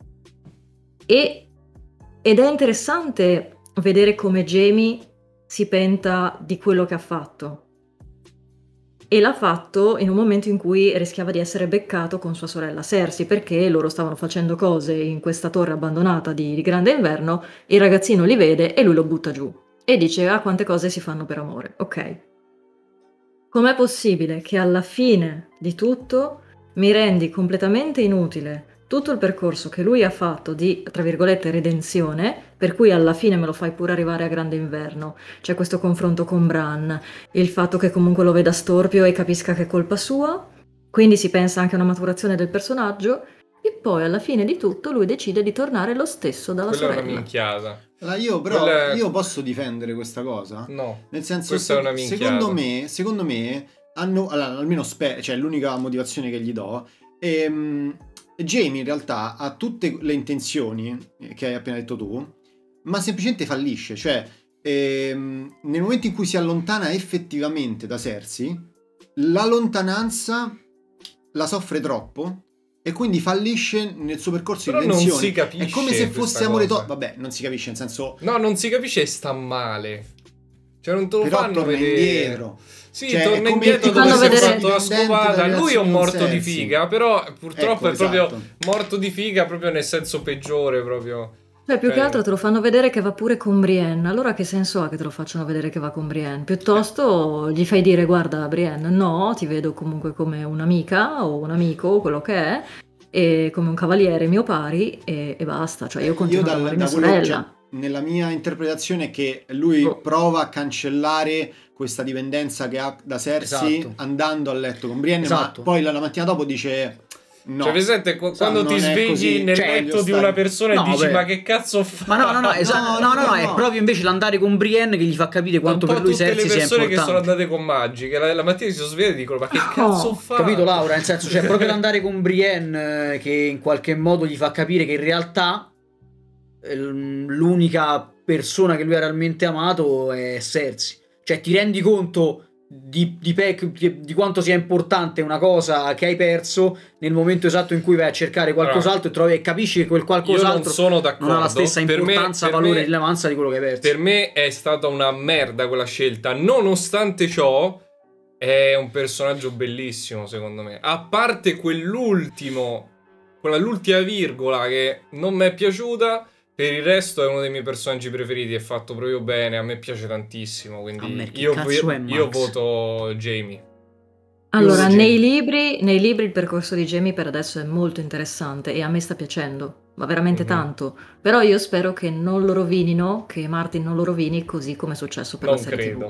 Ed è interessante vedere come Jaime si penta di quello che ha fatto. E l'ha fatto in un momento in cui rischiava di essere beccato con sua sorella Cersei, perché loro stavano facendo cose in questa torre abbandonata di Grande Inverno, il ragazzino li vede e lui lo butta giù. E dice: ah, quante cose si fanno per amore, ok. Com'è possibile che alla fine di tutto mi rendi completamente inutile tutto il percorso che lui ha fatto di, tra virgolette, redenzione, per cui alla fine me lo fai pure arrivare a Grande Inverno. C'è questo confronto con Bran, il fatto che comunque lo veda storpio e capisca che è colpa sua, quindi si pensa anche a una maturazione del personaggio, e poi alla fine di tutto lui decide di tornare lo stesso dalla Quella è sorella. una minchiata. Allora, io però Quella- io posso difendere questa cosa? No. Nel senso, Questa è una minchiata. secondo me hanno, allora, almeno cioè l'unica motivazione che gli do, Jamie in realtà ha tutte le intenzioni che hai appena detto tu, ma semplicemente fallisce. Cioè, nel momento in cui si allontana effettivamente da Cersei, la lontananza la soffre troppo e quindi fallisce nel suo percorso Però di non redenzione. si capisce È come se questa fosse amore cosa. vabbè, non si capisce, nel senso, No, non si capisce e sta male. Cioè non te lo però fanno torna vedere. indietro. Sì, Cioè, è torna come indietro ti dove fanno si è vedere- fatto la scopata. Lui è un morto di Cersei. figa, però purtroppo Ecco, è proprio esatto. morto di figa proprio nel senso peggiore proprio. Cioè, più che Ok. altro te lo fanno vedere che va pure con Brienne. Allora che senso ha che te lo facciano vedere che va con Brienne? Piuttosto gli fai dire, guarda Brienne, no, ti vedo comunque come un'amica o un amico, quello che è, e come un cavaliere mio pari, e basta. Cioè io continuo ad amare mia quello- sorella. cioè, nella mia interpretazione è che lui Oh. prova a cancellare questa dipendenza che ha da Cersei Esatto. andando a letto con Brienne, Esatto. ma poi la mattina dopo dice no. Cioè, presente quando non ti è svegli così, nel cioè, letto voglio di una stare- persona e No, dici beh. ma che cazzo fa? Ma no, è no. proprio invece l'andare con Brienne che gli fa capire quanto un po' per lui tutte Cersei le sia persone che importante. sono andate con Maggi che la mattina si sono svegliate e dicono ma che cazzo fa? Capito Laura? Nel senso, cioè proprio l'andare con Brienne che in qualche modo gli fa capire che in realtà l'unica persona che lui ha realmente amato è Cersei. Cioè ti rendi conto di quanto sia importante una cosa che hai perso nel momento esatto in cui vai a cercare qualcos'altro e trovi e capisci che quel Io non qualcos'altro sono d'accordo. non ha la stessa Per me- importanza, per valore me- e rilevanza di quello che hai perso. Per me è stata una merda quella scelta. Nonostante ciò, è un personaggio bellissimo, secondo me. A parte quell'ultima virgola che non mi è piaciuta, per il resto è uno dei miei personaggi preferiti. È fatto proprio bene. A me piace tantissimo. A Quindi me che io, cazzo è io Max? voto Jamie. Allora, Io- nei libri il percorso di Jamie per adesso è molto interessante e a me sta piacendo, ma veramente Mhm. tanto. Però io spero che non lo rovinino, che Martin non lo rovini così come è successo per Non la serie credo. TV.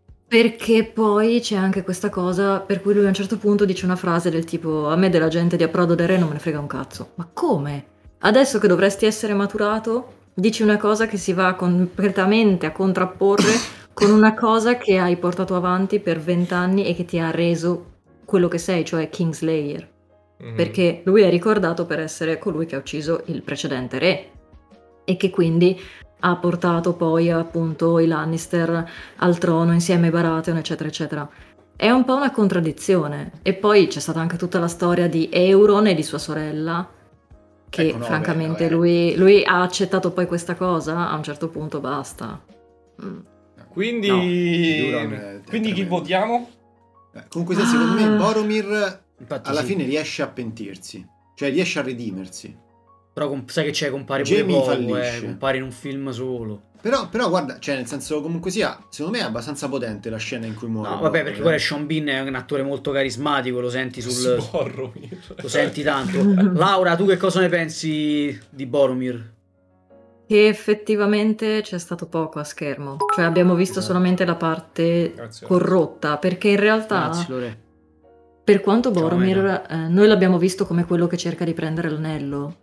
Perché poi c'è anche questa cosa per cui lui a un certo punto dice una frase del tipo: a me della gente di Approdo del Re non me ne frega un cazzo. Ma come? Adesso che dovresti essere maturato, dici una cosa che si va completamente a contrapporre con una cosa che hai portato avanti per 20 anni e che ti ha reso quello che sei, cioè Kingslayer. Mhm. Perché lui è ricordato per essere colui che ha ucciso il precedente re e che quindi ha portato poi appunto i Lannister al trono insieme ai Baratheon, eccetera, eccetera. È un po' una contraddizione. E poi c'è stata anche tutta la storia di Euron e di sua sorella, che Ecco, no, francamente vabbè. lui ha accettato poi questa cosa, a un certo punto basta. Mm. Quindi, No, Euron è quindi chi tremendo. votiamo? Comunque sai, secondo me Boromir Infatti alla sì. fine riesce a pentirsi, cioè riesce a redimersi. Però sai che c'è, compare pure Jamie poco, fallisce. compare in un film solo. Però guarda, cioè nel senso comunque sia, secondo me è abbastanza potente la scena in cui muore. No, vabbè, perché poi Sean Bean è un attore molto carismatico, lo senti Boromir. lo senti tanto. Laura, tu che cosa ne pensi di Boromir? Che effettivamente c'è stato poco a schermo, cioè abbiamo visto Esatto. solamente la parte Grazie. corrotta, perché in realtà Grazie, Lore. per quanto Ciao, Boromir noi l'abbiamo visto come quello che cerca di prendere l'anello.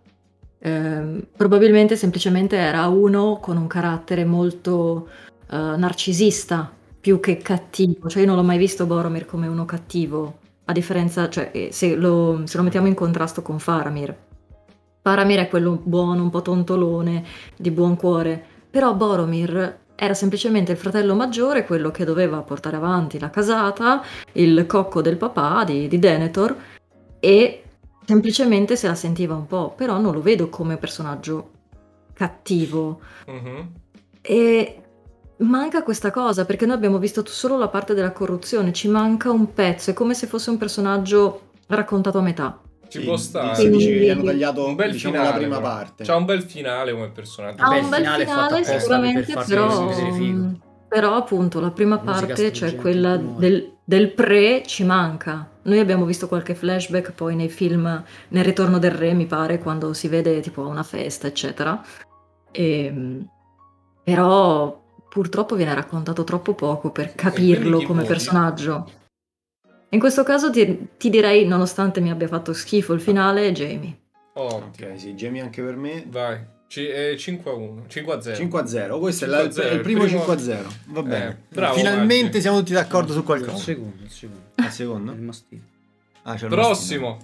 Probabilmente semplicemente era uno con un carattere molto narcisista più che cattivo, cioè io non l'ho mai visto Boromir come uno cattivo, a differenza, cioè se lo mettiamo in contrasto con Faramir. Faramir è quello buono, un po' tontolone, di buon cuore, però Boromir era semplicemente il fratello maggiore, quello che doveva portare avanti la casata, il cocco del papà di Denethor, e semplicemente se la sentiva un po', però non lo vedo come personaggio cattivo. Mhm. E manca questa cosa, perché noi abbiamo visto solo la parte della corruzione, ci manca un pezzo, è come se fosse un personaggio raccontato a metà. Ci Sì, può stare. si dice che gli hanno tagliato Un bel diciamo, finale, la prima però. parte. C'ha un bel finale come personaggio. Ha Beh, un il bel finale è fatto finale apposta sicuramente, per farsi però, vedere figo. Però appunto la prima Musica parte, cioè struggente, quella rumore. del pre, ci manca. Noi abbiamo visto qualche flashback poi nei film, nel Ritorno del Re, mi pare, quando si vede tipo a una festa, eccetera. Però purtroppo viene raccontato troppo poco per capirlo chi come voti? personaggio. In questo caso ti direi, nonostante mi abbia fatto schifo il finale, Jamie. Ottimo. Ok, sì, Jamie anche per me. Vai. 5-1. 5-0. 5-0. Questo è 5-0, il primo primo- 5-0. Va bene. bravo, Finalmente Maggi. siamo tutti d'accordo su Il qualcosa. secondo, il secondo. Al secondo? Il mastino. Ah, c'è il Prossimo.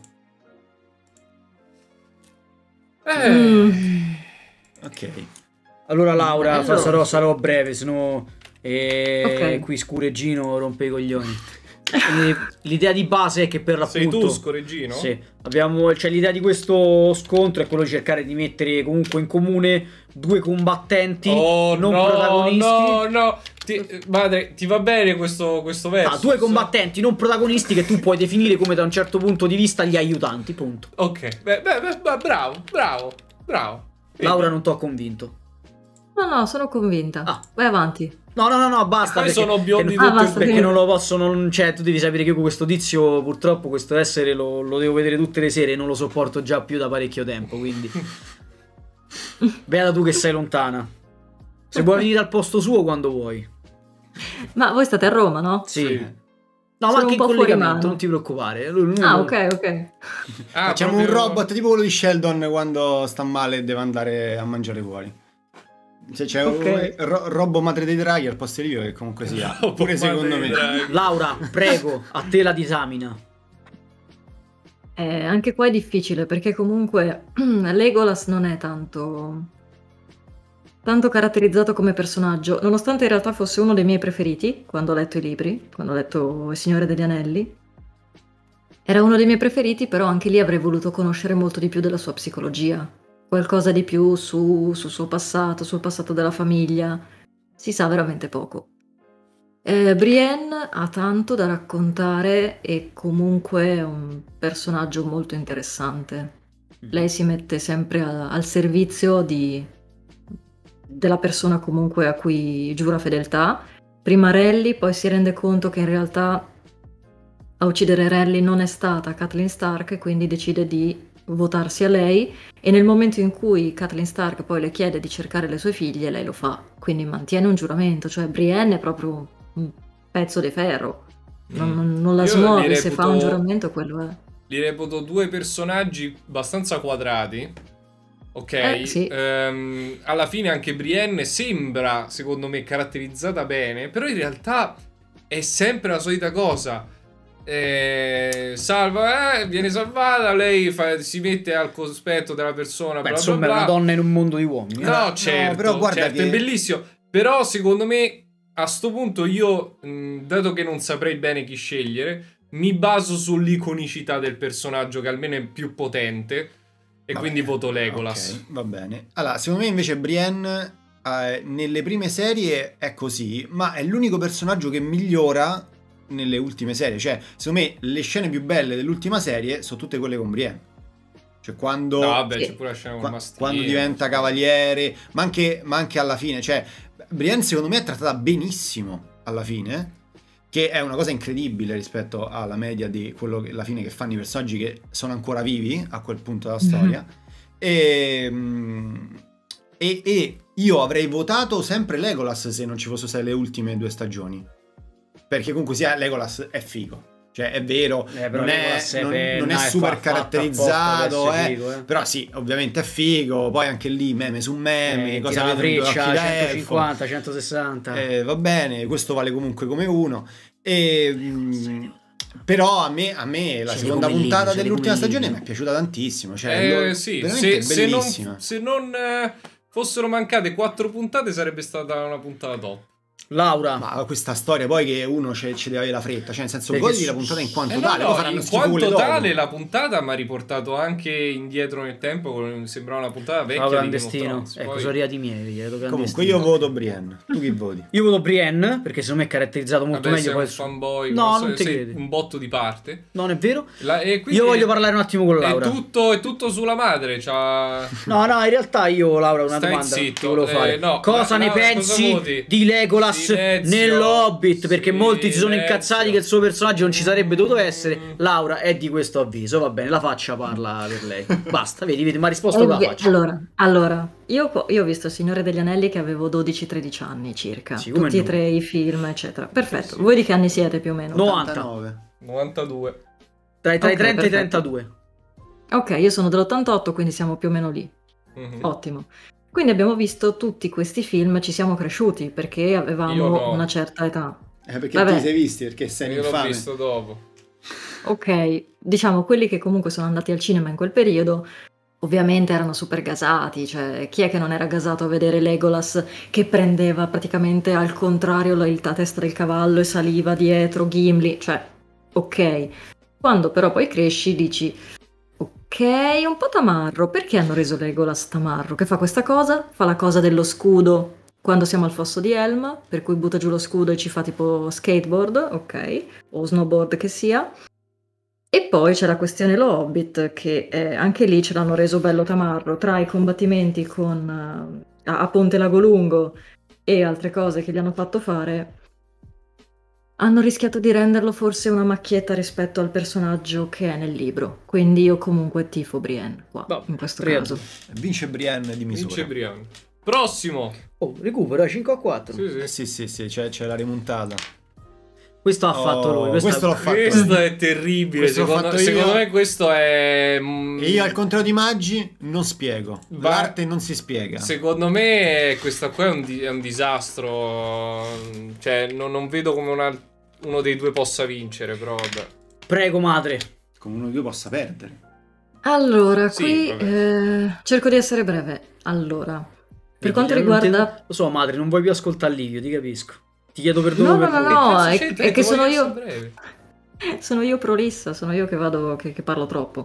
Mm. mastino. Ok. Allora Laura, Bello. sarò breve, sennò Ok. qui scureggino rompe i coglioni. L'idea di base è che per Sei l'appunto tu, Scoreggino? sì, cioè l'idea di questo scontro è quello di cercare di mettere comunque in comune due combattenti Oh, non no, protagonisti. no. Madre, ti va bene questo verso? Due combattenti non protagonisti che tu puoi definire come da un certo punto di vista gli aiutanti, punto. Ok, beh, bravo. Laura non t'ho convinto. No, sono convinta. Ah. Vai avanti. No, basta. Poi perché- sono biondi che- tutti basta, perché sì. non lo posso, cioè tu devi sapere che io questo tizio, purtroppo questo essere lo devo vedere tutte le sere e non lo sopporto già più da parecchio tempo, quindi beata tu che sei lontana. Se vuoi venire al posto suo quando vuoi. Ma voi state a Roma, no? Sì. Sì. No, ma Sono anche un in po' fuori collegamento, mano. non ti preoccupare. Ok. Facciamo un robot tipo quello di Sheldon quando sta male e deve andare a mangiare fuori. Se c'è Ok. un Robo Madre dei Draghi al posto io, che comunque sia. Pure secondo me. Laura, prego, a te la disamina. Anche qua è difficile perché comunque Legolas non è tanto caratterizzato come personaggio, nonostante in realtà fosse uno dei miei preferiti quando ho letto i libri, quando ho letto Il Signore degli Anelli. Era uno dei miei preferiti, però anche lì avrei voluto conoscere molto di più della sua psicologia, qualcosa di più sul suo passato, sul passato della famiglia. Si sa veramente poco. Brienne ha tanto da raccontare e comunque è un personaggio molto interessante. Lei si mette sempre al servizio della persona comunque a cui giura fedeltà. Prima Renly, poi si rende conto che in realtà a uccidere Renly non è stata Catelyn Stark e quindi decide di votarsi a lei, e nel momento in cui Catelyn Stark poi le chiede di cercare le sue figlie, lei lo fa, quindi mantiene un giuramento. Cioè Brienne è proprio un pezzo di ferro, non la Io smuove, li se fa un reputo- giuramento quello è. Li reputo due personaggi abbastanza quadrati. Ok, Sì. Alla fine anche Brienne sembra, secondo me, caratterizzata bene, però in realtà è sempre la solita cosa. Viene salvata, lei si mette al cospetto della persona, Beh, bla insomma, bla è bla. una donna in un mondo di uomini. No, certo, però guarda certo, che- è bellissimo. Però secondo me a sto punto io, dato che non saprei bene chi scegliere, mi baso sull'iconicità del personaggio, che almeno è più potente, e quindi voto Legolas. Ok, va bene. Allora, secondo me invece Brienne nelle prime serie è così, ma è l'unico personaggio che migliora nelle ultime serie. Cioè, secondo me le scene più belle dell'ultima serie sono tutte quelle con Brienne. Cioè quando, No, vabbè, Sì. c'è pure la scena con qua- Mastino. quando diventa cavaliere, ma anche alla fine. Cioè, Brienne secondo me è trattata benissimo alla fine, che è una cosa incredibile rispetto alla media di quello che alla fine che fanno i personaggi che sono ancora vivi a quel punto della storia. E io avrei votato sempre Legolas se non ci fossero state le ultime 2 stagioni, perché comunque sia Legolas è figo. Cioè è vero, Però non Legolas è, non- penna, non è è super fatta caratterizzato, apposta per essere figo, però sì, ovviamente è figo. Poi anche lì meme su meme, cosa tira la vedono due freccia, occhi da elfo. 150, 160. Va bene, questo vale comunque come uno. Però a me la Siete seconda come puntata Lino, siete dell'ultima come stagione Lino. mi è piaciuta tantissimo. Cioè, Sì, veramente se non, bellissima. se non fossero mancate 4 puntate sarebbe stata una puntata top. Laura, Ma questa storia poi che uno ci deve avere la fretta, cioè nel senso Perché goditi la puntata in quanto No, tale, no, poi faranno in schifo quelle quanto dopo. tale la puntata mi ha riportato anche indietro nel tempo, sembrava una puntata vecchia Laura di Game of clandestino. Thrones. Ecco, Poi- sono arrivati i miei. Comunque io voto Brienne. Tu chi voti? Io voto Brienne perché secondo me è caratterizzato molto Vabbè, meglio. sei Poi un fanboy, No, so- non ti sei credi. un botto di parte. Non è vero? E quindi Io voglio parlare un attimo con Laura. è tutto sulla madre. No, in realtà io, Laura, una Stai domanda zitto, ti volevo fare. no, Cosa ma- ne no, pensi cosa voti? di Legolas nell'Hobbit, perché molti si sono Silenzio. incazzati che il suo personaggio non ci sarebbe dovuto essere. Laura è di questo avviso, va bene, la faccia parla per lei. Basta, vedi, mi ha risposto con la faccia. Allora, io ho visto Il Signore degli Anelli che avevo 12-13 anni circa, Sì, come tutti e no. 3 i film, eccetera. Perfetto, Sì. voi di che anni siete più o meno? 90. 89. 92. Tra i Ok, 30 e i perfetto. 32. Ok, io sono dell'88, quindi siamo più o meno lì. Mhm. Ottimo. Quindi abbiamo visto tutti questi film, ci siamo cresciuti perché Io avevamo no. una certa età. Perché Vabbè. ti sei visti? Perché sei un Io l'ho infame. visto dopo. Ok, diciamo quelli che comunque sono andati al cinema in quel periodo, ovviamente erano super gasati, cioè chi è che non era gasato a vedere Legolas che prendeva praticamente al contrario la testa del cavallo e saliva dietro Gimli, cioè ok. Quando però poi cresci dici ok, un po' tamarro, perché hanno reso Legolas tamarro? Che fa questa cosa? Fa la cosa dello scudo quando siamo al fosso di Helm, per cui butta giù lo scudo e ci fa tipo skateboard, ok, o snowboard che sia. E poi c'è la questione lo Hobbit, che anche lì ce l'hanno reso bello tamarro, tra i combattimenti con, a Ponte Lago Lungo e altre cose che gli hanno fatto fare. Hanno rischiato di renderlo forse una macchietta rispetto al personaggio che è nel libro. Quindi io comunque tifo Brienne qua, No, in questo Brienne. caso. Vince Brienne di misura. Vince Brian. Prossimo. Oh, recupero 5-4. Sì, sì. Sì, c'è la remontata. Questo ha fatto lui. Questo l'ho fatto. Questo è terribile. Questo l'ho fatto Secondo io. me questo è... E io al contrario di Maggi non spiego. L'arte non si spiega. Secondo me questo qua è un disastro. Cioè, non vedo come uno dei due possa vincere, però vabbè. Prego, madre. Come uno di due possa perdere. Allora, Sì, qui vabbè. cerco di essere breve. Allora, per quanto Non te- riguarda... Lo so, madre, non vuoi più ascoltare Livio, ti capisco. Ti chiedo perdono No, per no, no, voi. no, Cazzo è c'entra? che Ti sono voglio io... essere breve. Sono io prolissa, sono io che vado, che parlo troppo.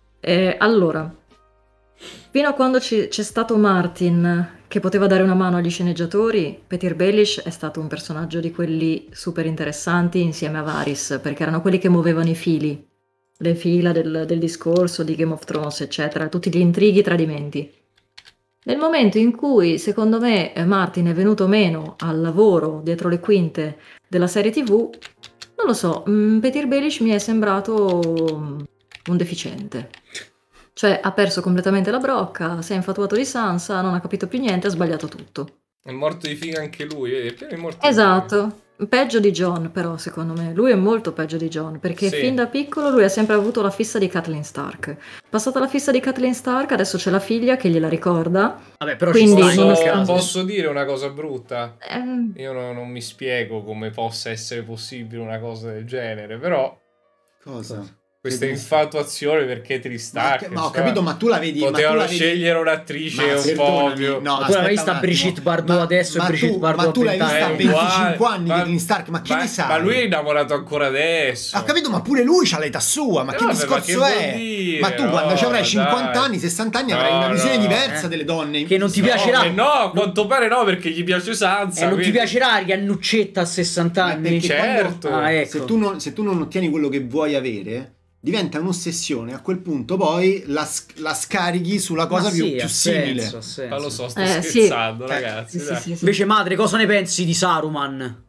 Allora, fino a quando c'è stato Martin che poteva dare una mano agli sceneggiatori, Petyr Baelish è stato un personaggio di quelli super interessanti insieme a Varys, perché erano quelli che muovevano i fili, le fila del discorso di Game of Thrones, eccetera, tutti gli intrighi, i tradimenti. Nel momento in cui, secondo me, Martin è venuto meno al lavoro dietro le quinte della serie TV, non lo so, Petyr Baelish mi è sembrato un deficiente. Cioè, ha perso completamente la brocca, si è infatuato di Sansa, non ha capito più niente, ha sbagliato tutto. È morto di figa anche lui, vedi? È morto di Esatto, peggio di Jon però, secondo me. Lui è molto peggio di Jon, perché Sì. fin da piccolo lui ha sempre avuto la fissa di Catelyn Stark. Passata la fissa di Catelyn Stark, adesso c'è la figlia che gliela ricorda. Vabbè, però Quindi ci sta figa. in non quel caso. Posso dire una cosa brutta? Eh, Io non mi spiego come possa essere possibile una cosa del genere, però Cosa? questa Che- infatuazione per Catherine Stark, Ma ho insomma, capito, ma tu la vedi. ma tu potevano la vedi- scegliere un'attrice Ma un po' perdonami, più... no, Ma tu l'hai aspetta vista un attimo. Brigitte Bardot adesso e Brigitte Bardot Ma tu l'hai a 20 vista a anni? 25 anni ma- di Catelyn Stark, ma che ne sai? Ma lui è innamorato ancora adesso. Ho capito, ma pure lui c'ha l'età sua, ma che Vabbè, discorso ma che vuol è? dire? Ma tu quando No, ci avrai ma 50 dai. anni, 60 anni avrai No, una visione no. diversa delle donne. Che non ti No, piacerà. no, a quanto pare no, perché gli piace Sansa. Non ti quindi- piacerà Riannuccetta a 60 Ma anni? perché certo. Ah, ecco. se tu non ottieni quello che vuoi avere, diventa un'ossessione. A quel punto poi la scarichi sulla cosa Ma più, sì, più ha simile. senso, ha senso. Ma lo so, sto sì. scherzando, ragazzi. sì, dai. sì, sì. Invece, madre, cosa ne pensi di Saruman?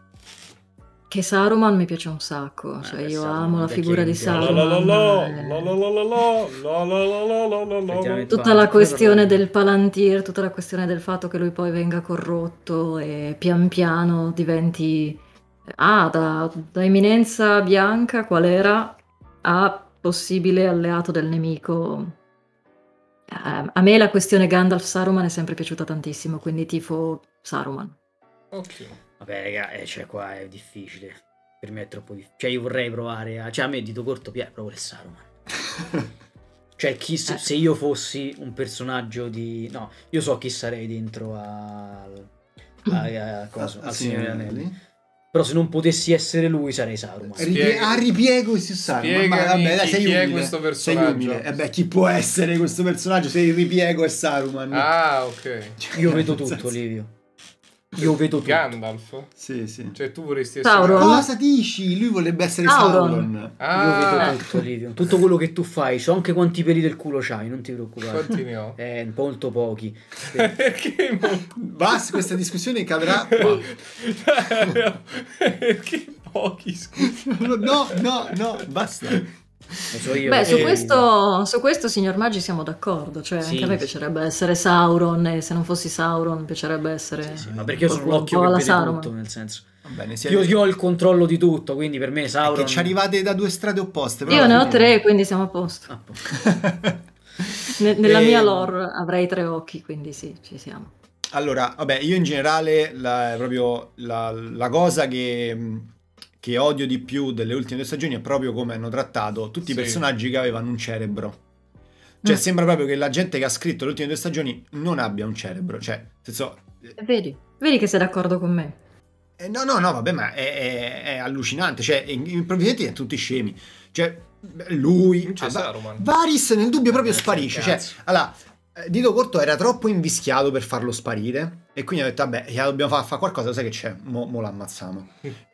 Che Saruman mi piace un sacco, cioè io Saruman, amo la vecchio figura di che mi piace. Saruman. Effettivamente. Tutta la questione del Palantir, tutta la questione del fatto che lui poi venga corrotto e pian piano diventi da eminenza bianca qual era a possibile alleato del nemico. A me la questione Gandalf-Saruman è sempre piaciuta tantissimo, quindi tifo Saruman. Ottimo. Vabbè, raga, cioè qua è difficile. Per me è troppo difficile. Cioè io vorrei provare a... Cioè a me dito corto piace proprio il Saruman. Cioè se io fossi un personaggio di... No, io so chi sarei dentro al Signore degli Anelli. Però se non potessi essere lui sarei Saruman. Spiega- A ripiego si sa. Spiegami Vabbè, dai, sei chi è umile. questo Sei personaggio. umile. E beh, chi può essere questo personaggio se il ripiego è Saruman? Ah, ok. Io vedo tutto, Livio. Io vedo tutto. Gandalf? Sì, sì. Cioè tu vorresti Sauron. essere... Cosa dici? Lui vorrebbe essere Sauron. Sauron. Io Ah, vedo tutto, Livio. Tutto quello che tu fai. So anche quanti peli del culo c'hai, non ti preoccupare. quanti ne ho? Molto pochi. Perché Basta, questa discussione cadrà qua. Perché pochi, scusa? No, basta. Lo so io. Beh, perché- su questo, signor Maggi, siamo d'accordo. Cioè, Sì, anche a me sì. piacerebbe essere Sauron, e se non fossi Sauron, mi piacerebbe essere. Sì, ma perché io sono un po' l'occhio che alla vede Saruman. tutto, nel senso. Va bene, Io ho il controllo di tutto, quindi per me Che Sauron... ci arrivate da due strade opposte. però Io alla ne ho fine- 3, quindi siamo a posto. Ah, posto. Nella mia Ehm, lore avrei 3 occhi, quindi sì, ci siamo. Allora, vabbè, io in generale proprio la cosa che odio di più delle ultime 2 stagioni è proprio come hanno trattato tutti i Sì. personaggi che avevano un cerebro. Cioè, sembra proprio che la gente che ha scritto le ultime 2 stagioni non abbia un cerebro. Cioè, nel senso... Vedi che sei d'accordo con me. No, vabbè, ma è allucinante. Cioè, improvvisamente sono tutti scemi. Cioè, lui... Non c'è Saruman. Varys nel dubbio proprio Cazzo, sparisce. Cioè, cazzo. allora, Dito Corto era troppo invischiato per farlo sparire. E quindi ha detto, vabbè, gliela dobbiamo fare qualcosa, sai che c'è? Mo l'ammazziamo.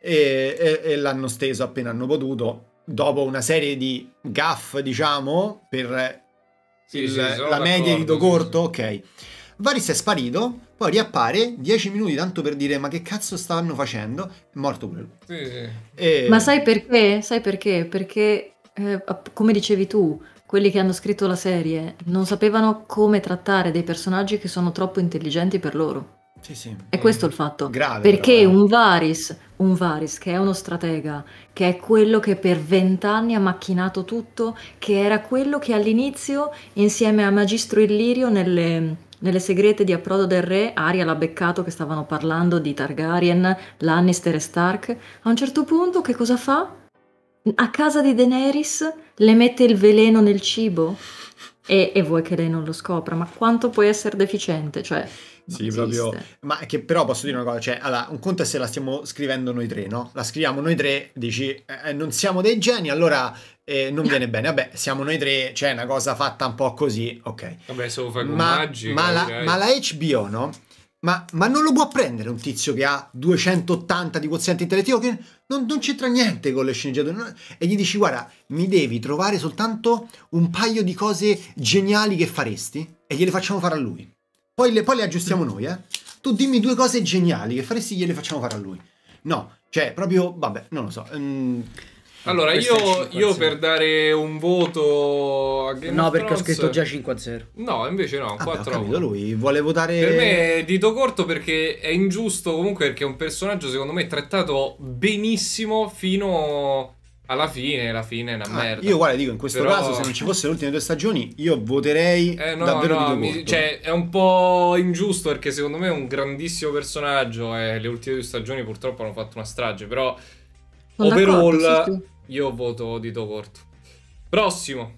e l'hanno steso appena hanno potuto. Dopo una serie di gaff, diciamo, per Sì, sì, sono la media di Dito d'accordo, Corto, ok. Varys è sparito, poi riappare 10 minuti tanto per dire ma che cazzo stanno facendo, è morto pure lui. Sì, sì. E- Ma sai perché? Perché, come dicevi tu, quelli che hanno scritto la serie non sapevano come trattare dei personaggi che sono troppo intelligenti per loro. Sì, sì. È questo il fatto. Grave, Perché però, un Varys che è uno stratega, che è quello che per 20 anni ha macchinato tutto, che era quello che all'inizio, insieme a Magistro Illirio, nelle segrete di Approdo del Re, Arya l'ha beccato che stavano parlando di Targaryen, Lannister e Stark. A un certo punto che cosa fa? A casa di Daenerys le mette il veleno nel cibo e vuoi che lei non lo scopra, ma quanto puoi essere deficiente? Cioè, Sì, non proprio. esiste. Ma che però posso dire una cosa, cioè, allora, un conto è se la stiamo scrivendo noi tre, no? La scriviamo noi tre, dici, non siamo dei geni, allora non viene bene. Vabbè, siamo noi tre, cioè, è una cosa fatta un po' così, ok. Vabbè, se lo fai con Ma, Maggi, ma la, ok. ma la HBO, no? Ma non lo può prendere un tizio che ha 280 di quoziente intellettivo che non c'entra niente con le sceneggiature e gli dici guarda mi devi trovare soltanto un paio di cose geniali che faresti e gliele facciamo fare a lui, poi le aggiustiamo noi, tu dimmi 2 cose geniali che faresti, gliele facciamo fare a lui. No, cioè proprio vabbè, non lo so. Allora, Questo è io 5-0. per dare un voto a Game No, of perché ho Thrones- scritto già 5-0. No, invece no, Vabbè, 4 ho a capito, 1. lui vuole votare Per me è Dito Corto perché è ingiusto comunque perché è un personaggio secondo me trattato benissimo fino alla fine, la fine è una merda. Io guarda dico in questo Però- caso se non ci fossero le ultime 2 stagioni io voterei No, davvero no, Dito Corto. cioè è un po' ingiusto perché secondo me è un grandissimo personaggio e le ultime 2 stagioni purtroppo hanno fatto una strage, però Sono overall d'accordo, sì, sì. io voto Dito Corto. Prossimo.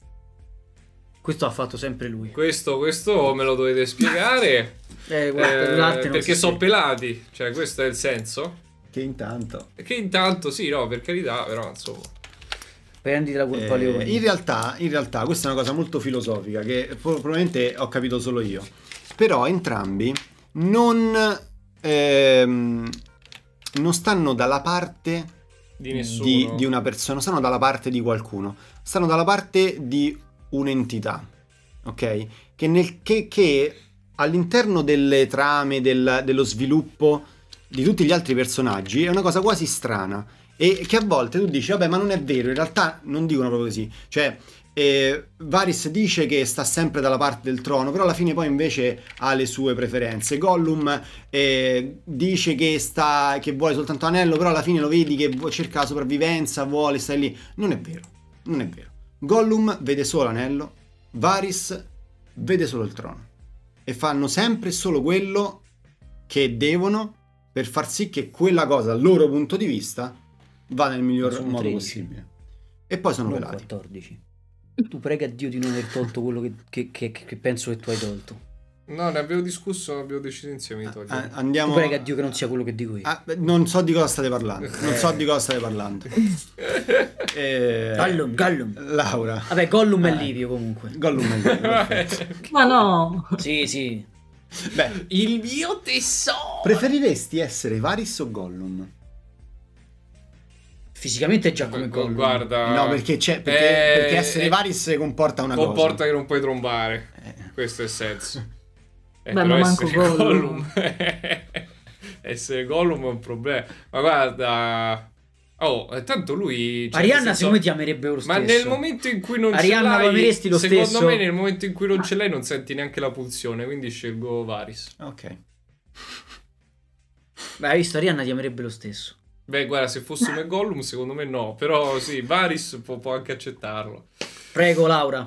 Questo ha fatto sempre lui. Questo me lo dovete spiegare. Guarda, l'arte non Perché si sono spiega. pelati, cioè questo è il senso. Che intanto Che intanto sì, no, per carità, però insomma. Prendi la colpa Leone. in realtà questa è una cosa molto filosofica che probabilmente ho capito solo io, però entrambi non stanno dalla parte Di nessuno. di una persona, stanno dalla parte di qualcuno, stanno dalla parte di un'entità, ok? Che all'interno delle trame dello sviluppo di tutti gli altri personaggi è una cosa quasi strana e che a volte tu dici vabbè ma non è vero, in realtà non dicono proprio così, cioè Varys dice che sta sempre dalla parte del trono, però alla fine poi invece ha le sue preferenze. Gollum dice che vuole soltanto anello, però alla fine lo vedi che cerca la sopravvivenza, vuole stare lì. Non è vero, non è vero. Gollum vede solo anello, Varys vede solo il trono e fanno sempre solo quello che devono per far sì che quella cosa dal loro punto di vista va nel miglior Sono modo 13. possibile. E poi sono Non pelati. 14. Tu prega Dio di non aver tolto quello che penso che tu hai tolto. No, ne abbiamo discusso, abbiamo deciso insieme di togliere. Andiamo. Tu prega Dio che non sia quello che dico io. Non so di cosa state parlando. Non so di cosa state parlando. Gollum. Laura. Vabbè, Gollum è Livio comunque. Gollum è lì, perfetto. Ma no, Sì. Beh, Il mio tesoro. preferiresti essere Varys o Gollum? Fisicamente è già come Gollum. Guarda, No, perché perché essere Varys comporta una comporta cosa. che non puoi trombare. Questo è il senso. Beh, ma manco essere Gollum. essere Gollum è un problema. Ma guarda, tanto lui, cioè, Arianna nel senso- secondo me ti amerebbe lo stesso. ma nel momento in cui non Arianna, ce lo l'hai, ameresti lo secondo stesso? me nel momento in cui non ce l'hai non senti neanche la pulsione, quindi scelgo Varys. Ok. Beh, hai visto, Arianna ti amerebbe lo stesso. Beh, guarda, se fosse come Gollum secondo me no, però sì, Varys può anche accettarlo. Prego, Laura.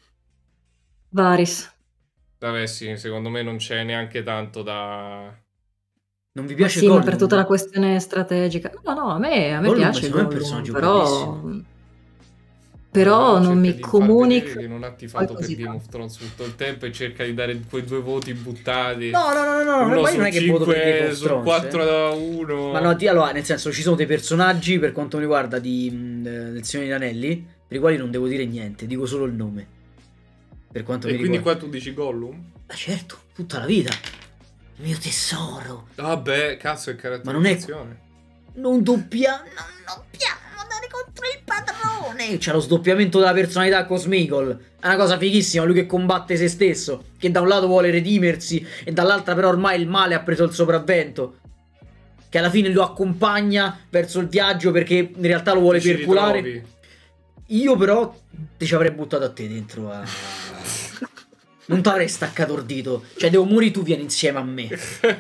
Varys. Vabbè sì, secondo me non c'è neanche tanto da... Non vi Ma piace sì, ma Gollum? per tutta la questione strategica. No, a me Gollum piace secondo me è un Gollum, personaggio però... bellissimo. Però non Cerca mi di far comunica. vedere che non ha tifato poi per così Game of Thrones tutto il tempo e cerca di dare quei 2 voti buttati. No, Uno ma io su non è che voto per Game 5 of su Thrones, 4-1. Ma no, allora, nel senso, ci sono dei personaggi, per quanto mi riguarda, del Signore degli Anelli, per i quali non devo dire niente, dico solo il nome. Per quanto E mi quindi riguarda. qua tu dici Gollum? Ma certo, tutta la vita. Il mio tesoro. Vabbè, cazzo è Ma non è- caratterizzazione. Non dobbiamo andare contro il padrone. C'è lo sdoppiamento della personalità con Sméagol. È una cosa fighissima, lui che combatte se stesso, che da un lato vuole redimersi e dall'altra però ormai il male ha preso il sopravvento, che alla fine lo accompagna verso il viaggio perché in realtà lo vuole Ci perculare. ritrovi. Io però ti ci avrei buttato a te dentro non ti avrei staccato il dito. Cioè devo morire, tu vieni insieme a me.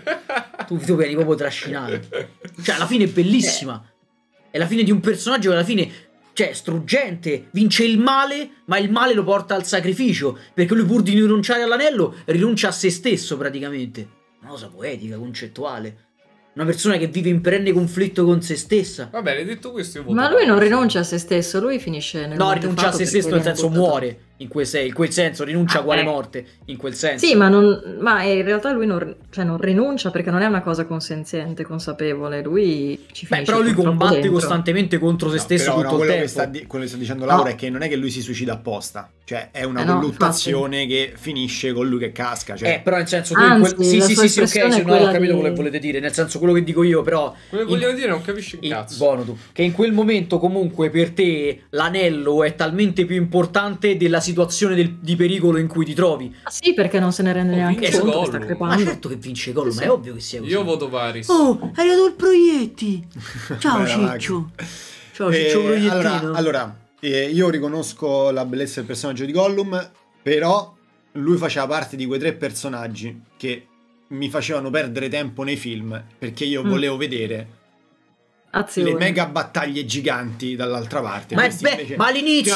Tu vieni proprio trascinato. Cioè alla fine è bellissima. È la fine di un personaggio che alla fine, cioè, struggente, vince il male, ma il male lo porta al sacrificio, perché lui pur di rinunciare all'anello rinuncia a se stesso praticamente. Una cosa poetica, concettuale. Una persona che vive in perenne conflitto con se stessa. Va bene, detto questo io voto Ma lui non Varys. rinuncia a se stesso, lui finisce nel No, Monte rinuncia a Fato se perché stesso nel viene senso buttato. muore. In quel senso, rinuncia a quale morte. In quel senso. Sì, ma in realtà lui non rinuncia perché non è una cosa consenziente, consapevole. Lui ci Beh, finisce però lui purtroppo combatte dentro. costantemente contro se stesso Però, tutto il quello tempo. quello che sta dicendo Laura No. è che non è che lui si suicida apposta. Cioè, è una No, colluttazione che finisce con lui che casca. Cioè, Però nel senso tu Anzi, sì, la sì, sua sì, ok, espressione se è no ho quella capito di- quello che volete dire, nel senso quello che dico io, però Quello che voglio dire non capisci un cazzo. buono tu, che in quel momento comunque per te l'anello è talmente più importante della situazione di pericolo in cui ti trovi. Ah, sì, perché non se ne rende neanche vince conto che sta Gollum. Ma crepando. certo che vince Gollum, ma è ovvio che sia così. Io voto Varys. Oh, è arrivato il proietti. Ciao Bella, Ciccio. Ciao Ciccio proiettino. allora, io riconosco la bellezza del personaggio di Gollum, però lui faceva parte di quei 3 personaggi che mi facevano perdere tempo nei film, perché io volevo vedere Azione. le mega battaglie giganti dall'altra parte. Ma, Questi invece- ma all'inizio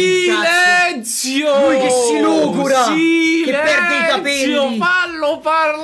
Silenzio! Lui che si logora, Silenzio! che perde i capelli. Fallo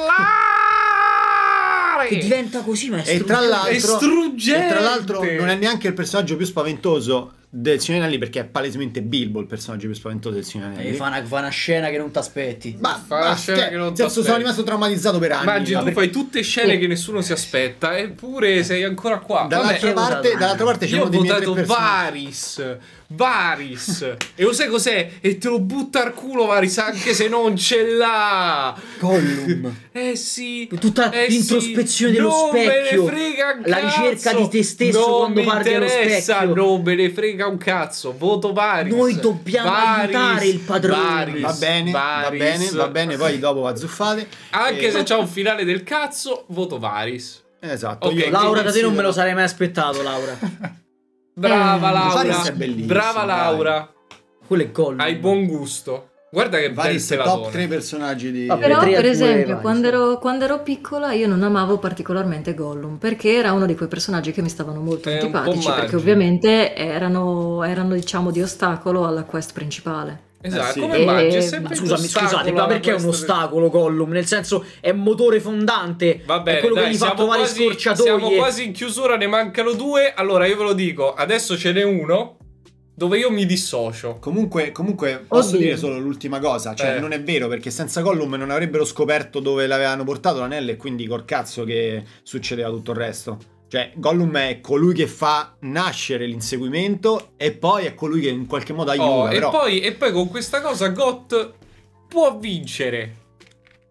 parlare! che diventa così, ma è E tra struggente. È struggente! E tra l'altro non è neanche il personaggio più spaventoso del Signore degli Anelli, perché è palesemente Bilbo il personaggio più spaventoso del Signore degli Anelli. fa una scena che non ti aspetti. Ma Fa una scena che non nel senso, t'aspetti. sono rimasto traumatizzato per anni. Immagina, tu Ma fai tutte scene che nessuno si aspetta, eppure sei ancora qua. dall'altra Vabbè, parte c'è io ho uno dei miei 3 votato personaggi. Varys. E lo sai cos'è? E te lo butta al culo Varys anche se non ce l'ha. Gollum. Eh sì. Tutta l'introspezione dello non specchio, me ne frega un la cazzo. ricerca di te stesso non quando mi parli allo interessa, specchio. non me ne frega un cazzo. Voto Varys. Noi dobbiamo aiutare il padrone. Varys, Va bene, Varys. va bene, poi dopo va zuffate. Anche se c'è un finale del cazzo, voto Varys. Esatto. Ok, io Laura, da te non me lo considero- sarei mai aspettato, Laura. Brava Varys Laura. è bellissimo, Brava dai. Laura. Quello è Gollum. Hai buon gusto. Guarda che bel Varis è top pelatone. 3 personaggi di... Vabbè, Però, 3 a per 2 esempio, Varys. quando ero piccola io non amavo particolarmente Gollum, perché era uno di quei personaggi che mi stavano molto È un po' antipatici, perché magico. ovviamente erano diciamo di ostacolo alla quest principale. Esatto, sì. come mangi? È Ma sempre Scusami, ostacolo scusate, ma alla perché è un quest- ostacolo Gollum? Nel senso, è motore fondante. Va bene, è quello che dai, gli fa trovare siamo scorciatoie. quasi in chiusura, ne mancano 2. Allora io ve lo dico, adesso ce n'è uno dove io mi dissocio. Comunque posso Oddio. dire solo l'ultima cosa, cioè Eh. non è vero, perché senza Gollum non avrebbero scoperto dove l'avevano portato l'anello e quindi col cazzo che succedeva tutto il resto. Cioè Gollum è colui che fa nascere l'inseguimento e poi è colui che in qualche modo aiuta, E però poi con questa cosa Got può vincere.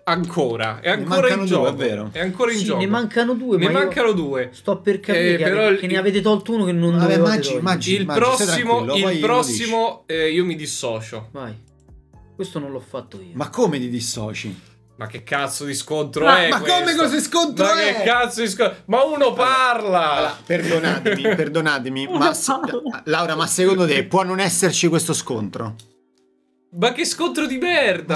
ancora. È Ne ancora mancano in due, gioco. è vero. È ancora in Sì, gioco. ne mancano due, Ne ma io mancano due. sto per capire però che ne avete tolto uno che non Vabbè, dovevate togliere. Maggi, Il stai prossimo, tranquillo, poi il lo prossimo io mi dissocio. Vai. Questo non l'ho fatto io. Ma come ti dissoci? Ma che cazzo di scontro Ma- è ma questo? come così scontro Ma è? che cazzo di scontro? Ma uno parla! Allora, perdonatemi, ma Laura, ma secondo te può non esserci questo scontro? Ma che scontro di merda!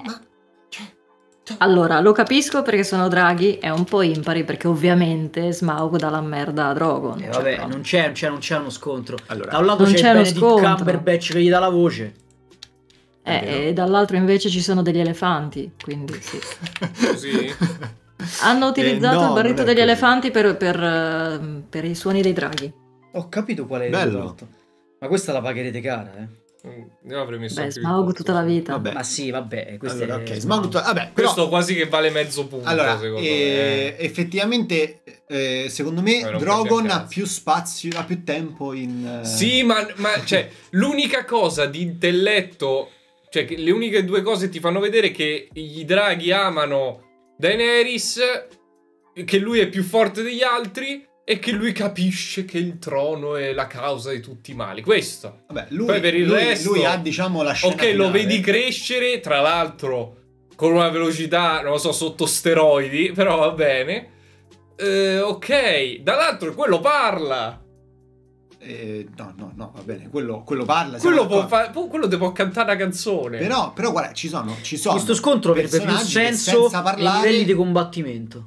Allora, lo capisco perché sono draghi, è un po' impari perché ovviamente Smaug dà la merda a Drogon. Vabbè, però. non c'è uno scontro. Allora, Da un lato non c'è c'è il uno Benedict scontro. Cumberbatch che gli dà la voce. E dall'altro invece ci sono degli elefanti, quindi sì. Così? Hanno utilizzato no, il barrito non è degli così. elefanti per i suoni dei draghi. Ho capito qual è il Bello. risolto. Ma questa la pagherete cara, Io avrei messo Beh, più Smaug il tutta la punto. vita. Vabbè. Ma sì, vabbè, questo Allora, è ok, Smaug, vabbè, Questo però quasi che vale mezzo punto, allora, secondo me. effettivamente, secondo me non Drogon cazzo. ha più spazio, ha più tempo in... Sì, ma cioè, l'unica cosa di intelletto, cioè che le uniche due cose che ti fanno vedere che i draghi amano Daenerys, che lui è più forte degli altri e che lui capisce che il trono è la causa di tutti i mali. Questo. Vabbè, lui, Poi per il resto, lui ha, diciamo, la scena ok, lo finale. vedi crescere, tra l'altro con una velocità, non lo so, sotto steroidi, però va bene. Ok, dall'altro quello parla. No, va bene, quello parla. Quello siamo quello ti può cantare una canzone. Però guarda, ci sono Questo scontro avrebbe più personaggi che senso senza ai parlare livelli di combattimento.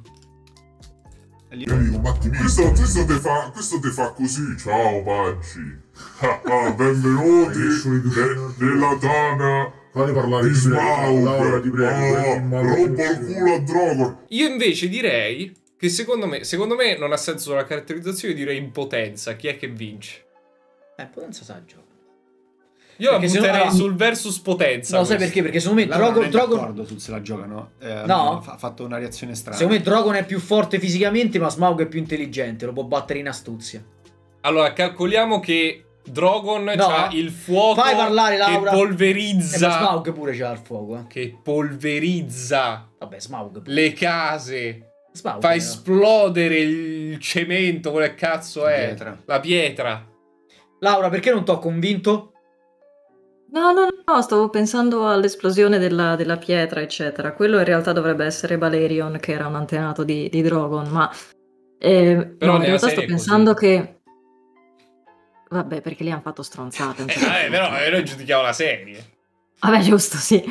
Questo te fa così, ciao Maggi. Benvenuti nella tana Fate parlare di di prego, Smaug. Laura, ti prego. Rompo il culo a Drogon. Io invece direi che secondo me non ha senso la caratterizzazione, direi impotenza. Chi è che vince? Potenza saggio. Io la Perché se no- butterei allora- sul versus potenza. No, sai questo. perché? Perché secondo me Laura non è Drogon d'accordo sul se la giocano. No? Ha fatto una reazione strana. secondo me Drogon è più forte fisicamente, ma Smaug è più intelligente, lo può battere in astuzia. Allora, calcoliamo che Drogon No. ha il fuoco Fai parlare, Laura. che Ma polverizza. Smaug pure c'ha il fuoco, Che polverizza Vabbè, Smaug pure. le case. Smaug Fa no. esplodere il cemento, quello che cazzo è? Pietra. La pietra. Laura, perché non t'ho convinto? No, stavo pensando all'esplosione della pietra, eccetera. Quello in realtà dovrebbe essere Balerion, che era un antenato di Drogon, ma Però no, in nella realtà sto serie è pensando così. che... Vabbè, perché lì hanno fatto stronzate. a un certo punto. Però noi giudichiamo la serie. Vabbè, giusto, sì.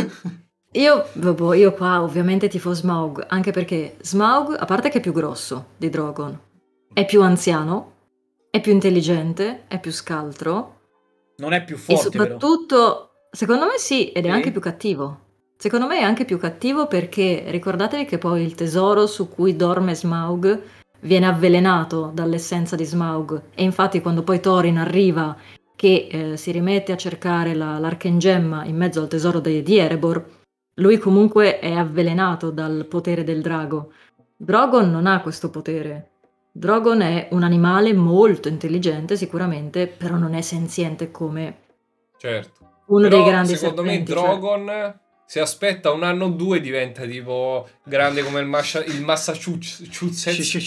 Io qua ovviamente tifo Smaug, anche perché Smaug, a parte che è più grosso di Drogon, è più anziano, è più intelligente, è più scaltro Non è più e forte, però. soprattutto, secondo me sì, ed è Sì? anche più cattivo. Secondo me è anche più cattivo perché ricordatevi che poi il tesoro su cui dorme Smaug viene avvelenato dall'essenza di Smaug e infatti quando poi Thorin arriva che si rimette a cercare l'Arkengemma in mezzo al tesoro di Erebor, lui comunque è avvelenato dal potere del drago. Drogon non ha questo potere. Drogon è un animale molto intelligente sicuramente, però non è senziente come Certo. uno Però, dei grandi secondo serpenti. me Drogon se aspetta un anno o due diventa tipo grande come il Massachusetts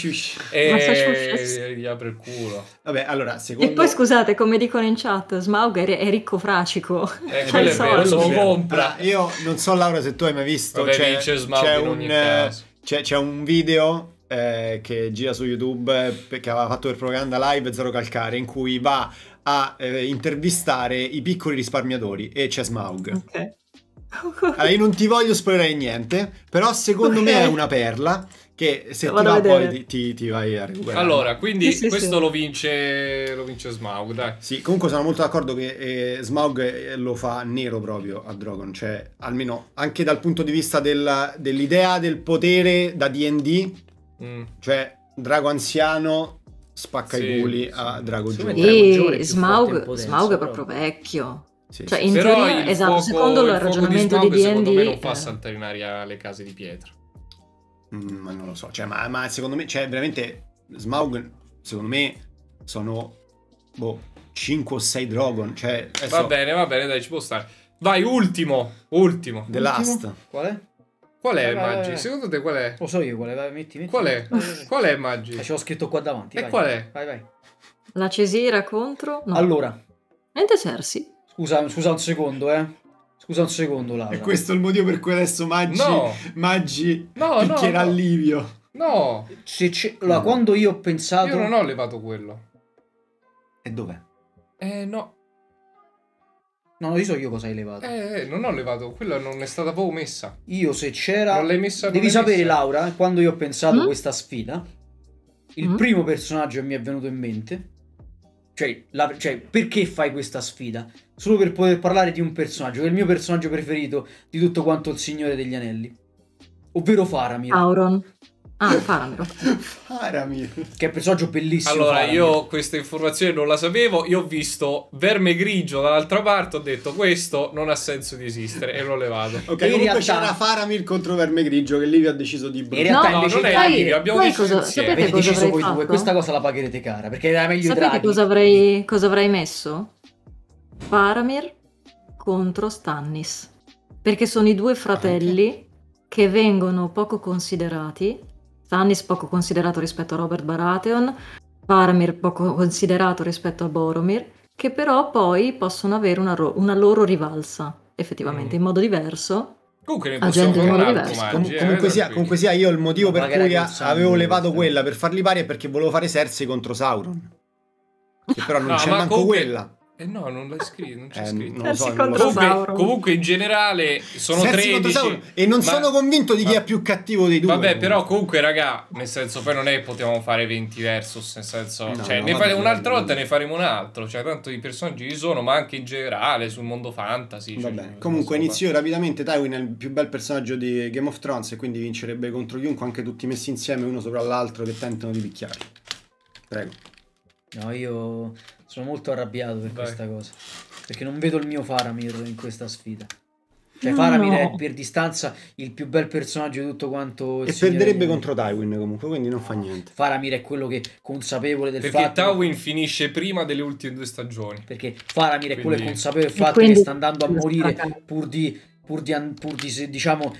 e Massachusetts. gli apre il culo. Vabbè, allora, secondo... E poi scusate, come dicono in chat, Smaug è ricco fracico. C'ha Quello i è vero, soldi. lo compra. Allora, io non so, Laura, se tu hai mai visto, Vabbè, vince Smaug in ogni caso. c'è un video che gira su YouTube che aveva fatto per propaganda live Zero Calcare, in cui va a intervistare i piccoli risparmiatori e c'è Smaug. Ok. Allora, io non ti voglio spoilerare niente, però secondo me è una perla che se ti Vado a va vedere. poi ti vai a recuperare. Allora, quindi Sì, questo sì. lo vince Smaug, dai. Sì, comunque sono molto d'accordo che Smaug lo fa nero proprio a Drogon, cioè almeno anche dal punto di vista dell'idea del potere da D&D, cioè drago anziano spacca Sì, i culi sì. a drago Secondo me giovane. Dragon giovane è E più forte in Smaug, potenza, Smaug è però. proprio vecchio. Sì, Cioè, sì, in Però teoria, il esatto, fuoco- secondo il fuoco ragionamento di Smaug, secondo me non D&D, fa saltare in aria le case di pietra. Ma non lo so, cioè, ma secondo me, cioè veramente Smaug, secondo me sono 5 o 6 Drogon, cioè adesso Va bene, dai, ci può stare. Vai, ultimo. The Last. Qual è? Qual è Vai, vai, Maggi? vai. Secondo te qual è? Lo so io qual è, vai, metti. Qual è? Vai, vai, vai. Qual è Maggi? Ce l'ho scritto qua davanti. E vai. qual è? Vai. La Cesira contro... No. Allora, Niente Cersei. scusa un secondo, Scusa un secondo, Laura. E questo è il motivo per cui adesso Maggi No, picchierà no. Livio. No, Allora, quando io ho pensato... io non ho levato quello. E dov'è? No. No, io so io cosa hai levato. Non ho levato, quella non è stata proprio messa. Io se c'era... Non l'hai messa, non Devi l'hai sapere, messa. Laura, quando io ho pensato Mm? questa sfida, il primo personaggio che mi è venuto in mente, cioè, perché fai questa sfida? Solo per poter parlare di un personaggio, che è il mio personaggio preferito di tutto quanto il Signore degli Anelli, ovvero Faramir, Auron. Ah, Faramir. Faramir. che è un personaggio bellissimo. Allora, Faramir. io questa informazione non la sapevo. Io ho visto Verme Grigio dall'altra parte. Ho detto questo non ha senso di esistere e l'ho levato. Ok, E in comunque realtà- c'era Faramir contro Verme Grigio che Livio ha deciso di In bruciare. realtà No, invece non è Sai- Livio, abbiamo sai deciso cosa- insieme. sapete avete deciso avrei voi due, fatto? questa cosa la pagherete cara, perché era meglio i Sapete draghi. cosa avrei messo? Faramir contro Stannis. Perché sono i due fratelli che vengono poco considerati. Stannis poco considerato rispetto a Robert Baratheon, Faramir poco considerato rispetto a Boromir, che però poi possono avere una loro rivalsa, effettivamente, in modo diverso. Comunque ne Ah, possiamo gente fare un non altro diversa. Maggi. Comunque sia, io il motivo Ma per magari cui col sangue, avevo levato questo. quella per farli pari è perché volevo fare Cersei contro Sauron. Che però non No, c'è ma manco comunque- quella. No, non l'hai scritto, non c'è scritto. Non lo so, Cersei non lo contro so. Sauron. Comunque in generale sono Cersei contro 13. Sauron. E non ma- sono convinto di chi ma- è più cattivo dei due. Vabbè, però comunque, raga, nel senso, poi non è che potevamo fare 20 versus, nel senso, No, cioè, no, ne vabbè, fare un'altra vabbè. volta, ne faremo un altro, cioè, tanto i personaggi ci sono, ma anche in generale sul mondo fantasy. Cioè, Vabbè, ci comunque possono inizio rapidamente. Tywin è il più bel personaggio di Game of Thrones e quindi vincerebbe contro chiunque, anche tutti messi insieme uno sopra l'altro che tentano di picchiarli. Prego. No, io sono molto arrabbiato per Vai. questa cosa, perché non vedo il mio Faramir in questa sfida. Cioè, No. Faramir è per distanza il più bel personaggio di tutto quanto il E Signore perderebbe degli contro Tywin comunque, quindi non fa niente. Faramir è quello che è consapevole del Perché fatto Tywin finisce prima delle ultime 2 stagioni. perché Faramir è quello che è Quindi- consapevole del E fatto quindi- che sta andando a morire Stracca. pur di diciamo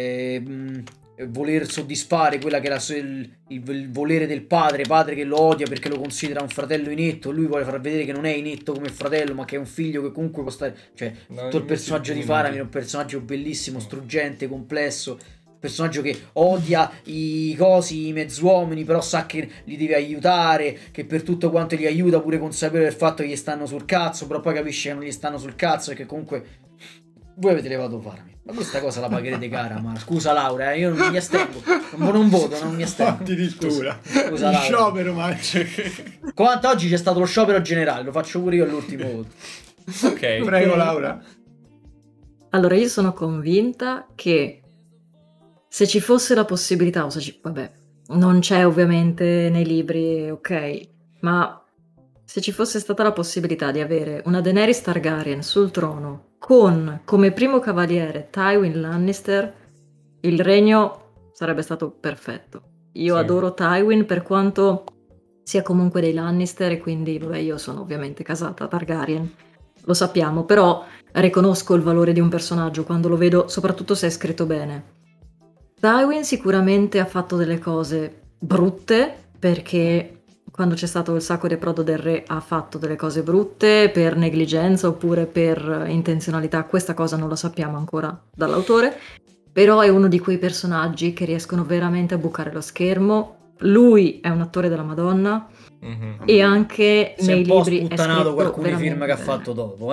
voler soddisfare quella che era il volere del padre che lo odia perché lo considera un fratello inetto. Lui vuole far vedere che non è inetto come fratello, ma che è un figlio che comunque può stare, cioè No, tutto il personaggio di invece- Faramir è un personaggio bellissimo, struggente, complesso, personaggio che odia i mezzuomini, però sa che li deve aiutare, che per tutto quanto li aiuta pure consapevole del fatto che gli stanno sul cazzo, però poi capisce che non gli stanno sul cazzo e che comunque voi avete levato Faramir. Ma questa cosa la pagherete cara, ma scusa Laura, io non mi astengo, non voto, non mi astengo. Addirittura. Scusa, Il Laura. sciopero, ma... Quanto oggi c'è stato lo sciopero generale, lo faccio pure io all'ultimo voto. Ok. Prego Laura. Allora, io sono convinta che se ci fosse la possibilità, vabbè, non c'è ovviamente nei libri, ok, ma se ci fosse stata la possibilità di avere una Daenerys Targaryen sul trono con come primo cavaliere Tywin Lannister, il regno sarebbe stato perfetto. Io Sì. adoro Tywin per quanto sia comunque dei Lannister e quindi, vabbè, io sono ovviamente casata Targaryen, lo sappiamo, però riconosco il valore di un personaggio quando lo vedo, soprattutto se è scritto bene. Tywin sicuramente ha fatto delle cose brutte, perché quando c'è stato il sacco di approdo del re ha fatto delle cose brutte per negligenza oppure per intenzionalità, questa cosa non la sappiamo ancora dall'autore, però è uno di quei personaggi che riescono veramente a bucare lo schermo. Lui è un attore della Madonna Mhm. e anche Si è nei un po' libri è sputtanato scritto con alcuni film veramente che ha bene. fatto dopo,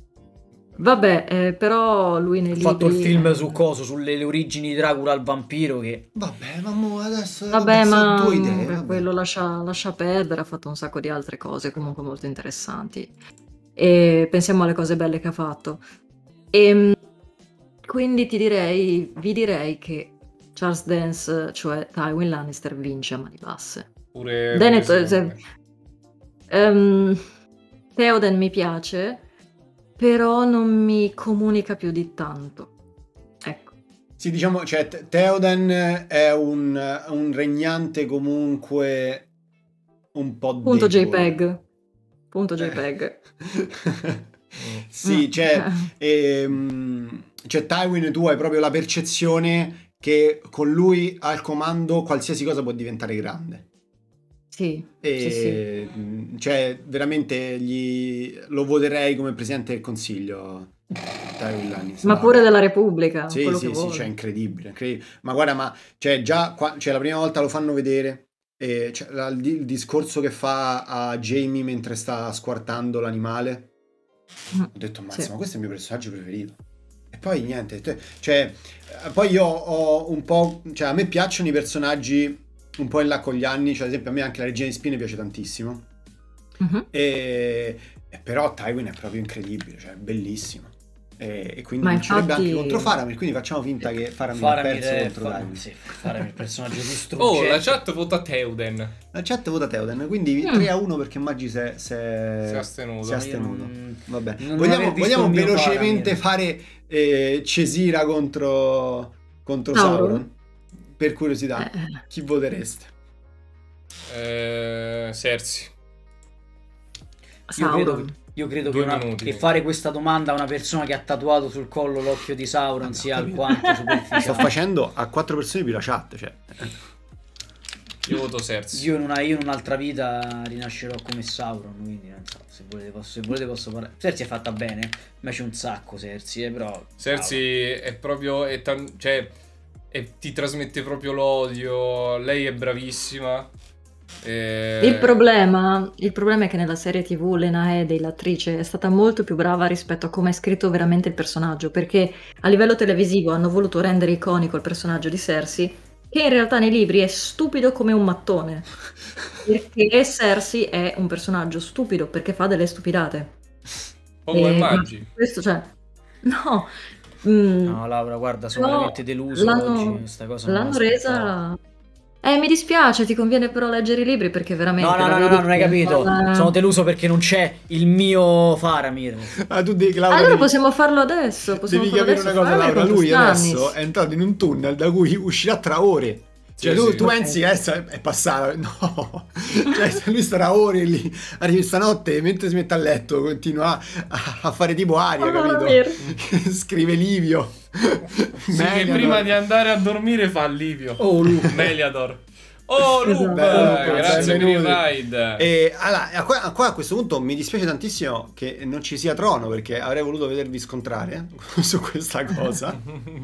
Vabbè, però lui nei Ha libri... fatto il film su coso, sulle le origini di Dracula al vampiro che... Vabbè, ma mo adesso... Vabbè, ma due idee. per vabbè. quello lascia perdere, ha fatto un sacco di altre cose comunque molto interessanti. E pensiamo alle cose belle che ha fatto. E quindi vi direi che Charles Dance, cioè Tywin Lannister, vince a mani basse. Pure Denethor, secondo me. Theoden mi piace, però non mi comunica più di tanto. Ecco. Sì, diciamo, cioè, Theoden è un regnante comunque un po' Punto debole. JPEG. Punto JPEG. Sì, cioè Tywin, tu hai proprio la percezione che con lui al comando qualsiasi cosa può diventare grande. Sì, E cioè veramente lo voterei come presidente del consiglio. Tywin Lannister. ma pure della Repubblica, Sì, quello sì, che sì, vuole. cioè incredibile. Ma guarda, ma cioè già cioè, la prima volta lo fanno vedere. Cioè, il discorso che fa a Jaime mentre sta squartando l'animale. Ho detto, mazza, Sì. ma questo è il mio personaggio preferito. E poi niente, cioè, poi io ho un po', cioè a me piacciono i personaggi un po' in là con gli anni, cioè ad esempio a me anche la Regina di Spine piace tantissimo. Mhm. E però Tywin è proprio incredibile, cioè bellissimo. E quindi Ma vincerebbe infatti- anche contro Faramir, quindi facciamo finta che Faramir ha perso contro Tywin. Sì, Faramir il personaggio più Oh, struggente. la chat vota Theoden. La chat vota Theoden, quindi 3-1 perché Maggi si è astenuto. si è astenuto. Io Vabbè. non Vogliamo, aver visto vogliamo il mio velocemente Faramir. fare Cesira contro Sauron? Sauron? Per curiosità, Eh, chi votereste? Cersei. Sauron. Io credo 2 che, minuti. che fare questa domanda a una persona che ha tatuato sul collo l'occhio di Sauron sia alquanto superficiale. Sto facendo a 4 persone più la chat, cioè. Io voto Cersei. Io in un'altra vita rinascerò come Sauron, quindi non so, se volete posso parlare. Cersei è fatta bene, ma c'è un sacco Cersei, però Cersei è proprio... cioè, ti trasmette proprio l'odio. Lei è bravissima. Il problema è che nella serie TV Lena Headey, l'attrice, è stata molto più brava rispetto a come è scritto veramente il personaggio, perché a livello televisivo hanno voluto rendere iconico il personaggio di Cersei, che in realtà nei libri è stupido come un mattone, perché Cersei è un personaggio stupido perché fa delle stupidate. Come Ma Maggi. questo, cioè, no. No, Laura, guarda, sono No, veramente deluso oggi. Questa cosa non l'hanno me l'aspettavo. resa. Mi dispiace, ti conviene però leggere i libri perché veramente. No, la vedi non hai che capito. non- Sono deluso perché non c'è il mio Faramir. Ah, tu devi, Laura, Allora devi- possiamo farlo adesso. Possiamo devi farlo capire adesso. una cosa, Faramir Laura. contro Lui Stannis. adesso è entrato in un tunnel da cui uscirà tra ore. Cioè, Sì, tu, sì. tu pensi che adesso è passata? No, cioè, lui starà ore lì. Arriva stanotte mentre si mette a letto, continua a fare tipo aria, Faramir. capito? Scrive Livio. Sì, che Meliador. prima di andare a dormire fa Livio. Oh, Luke. Meliador. Oh, Esatto. Luke! Bello, Grazie per il benvenuti. ride. E allora, qua a questo punto mi dispiace tantissimo che non ci sia Trono, perché avrei voluto vedervi scontrare su questa cosa.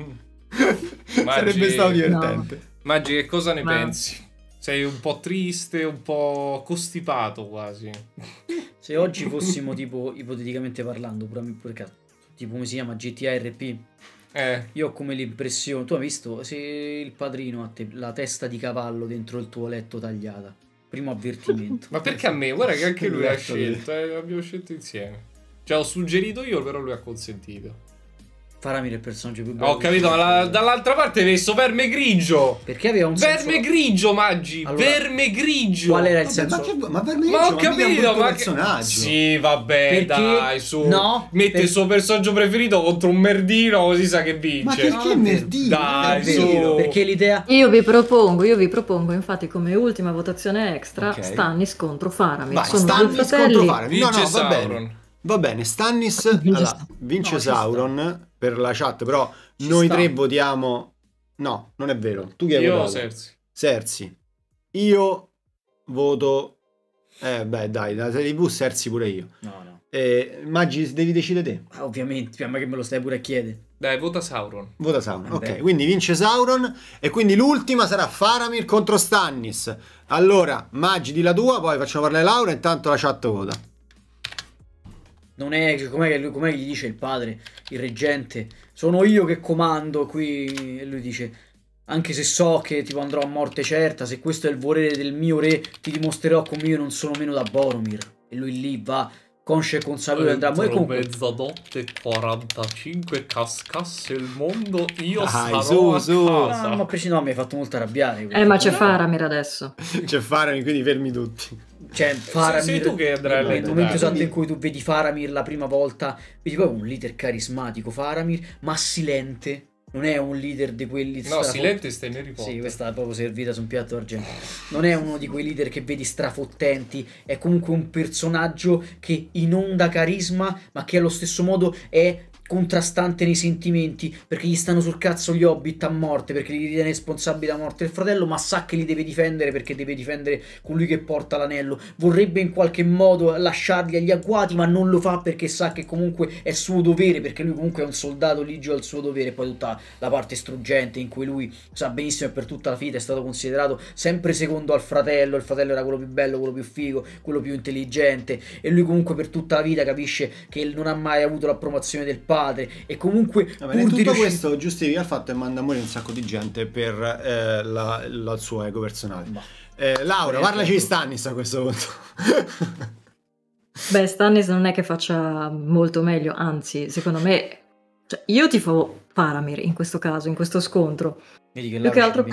Sarebbe stato divertente. Maggi, che cosa ne Ma- pensi? Sei un po' triste, un po' costipato quasi. Se oggi fossimo tipo, ipoteticamente parlando, pure caso, tipo come si chiama GTA RP, io ho come l'impressione, tu hai visto se il padrino ha la testa di cavallo dentro il tuo letto tagliata? Primo avvertimento. Ma perché a me? Guarda che anche lui ha Letto scelto, abbiamo scelto insieme. Cioè ho suggerito io, però lui ha consentito. Faramir è il personaggio più bello. Ho capito, ma dall'altra parte hai messo verme grigio. Perché aveva un senso. Verme grigio, Maggi, Allora, verme grigio. Qual era il Vabbè, senso? ma per me Ma ho mica è un capito, brutto ma che... personaggio. Sì, vabbè, Perché- dai, su. No, Mette il suo personaggio preferito contro un merdino, così sa che Ma vince. perché merdino? Dai, È vero. su. Perché l'idea. Io vi propongo, infatti, come ultima votazione extra, Ok. Stannis contro Faramir. Vai, Sono due Stannis fratelli. contro Faramir. Vince No, va Sauron. bene. Va bene, Stannis vince No, ci sta. Sauron per la chat, però Ci noi sta. tre votiamo. No, non è vero. Tu chi hai Io votato? Cersei. Cersei. Io voto. Beh, dai, da TV Cersei pure io. No. Maggi, devi decidere te. Ah, ovviamente, ma che me lo stai pure a chiedere. Dai, vota Sauron. Vota Sauron. Ok, Beh. quindi vince Sauron. E quindi l'ultima sarà Faramir contro Stannis. Allora, Maggi, di la tua, poi facciamo parlare Laura. Intanto la chat vota. Non è com'è che gli dice il padre, il reggente, sono io che comando qui, e lui dice anche se so che tipo andrò a morte certa, se questo è il volere del mio re, ti dimostrerò come io non sono meno da Boromir. E lui lì va conscio e consapevole andrà a morire. Comunque mezzanotte 45 cascasse il mondo, io Dai, sarò su, su. a casa. no, ma no, mi hai fatto molto arrabbiare. Ma c'è Faramir adesso. C'è Faramir, quindi fermi tutti. Cioè, Faramir, sei tu che andrai a nel letto, momento dai. esatto in cui tu vedi Faramir la prima volta, vedi proprio un leader carismatico, Faramir, ma silente. Non è un leader di quelli No, silente stai in Harry Potter. Sì, questa è proprio servita su un piatto d'argento. Non è uno di quei leader che vedi strafottenti, è comunque un personaggio che inonda carisma, ma che allo stesso modo è contrastante nei sentimenti, perché gli stanno sul cazzo gli Hobbit a morte, perché li ritiene responsabili della morte del fratello, ma sa che li deve difendere perché deve difendere colui che porta l'anello. Vorrebbe in qualche modo lasciarli agli agguati, ma non lo fa perché sa che comunque è suo dovere, perché lui comunque è un soldato ligio al suo dovere. Poi tutta la parte struggente in cui lui sa benissimo che per tutta la vita è stato considerato sempre secondo al fratello, il fratello era quello più bello, quello più figo, quello più intelligente, e lui comunque per tutta la vita capisce che non ha mai avuto l'approvazione del padre, e comunque tutto questo giustifica il fatto che manda a morire un sacco di gente per il suo ego personale. Laura, parlaci di Stannis a questo punto. Beh, Stannis non è che faccia molto meglio, anzi, secondo me, cioè, io tifo Faramir in questo caso, in questo scontro. Più che altro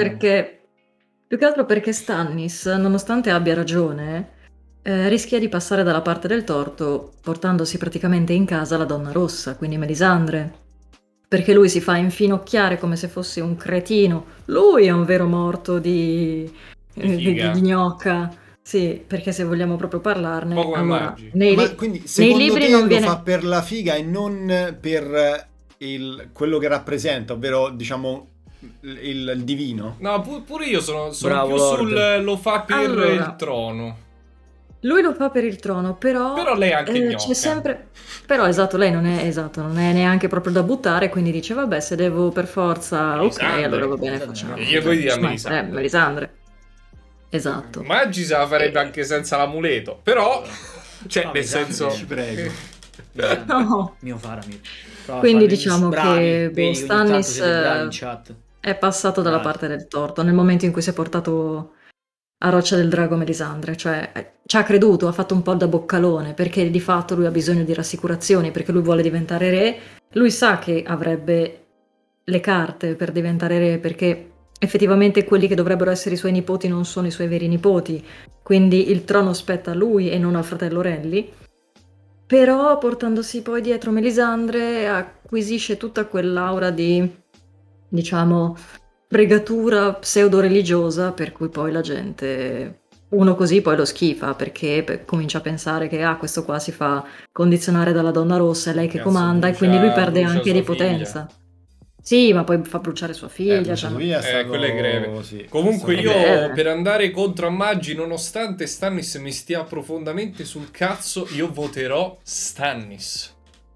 perché Stannis, nonostante abbia ragione, rischia di passare dalla parte del torto portandosi praticamente in casa la Donna Rossa, quindi Melisandre, perché lui si fa infinocchiare come se fosse un cretino. Lui è un vero morto di gnocca. Sì, perché se vogliamo proprio parlarne, allora, quindi nei secondo libri te non lo viene... fa per la figa e non per quello che rappresenta, ovvero diciamo il divino? No, pure io sono Bravo, più Lord. sul lo fa per Allora, il trono. lui lo fa per il trono, però lei è anche gnocca. c'è sempre... Però esatto, lei non è neanche proprio da buttare, quindi dice vabbè, se devo per forza, ok, Melisandre. allora va bene, facciamo. E gli puoi dire Melisandre. Melisandre. Esatto. Maggi se la farebbe anche senza l'amuleto, però cioè No, nel Melisandre, senso Ci prego. No. Mio Faramir. Quindi diciamo che vedi, ogni tanto Stannis siete bravi in chat. è passato dalla Bravi. parte del torto nel momento in cui si è portato a Roccia del Drago Melisandre, cioè ci ha creduto, ha fatto un po' da boccalone, perché di fatto lui ha bisogno di rassicurazioni, perché lui vuole diventare re, lui sa che avrebbe le carte per diventare re, perché effettivamente quelli che dovrebbero essere i suoi nipoti non sono i suoi veri nipoti, quindi il trono spetta a lui e non al fratello Renly. Però portandosi poi dietro Melisandre acquisisce tutta quell'aura di, diciamo, pregatura pseudo-religiosa, per cui poi la gente, uno così poi lo schifa, perché comincia a pensare che questo qua si fa condizionare dalla Donna Rossa, è lei che Cazzo, comanda, e brucia- quindi lui perde brucia anche sua di potenza. Sì, ma poi fa bruciare sua figlia. Cioè, Via, è stato... quello è greve. sì, Comunque è io stato- greve. per andare contro a Maggi, nonostante Stannis mi stia profondamente sul cazzo, io voterò Stannis.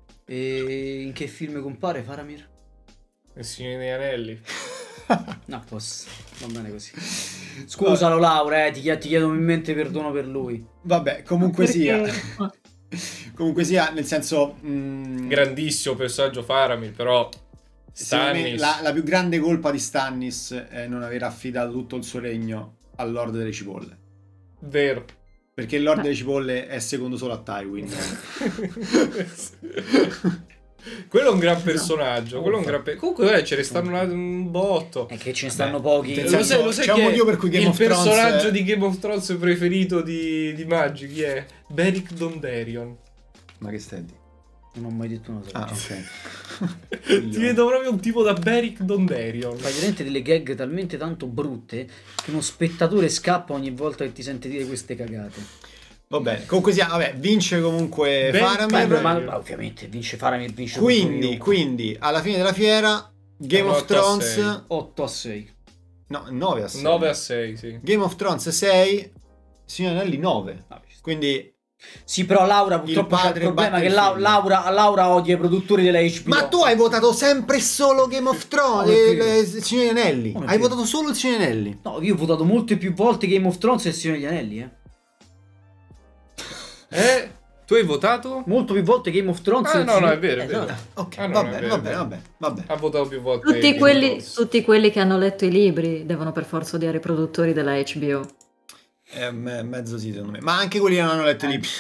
E in che film compare Faramir? Il Signore degli Anelli. No, posso. Va bene così. Scusalo Laura, ti chiedo umilmente perdono per lui. Vabbè, comunque sia. perché- Comunque sia, nel senso... Grandissimo personaggio Faramir, però secondo me Stannis. la più grande colpa di Stannis è non aver affidato tutto il suo regno al Lord delle Cipolle. Vero. Perché il Lord delle Cipolle è secondo solo a Tywin. Quello è un gran personaggio. Quello è un gran comunque ce ne stanno un botto. È che ce ne stanno pochi. nel senso, Lo sai c'è chi un è motivo per cui Game of Thrones personaggio di Game of Thrones preferito di Maggi? Chi è? Beric Dondarrion. Ma che stai a dire? Non ho mai detto una cosa. Ah, ok. Ti vedo proprio un tipo da Beric Dondarrion. Fai veramente delle gag talmente tanto brutte che uno spettatore scappa ogni volta che ti sente dire queste cagate. Va bene, comunque sia, vabbè, vince comunque Ben- Faramir. Ma ovviamente vince Faramir, vince tutto io. Quindi, alla fine della fiera, Game of 8 a Thrones... 6. 8-6. No, 9 a 6. 9 a 6, sì. Game of Thrones 6, Signore Anelli 9. Quindi... Sì, però Laura purtroppo c'ha il padre problema batte che il figlio. Laura odia i produttori della HBO. Ma tu hai votato sempre solo Game of Thrones, Non è vero. il Signore Anelli. Non è Hai vero. votato solo il Signore Anelli. No, io ho votato molte più volte Game of Thrones e il Signore degli Anelli, Tu hai votato? Molto più volte Game of Thrones. Ah, e il no, Signore- è vero, è vero. esatto. Ok, Ah, no, va è bene, vero, va è bene, vero. va bene, va bene. Ha votato più volte. Tutti quelli che hanno letto i libri devono per forza odiare i produttori della HBO. Mezzo sì, secondo me. Ma anche quelli che non hanno letto i libri.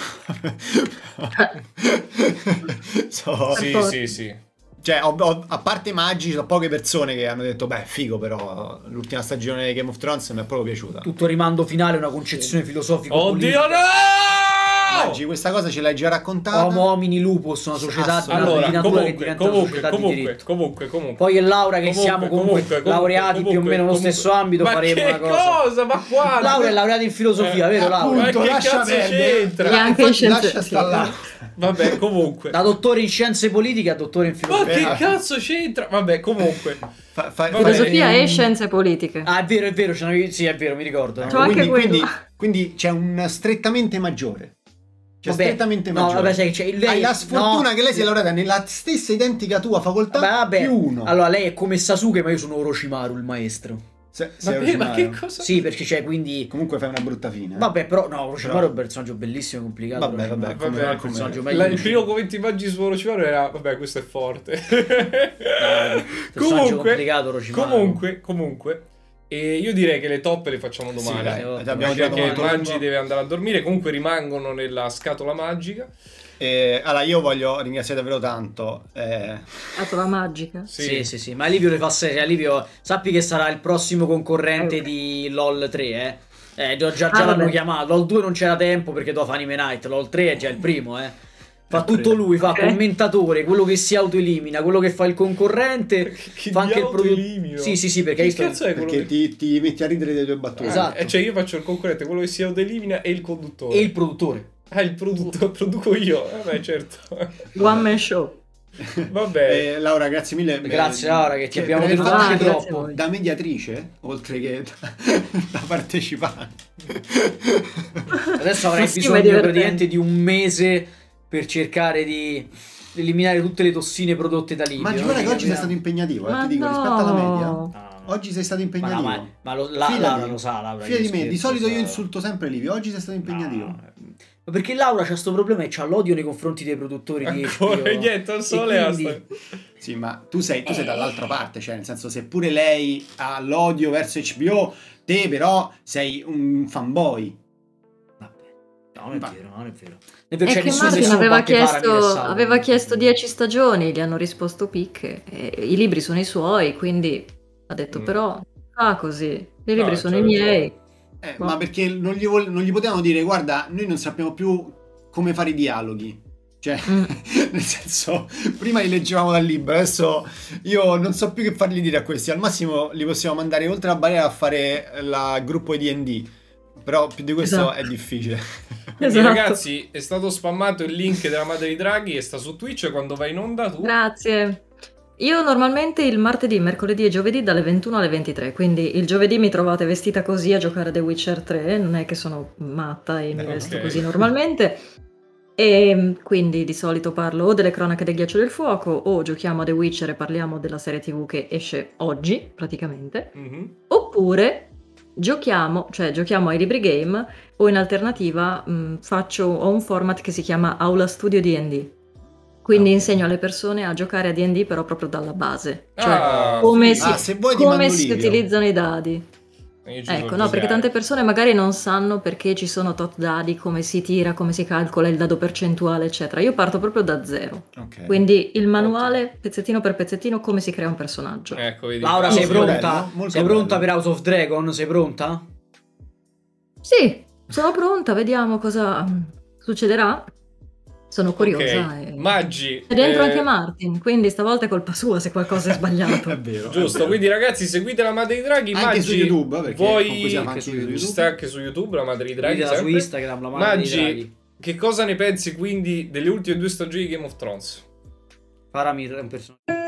Sì. Cioè, a parte i Maggi, ci sono poche persone che hanno detto, beh, figo, però l'ultima stagione di Game of Thrones mi è proprio piaciuta. Tutto il rimando finale, una concezione filosofica. Oddio, no! Maggi, questa cosa ce l'hai già raccontata. Homo homini lupus, una società di Allora, natura che diventa una società di diritto. comunque. Poi è Laura che siamo comunque laureati più o meno nello stesso ambito, ma faremo che una cosa. Ma quando? Laura è laureata in filosofia, vero Laura? Ma che lascia cazzo perdere. c'entra? E anche in scienze... Lascia stare là. Vabbè, comunque. Da dottore in scienze politiche a dottore in Ma filosofia. che cazzo c'entra? Vabbè, comunque. Vabbè, Filosofia e scienze politiche. Ah, è vero, sì, è vero, mi ricordo. C'ho anche quello. Quindi c'è un strettamente maggiore. Cioè, Vabbè, strettamente no, maggiore. vabbè, sai, cioè, lei, Hai la sfortuna no, che lei sia laureata nella stessa identica tua facoltà vabbè, più uno. allora lei è come Sasuke, ma io sono Orochimaru, il maestro. Sei Ma originario. che cosa? Sì, perché c'è quindi... Comunque fai una brutta fine. Vabbè, però, no, Orochimaru è un personaggio bellissimo e complicato. Vabbè, Orochimaru. come- È un come- personaggio Il meglio. primo commento Maggi su Orochimaru era vabbè, questo è forte. Personaggio complicato, Orochimaru. Comunque e io direi che le top le facciamo domani. Sì, dai, Abbiamo abbiamo Perché tirato molto Maggi lungo. deve andare a dormire. Comunque rimangono nella scatola magica. Allora, io voglio ringraziare davvero tanto. Scatola magica. Sì, ma Livio le fa serie. Livio, sappi che sarà il prossimo concorrente di LOL 3, già l'hanno vabbè. chiamato. LOL 2 non c'era tempo perché dopo Anime Night. LOL 3 è già il primo, Fa tutto lui, fa Ok. commentatore, quello che si autoelimina, quello che fa il concorrente, Che fa anche il autoelimino? produttore. Sì, perché Che hai visto... cazzo è quello Perché che... ti metti a ridere delle tue battute. Esatto. Cioè io faccio il concorrente, quello che si autoelimina e il conduttore. E il produttore. Ah, il produttore, produco io. Vabbè, certo. One man show. Vabbè. Laura, grazie mille. Grazie, Laura, che ti abbiamo veramente deluso anche grazie a troppo. voi. da mediatrice, oltre che da partecipante. Adesso avrai Sì, ma è bisogno divertente. praticamente di un mese per cercare di eliminare tutte le tossine prodotte da Livio. Ma no? guarda che oggi sei Capiamo. stato impegnativo, Ma ti dico, no. rispetto alla media. No. Oggi sei stato Ma, impegnativo. no, ma Fidati. Laura lo sa, Laura. Fidati io di me, di scherzo, solito io sa. insulto sempre Livio, oggi sei stato impegnativo. No. Ma perché Laura c'ha questo problema e c'ha l'odio nei confronti dei produttori di HBO. Ancora niente, al sole E quindi- Sì, ma tu sei dall'altra parte, cioè nel senso se pure lei ha l'odio verso HBO, te però sei un fanboy. Vabbè. No, non è Ma- vero, non è vero. È C'è che nessuno- Martin nessuno aveva batte para chiesto, Milesano. aveva chiesto 10 stagioni, gli hanno risposto picche. E i libri sono i suoi, quindi ha detto però fa così, i libri No, sono c'ha i miei. ragione. Ma perché non gli potevano dire, guarda, noi non sappiamo più come fare i dialoghi. Cioè, nel senso, prima li leggevamo dal libro, adesso io non so più che fargli dire a questi. Al massimo li possiamo mandare oltre la barriera a fare il gruppo D&D. Però più di questo Esatto. è difficile. Quindi Esatto. ragazzi, è stato spammato il link della Madre di Draghi e sta su Twitch quando vai in onda tu. Grazie. Io normalmente il martedì, mercoledì e giovedì dalle 21 alle 23, quindi il giovedì mi trovate vestita così a giocare The Witcher 3, non è che sono matta e mi vesto ok. così normalmente. E quindi di solito parlo o delle cronache del Ghiaccio del Fuoco o giochiamo a The Witcher e parliamo della serie TV che esce oggi praticamente. Mhm. Oppure giochiamo ai libri game o in alternativa ho un format che si chiama Aula Studio D&D. Quindi insegno alle persone a giocare a D&D però proprio dalla base. Cioè Ah, come figo. si, se vuoi ti come mando si Livio. utilizzano i dadi. Io ci Ecco, so no, perché giocare. tante persone magari non sanno perché ci sono tot dadi, come si tira, come si calcola il dado percentuale, eccetera. Io parto proprio da zero. Ok. Quindi il manuale, pezzettino per pezzettino, come si crea un personaggio. Ecco, vedi. Laura, Molto sei pronta? bello, molto Sei pronta bello. per House of Dragon? Sei pronta? Sì, sono pronta, vediamo cosa succederà. Sono curiosa. Ok, e... Maggi. È dentro anche Martin, quindi stavolta è colpa sua se qualcosa è sbagliato. È vero. Giusto, quindi ragazzi seguite la Madre di Draghi. Anche Maggi, su YouTube, perché voi comunque siamo anche anche su su YouTube. ci YouTube. sta anche su YouTube la Madre di Draghi. Seguitela su sempre. Instagram, la madre di Maggi, Draghi. che cosa ne pensi quindi delle ultime 2 stagioni di Game of Thrones? Faramir è un personaggio.